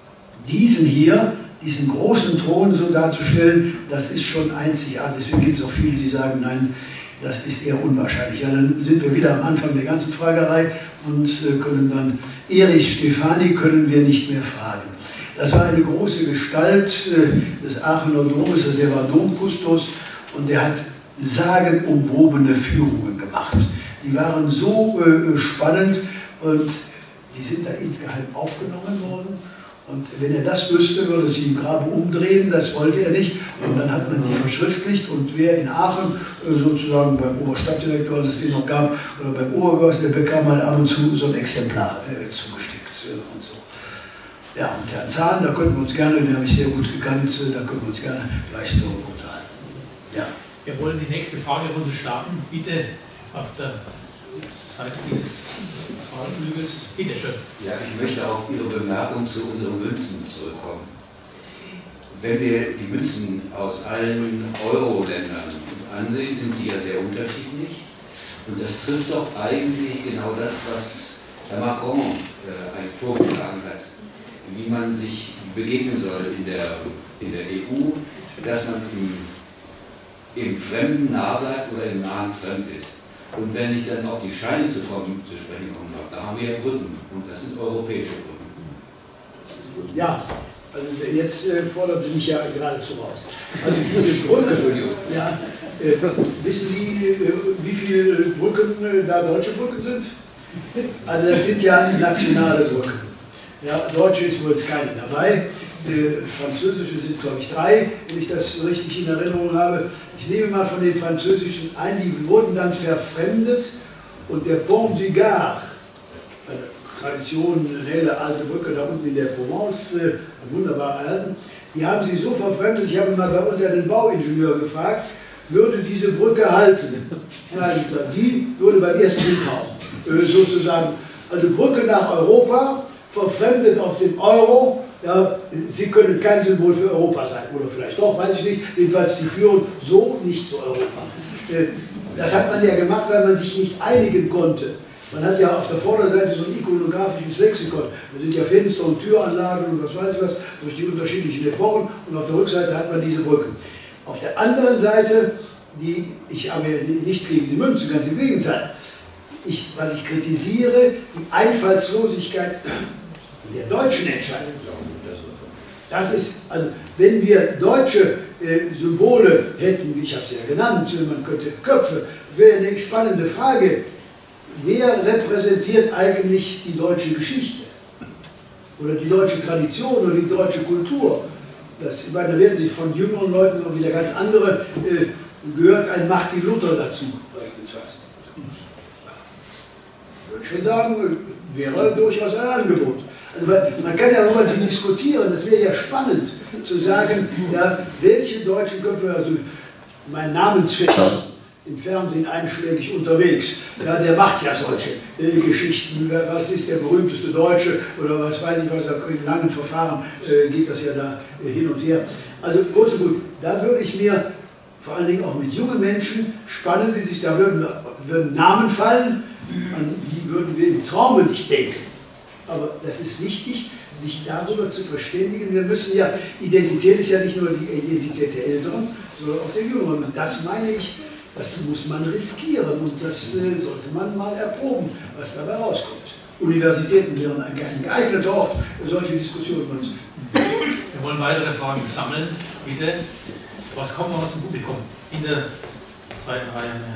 diesen großen Thron so darzustellen, das ist schon einzigartig. Deswegen gibt es auch viele, die sagen, nein, das ist eher unwahrscheinlich. Ja, dann sind wir wieder am Anfang der ganzen Fragerei und können dann, Erich Stefani können wir nicht mehr fragen. Das war eine große Gestalt des Aachener Domes, also er war Domkustos und der hat sagenumwobene Führungen gemacht. Die waren so spannend und die sind da insgeheim aufgenommen worden. Und wenn er das wüsste, würde sich im Grabe umdrehen, das wollte er nicht. Und dann hat man die verschriftlicht und wer in Aachen sozusagen beim Oberstadtdirektor, als es den noch gab, oder beim Oberbürgermeister, der bekam mal ab und zu so ein Exemplar zugesteckt und so. Ja, und Herrn Zahn, da könnten wir uns gerne, den habe ich sehr gut gekannt, da können wir uns gerne gleich darüber unterhalten. Ja. Wir wollen die nächste Fragerunde starten. Bitte auf der Seite dieses Saalflügels. Bitte schön. Ja, ich möchte auf Ihre Bemerkung zu unseren Münzen zurückkommen. Wenn wir die Münzen aus allen Euro-Ländern uns ansehen, sind die ja sehr unterschiedlich. Und das trifft doch eigentlich genau das, was Herr Macron vorgeschlagen hat, wie man sich begegnen soll in der EU, dass man im im Fremden nah bleibt oder im Nahen fremd ist. Und wenn ich dann auf die Scheine zu sprechen komme, da haben wir ja Brücken und das sind europäische Brücken. Ja, also jetzt fordern Sie mich ja geradezu raus. Also diese Brücke, ja, wissen Sie, wie viele Brücken da deutsche Brücken sind? Also das sind ja nationale Brücken. Ja, deutsche ist wohl jetzt keine dabei. Französische sind, glaube ich, 3, wenn ich das richtig in Erinnerung habe. Ich nehme mal von den französischen ein, die wurden dann verfremdet und der Pont du Gard, eine Tradition, eine helle alte Brücke da unten in der Provence, wunderbar erhalten, die haben sie so verfremdet, ich habe mal bei uns einen Bauingenieur gefragt, würde diese Brücke halten? Nein, die würde beim ersten Blick tauchen, sozusagen. Also Brücke nach Europa, verfremdet auf den Euro. Ja, sie können kein Symbol für Europa sein, oder vielleicht doch, weiß ich nicht. Jedenfalls, sie führen so nicht zu Europa. Das hat man ja gemacht, weil man sich nicht einigen konnte. Man hat ja auf der Vorderseite so ein ikonografisches Lexikon. Da sind ja Fenster und Türanlagen und was weiß ich was, durch die unterschiedlichen Epochen. Und auf der Rückseite hat man diese Brücken. Auf der anderen Seite, ich habe ja nichts gegen die Münzen, ganz im Gegenteil. Was ich kritisiere, die Einfallslosigkeit der deutschen Entscheidung. Das ist, also wenn wir deutsche Symbole hätten, ich habe es ja genannt, man könnte Köpfe, wäre eine spannende Frage, wer repräsentiert eigentlich die deutsche Geschichte? Oder die deutsche Tradition oder die deutsche Kultur? Ich meine, da werden sich von jüngeren Leuten auch wieder ganz andere, gehört ein Martin Luther dazu, beispielsweise. Ich würde schon sagen, wäre durchaus ein Angebot. Also man kann ja nochmal diskutieren, das wäre ja spannend zu sagen, ja, welche deutschen Köpfe, also mein Namensvetter im Fernsehen einschlägig unterwegs, ja, der macht ja solche Geschichten, was ist der berühmteste Deutsche oder was weiß ich was, in langen Verfahren geht das ja da hin und her. Also kurz und gut, da würde ich mir vor allen Dingen auch mit jungen Menschen spannende, da würden Namen fallen, an die würden wir im Traume nicht denken. Aber das ist wichtig, sich darüber zu verständigen. Wir müssen ja, Identität ist ja nicht nur die Identität der Älteren, sondern auch der Jüngeren. Und das meine ich, das muss man riskieren und das sollte man mal erproben, was dabei rauskommt. Universitäten wären ein geeigneter Ort, solche Diskussionen mal zu führen. Wir wollen weitere Fragen sammeln, bitte. Was kommt noch aus dem Publikum? In der zweiten Reihe mehr.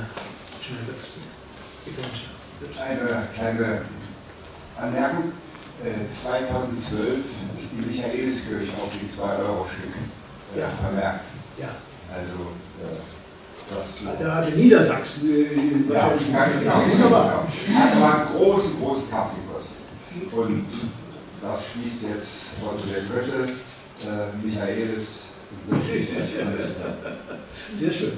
Eine kleine Anmerkung. 2012 ist die Michaeliskirche auf die 2-Euro-Stück vermerkt. Ja. Also das. Da hatte Niedersachsen wahrscheinlich. Ja, genau. Hat aber einen großen Kampf gekostet. Und da schließt jetzt Otto der Goethe, Michaelis. Sehr schön.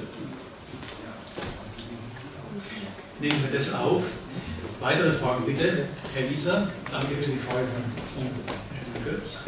Nehmen wir das auf. Weitere Fragen bitte. Herr Wieser, danke für die Frage von Götz.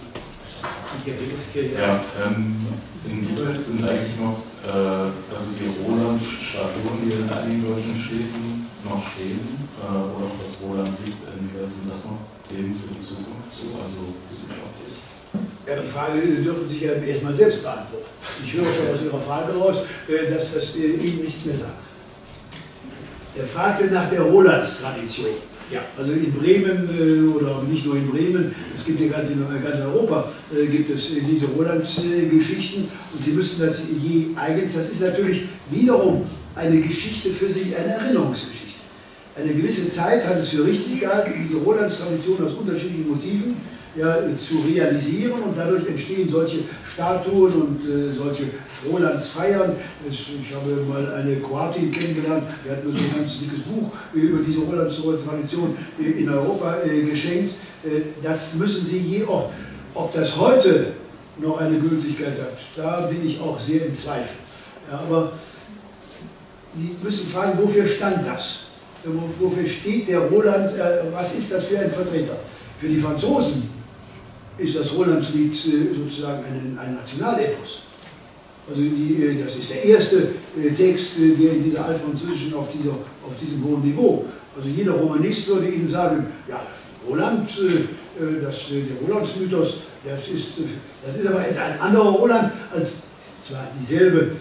Ja, in Niebelt sind eigentlich noch also die Roland-Stationen, die in einigen deutschen Städten noch stehen, oder auch das Roland liegt, inwieweit sind das noch Themen für die Zukunft, so, also wissenschaftlich? Ja, die Frage dürfen Sie ja erstmal selbst beantworten. Ich höre schon aus Ihrer Frage raus, dass das Ihnen nichts mehr sagt. Er fragte nach der Rolandstradition. Ja. Also in Bremen oder nicht nur in Bremen, es gibt ja ganz in Europa, gibt es diese Roland-Geschichten und Sie müssten das je eigens, das ist natürlich wiederum eine Geschichte für sich, eine Erinnerungsgeschichte. Eine gewisse Zeit hat es für richtig gehalten, diese Rolandstradition aus unterschiedlichen Motiven zu realisieren und dadurch entstehen solche Statuen und solche Frohlandsfeiern. Ich habe mal eine Kroatin kennengelernt, die hat mir so ein ganz dickes Buch über diese Rolandstradition in Europa geschenkt. Das müssen Sie je auch, ob das heute noch eine Gültigkeit hat, da bin ich auch sehr in Zweifel. Ja, aber Sie müssen fragen, wofür stand das? Wofür steht der Roland, was ist das für ein Vertreter? Für die Franzosen ist das Rolandslied sozusagen ein Nationalepos. Also das ist der erste Text, der in dieser altfranzösischen, auf diesem hohen Niveau. Also jeder Romanist würde Ihnen sagen, ja, Roland, der Rolandsmythos, das ist aber ein anderer Roland als zwar dieselbe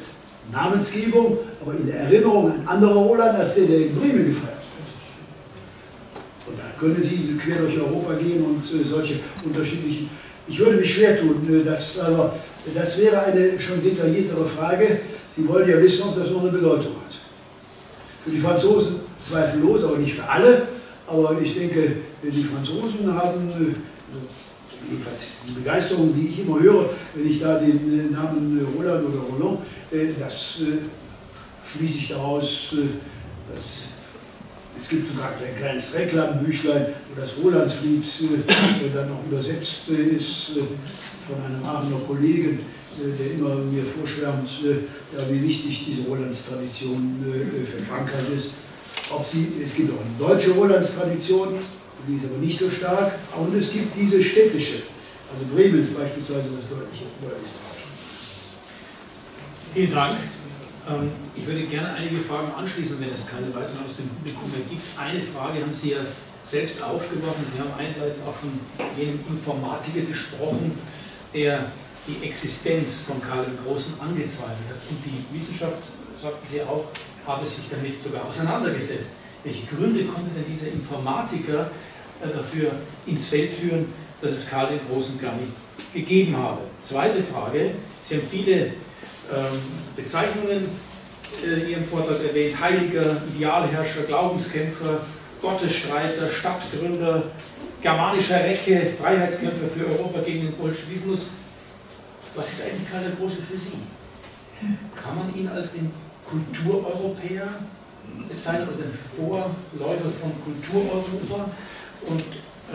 Namensgebung, aber in der Erinnerung ein anderer Roland als der in Bremen gefeiert wird. Und dann können Sie quer durch Europa gehen und solche unterschiedlichen. Ich würde mich schwer tun, aber das wäre eine schon detailliertere Frage. Sie wollen ja wissen, ob das noch eine Bedeutung hat. Für die Franzosen zweifellos, aber nicht für alle. Aber ich denke, die Franzosen haben, jedenfalls die Begeisterung, die ich immer höre, wenn ich da den Namen Roland oder Roland, das schließe ich daraus, dass es gibt sogar ein kleines Reklambüchlein, wo das Rolandslied dann noch übersetzt ist von einem Aachener Kollegen, der immer mir vorschwärmt, wie wichtig diese Rolandstradition für Frankreich ist. Es gibt auch eine deutsche Rolandstradition, die ist aber nicht so stark, und es gibt diese städtische, also Bremen ist beispielsweise das deutlichste Beispiel. Vielen Dank. Ich würde gerne einige Fragen anschließen, wenn es keine weiteren aus dem Publikum mehr gibt. Eine Frage haben Sie ja selbst aufgeworfen. Sie haben einleitend auch von jenem Informatiker gesprochen, der die Existenz von Karl dem Großen angezweifelt hat. Und die Wissenschaft, sagten Sie auch, habe sich damit sogar auseinandergesetzt. Welche Gründe konnte denn dieser Informatiker dafür ins Feld führen, dass es Karl den Großen gar nicht gegeben habe? Zweite Frage, Sie haben viele Bezeichnungen in Ihrem Vortrag erwähnt: Heiliger, Idealherrscher, Glaubenskämpfer, Gottesstreiter, Stadtgründer, germanischer Recke, Freiheitskämpfer für Europa gegen den Bolschewismus. Was ist eigentlich Karl der Große für Sie? Kann man ihn als den Kultureuropäer bezeichnen oder den Vorläufer von Kultureuropa? Und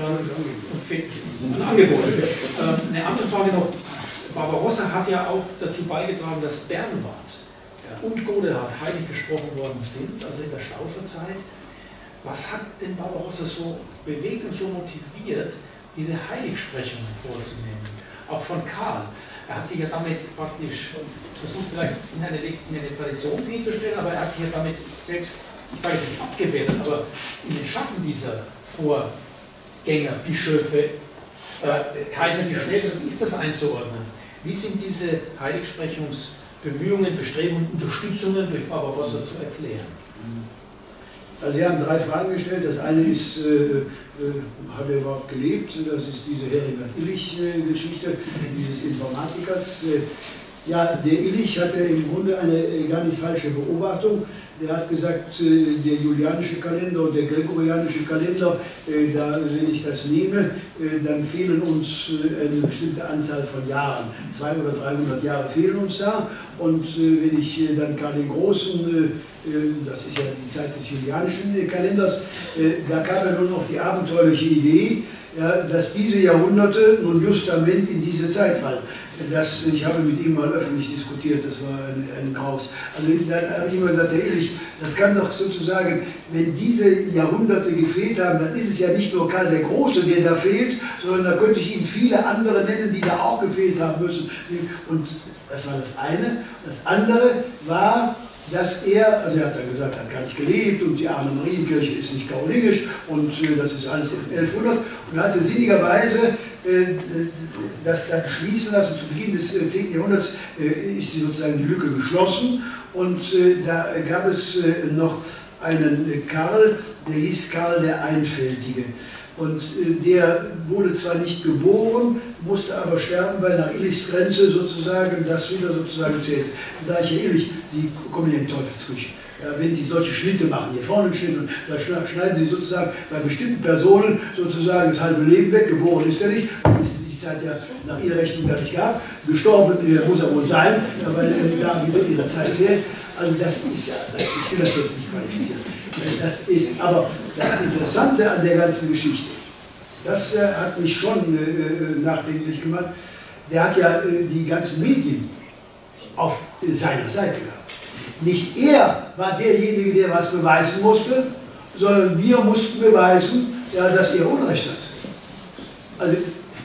ein Angebot. Eine andere Frage noch. Barbarossa hat ja auch dazu beigetragen, dass Bernward und Godehard heilig gesprochen worden sind, also in der Stauferzeit. Was hat denn Barbarossa so bewegt und so motiviert, diese Heiligsprechungen vorzunehmen? Auch von Karl. Er hat sich ja damit praktisch versucht, vielleicht in eine Tradition hinzustellen, aber er hat sich ja damit selbst, ich sage es nicht abgewendet, aber in den Schatten dieser Vorgänger, Bischöfe, Kaiser gestellt. Wie ist das einzuordnen? Wie sind diese Heiligsprechungsbemühungen, Bestrebungen, Unterstützungen durch Barbarossa zu erklären? Also Sie haben 3 Fragen gestellt. Das eine ist, hat er überhaupt gelebt? Das ist diese Heribert-Illich-Geschichte, dieses Informatikers. Ja, der Illich hatte im Grunde eine gar nicht falsche Beobachtung. Der hat gesagt, der julianische Kalender und der gregorianische Kalender, wenn ich das nehme, dann fehlen uns eine bestimmte Anzahl von Jahren. 200 oder 300 Jahre fehlen uns da. Und wenn ich dann Karl den Großen, das ist ja die Zeit des julianischen Kalenders, da kam er nun auf die abenteuerliche Idee, ja, dass diese Jahrhunderte nun justament in diese Zeit fallen. Ich habe mit ihm mal öffentlich diskutiert, das war ein Graus. Also dann habe ich immer gesagt, Herr Illich, das kann doch sozusagen, wenn diese Jahrhunderte gefehlt haben, dann ist es ja nicht nur Karl der Große, der da fehlt, sondern da könnte ich Ihnen viele andere nennen, die da auch gefehlt haben müssen. Und das war das eine. Das andere war, dass er, also er hat dann gesagt, er hat gar nicht gelebt und die Arne Marienkirche ist nicht karolingisch und das ist alles 1100 und er hatte sinnigerweise das dann schließen lassen. Zu Beginn des 10. Jahrhunderts ist sie sozusagen die Lücke geschlossen und da gab es noch einen Karl, der hieß Karl der Einfältige. Und der wurde zwar nicht geboren, musste aber sterben, weil nach Illichs Grenze sozusagen das wieder sozusagen zählt. Da sage ich, Herr Illich, Sie kommen in den Teufelsküche. Ja, wenn Sie solche Schnitte machen, hier vorne einen Schnitt, und da schneiden Sie sozusagen bei bestimmten Personen sozusagen das halbe Leben weg, geboren ist er nicht, das ist die Zeit ja nach Ihrer Rechnung gar nicht gab, gestorben muss er wohl sein, weil da wieder Ihre Zeit zählt. Also das ist ja, ich will das jetzt nicht qualifizieren. Das ist aber das Interessante an der ganzen Geschichte. Das hat mich schon nachdenklich gemacht. Der hat ja die ganzen Medien auf seiner Seite gehabt. Nicht er war derjenige, der was beweisen musste, sondern wir mussten beweisen, ja, dass er Unrecht hat. Also,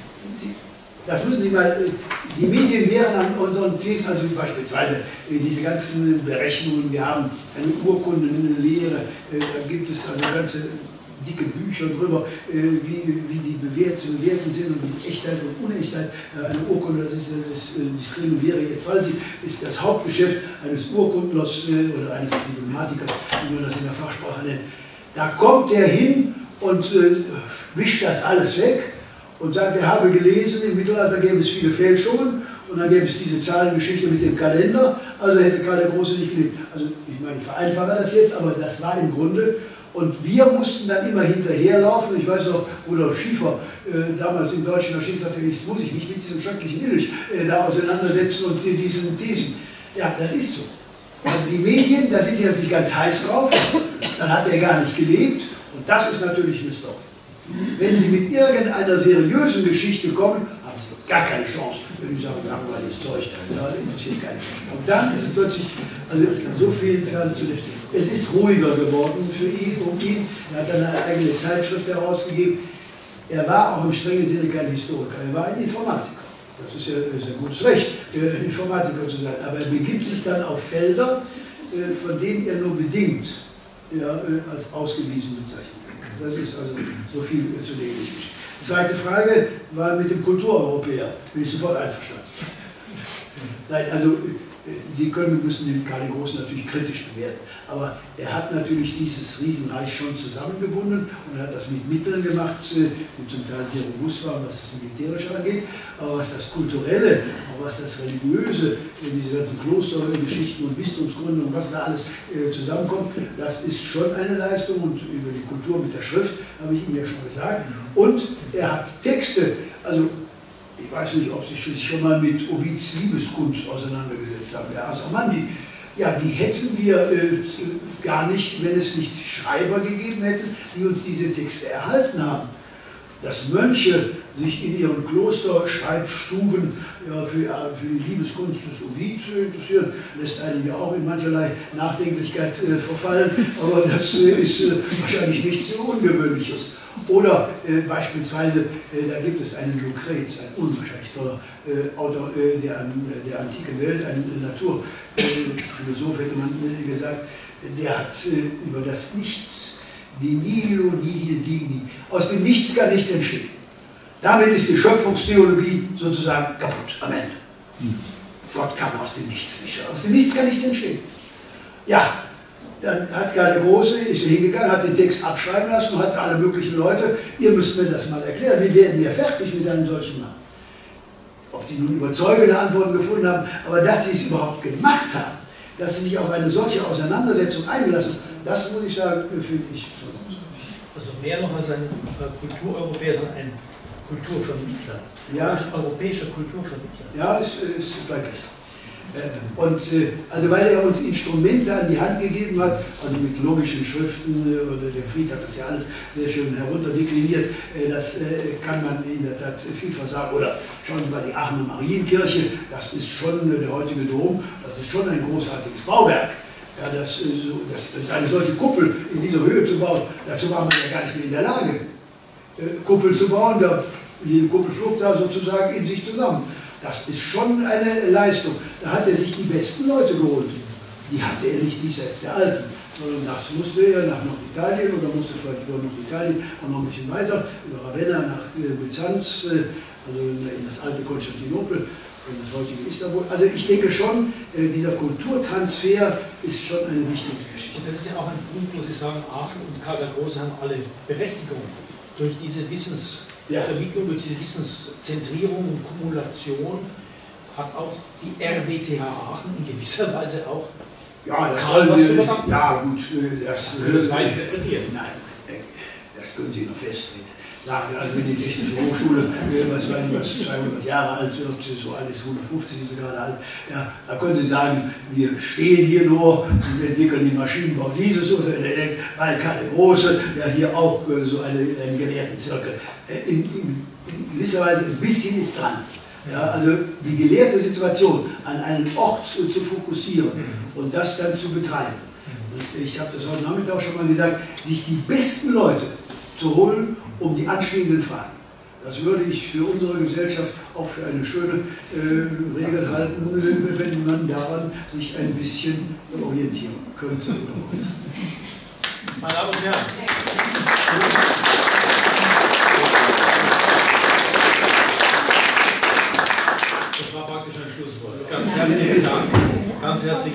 das müssen Sie mal, die Medien wären an unseren Thesen, also beispielsweise diese ganzen Berechnungen, wir haben eine Urkundenlehre, da gibt es also ganze dicke Bücher drüber, wie die zu bewerten sind und wie Echtheit und Unechtheit eine Urkunde, das Scrimen veri et falsi, ist das Hauptgeschäft eines Urkundlers oder eines Diplomatikers, wie man das in der Fachsprache nennt. Da kommt er hin und wischt das alles weg und sagt, er habe gelesen, im Mittelalter gäbe es viele Fälschungen und dann gäbe es diese Zahlengeschichte mit dem Kalender, also hätte Karl der Große nicht gelebt. Also ich meine, ich vereinfache das jetzt, aber das war im Grunde, und wir mussten dann immer hinterherlaufen. Ich weiß noch, Rudolf Schiefer damals im Deutschen Archiv sagte, jetzt muss ich mich mit diesem schrecklichen Illich da auseinandersetzen und diesen Thesen. Ja, das ist so. Also die Medien, da sind die natürlich ganz heiß drauf, dann hat er gar nicht gelebt und das ist natürlich eine Story. Wenn Sie mit irgendeiner seriösen Geschichte kommen, haben Sie gar keine Chance. Wenn ich sage, langweiliges Zeug, da interessiert keinen. Und dann ist es plötzlich, also so viel fernzunehmen. Es ist ruhiger geworden für ihn, um ihn. Er hat dann eine eigene Zeitschrift herausgegeben. Er war auch im strengen Sinne kein Historiker, er war ein Informatiker. Das ist ja ein gutes Recht, ein Informatiker zu sein. Aber er begibt sich dann auf Felder, von denen er nur bedingt als ausgewiesen bezeichnet wird. Das ist also so viel zu der Geschichte. Die zweite Frage war mit dem Kultureuropäer. Bin ich sofort einverstanden. Nein, also Sie müssen den Karl den Großen natürlich kritisch bewerten, aber er hat natürlich dieses Riesenreich schon zusammengebunden und er hat das mit Mitteln gemacht, die zum Teil sehr robust waren, was das Militärische angeht, aber was das Kulturelle, auch was das Religiöse, diese ganzen Klostergeschichten und Bistumsgründungen, was da alles zusammenkommt, das ist schon eine Leistung und über die Kultur mit der Schrift habe ich Ihnen ja schon gesagt. Und er hat Texte, also ich weiß nicht, ob Sie sich schon mal mit Ovids Liebeskunst auseinandergesetzt haben, der Asamandi. Ja, die hätten wir gar nicht, wenn es nicht Schreiber gegeben hätten, die uns diese Texte erhalten haben. Dass Mönche sich in ihren Klosterschreibstuben für die Liebeskunst des Ovid interessieren, lässt einen ja auch in mancherlei Nachdenklichkeit verfallen, aber das ist wahrscheinlich nichts so Ungewöhnliches. Oder beispielsweise, da gibt es einen Lucrez, ein unwahrscheinlich toller Autor der antiken Welt, ein Naturphilosoph hätte man gesagt, der hat über das Nichts, die Nihilo nihil digni, aus dem Nichts kann nichts entstehen. Damit ist die Schöpfungstheologie sozusagen kaputt am Ende. Gott kann aus dem Nichts nicht, aus dem Nichts kann nichts entstehen. Ja. Dann hat Karl der Große, ist hingegangen, hat den Text abschreiben lassen und hat alle möglichen Leute, ihr müsst mir das mal erklären, wie werden wir fertig mit einem solchen Mann? Ob die nun überzeugende Antworten gefunden haben, aber dass sie es überhaupt gemacht haben, dass sie sich auf eine solche Auseinandersetzung eingelassen, das muss ich sagen, finde ich schon. Also mehr noch als ein Kultureuropäer, sondern ein Kulturvermittler. Ja. Ein europäischer Kulturvermittler. Ja, ist vielleicht besser. Und also weil er uns Instrumente an die Hand gegeben hat, also mit logischen Schriften, oder der Fried hat das ja alles sehr schön herunterdekliniert, das kann man in der Tat vielfach sagen. Oder schauen Sie mal die Aachener Marienkirche, das ist schon der heutige Dom, das ist schon ein großartiges Bauwerk. Ja, das eine solche Kuppel in dieser Höhe zu bauen, dazu war man ja gar nicht mehr in der Lage, Kuppel zu bauen, jede Kuppel flog da sozusagen in sich zusammen. Das ist schon eine Leistung. Da hat er sich die besten Leute geholt. Die hatte er nicht diesseits der Alten, sondern das musste er nach Norditalien oder musste vielleicht über Norditalien und noch ein bisschen weiter, über Ravenna nach Byzanz, also in das alte Konstantinopel, in das heutige Istanbul. Also ich denke schon, dieser Kulturtransfer ist schon eine wichtige Geschichte. Und das ist ja auch ein Punkt, wo Sie sagen, Aachen und Karl der Große haben alle Berechtigung durch diese Wissensvermittlung, durch diese Wissenszentrierung und Kumulation hat auch die RWTH Aachen in gewisser Weise auch. Ja, das wollen wir. Ja, gut, das weit interpretiert. Nein, das können Sie noch feststellen. Sagen, also wenn die Technische Hochschule, was 200 Jahre alt wird, so alt ist 150, ist sie gerade alt, ja, da können Sie sagen, wir stehen hier nur und entwickeln den Maschinenbau dieses oder weil Karl der Große ja hier auch so einen Gelehrtenzirkel. In gewisser Weise ein bisschen ist dran. Ja, also die gelehrte Situation an einen Ort zu fokussieren und das dann zu betreiben. Und ich habe das heute Nachmittag auch schon mal gesagt, sich die besten Leute zu holen, um die anstehenden Fragen. Das würde ich für unsere Gesellschaft auch für eine schöne Regel halten, wenn man daran sich ein bisschen orientieren könnte oder wollte. Meine Damen und Herren.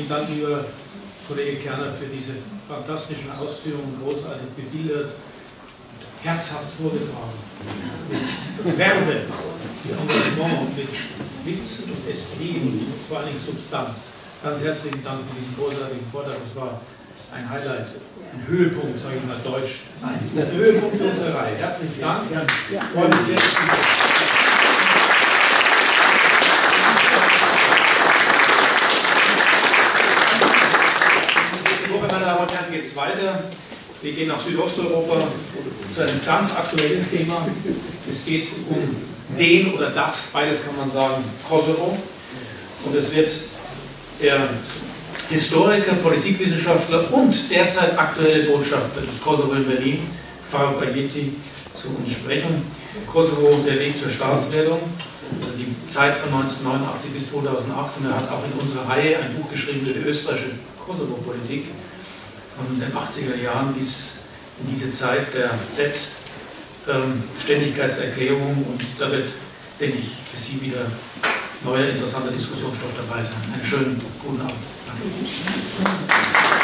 Dank, lieber Kollege Kerner, für diese fantastischen Ausführungen, großartig bebildert, herzhaft vorgetragen, mit Werbe, mit Engagement, mit Witz und Esprit und vor allen Dingen Substanz. Ganz herzlichen Dank für diesen großartigen Vortrag. Es war ein Highlight, ein Höhepunkt, sage ich mal deutsch. Ein Höhepunkt für unsere Reihe. Herzlichen Dank. Ich freue mich sehr. Nächste Woche, meine Damen und Herren, geht es weiter. Wir gehen nach Südosteuropa zu einem ganz aktuellen Thema. Es geht um den oder das, beides kann man sagen, Kosovo. Und es wird der Historiker, Politikwissenschaftler und derzeit aktuelle Botschafter des Kosovo in Berlin, Faruk Ajeti, zu uns sprechen. Kosovo, der Weg zur Staatswerdung, also die Zeit von 1989 bis 2008. Und er hat auch in unserer Reihe ein Buch geschrieben über die österreichische Kosovo-Politik von den 80er Jahren bis in diese Zeit der Selbstständigkeitserklärung. Und da wird, denke ich, für Sie wieder neuer interessanter Diskussionsstoff dabei sein. Einen schönen guten Abend. Danke.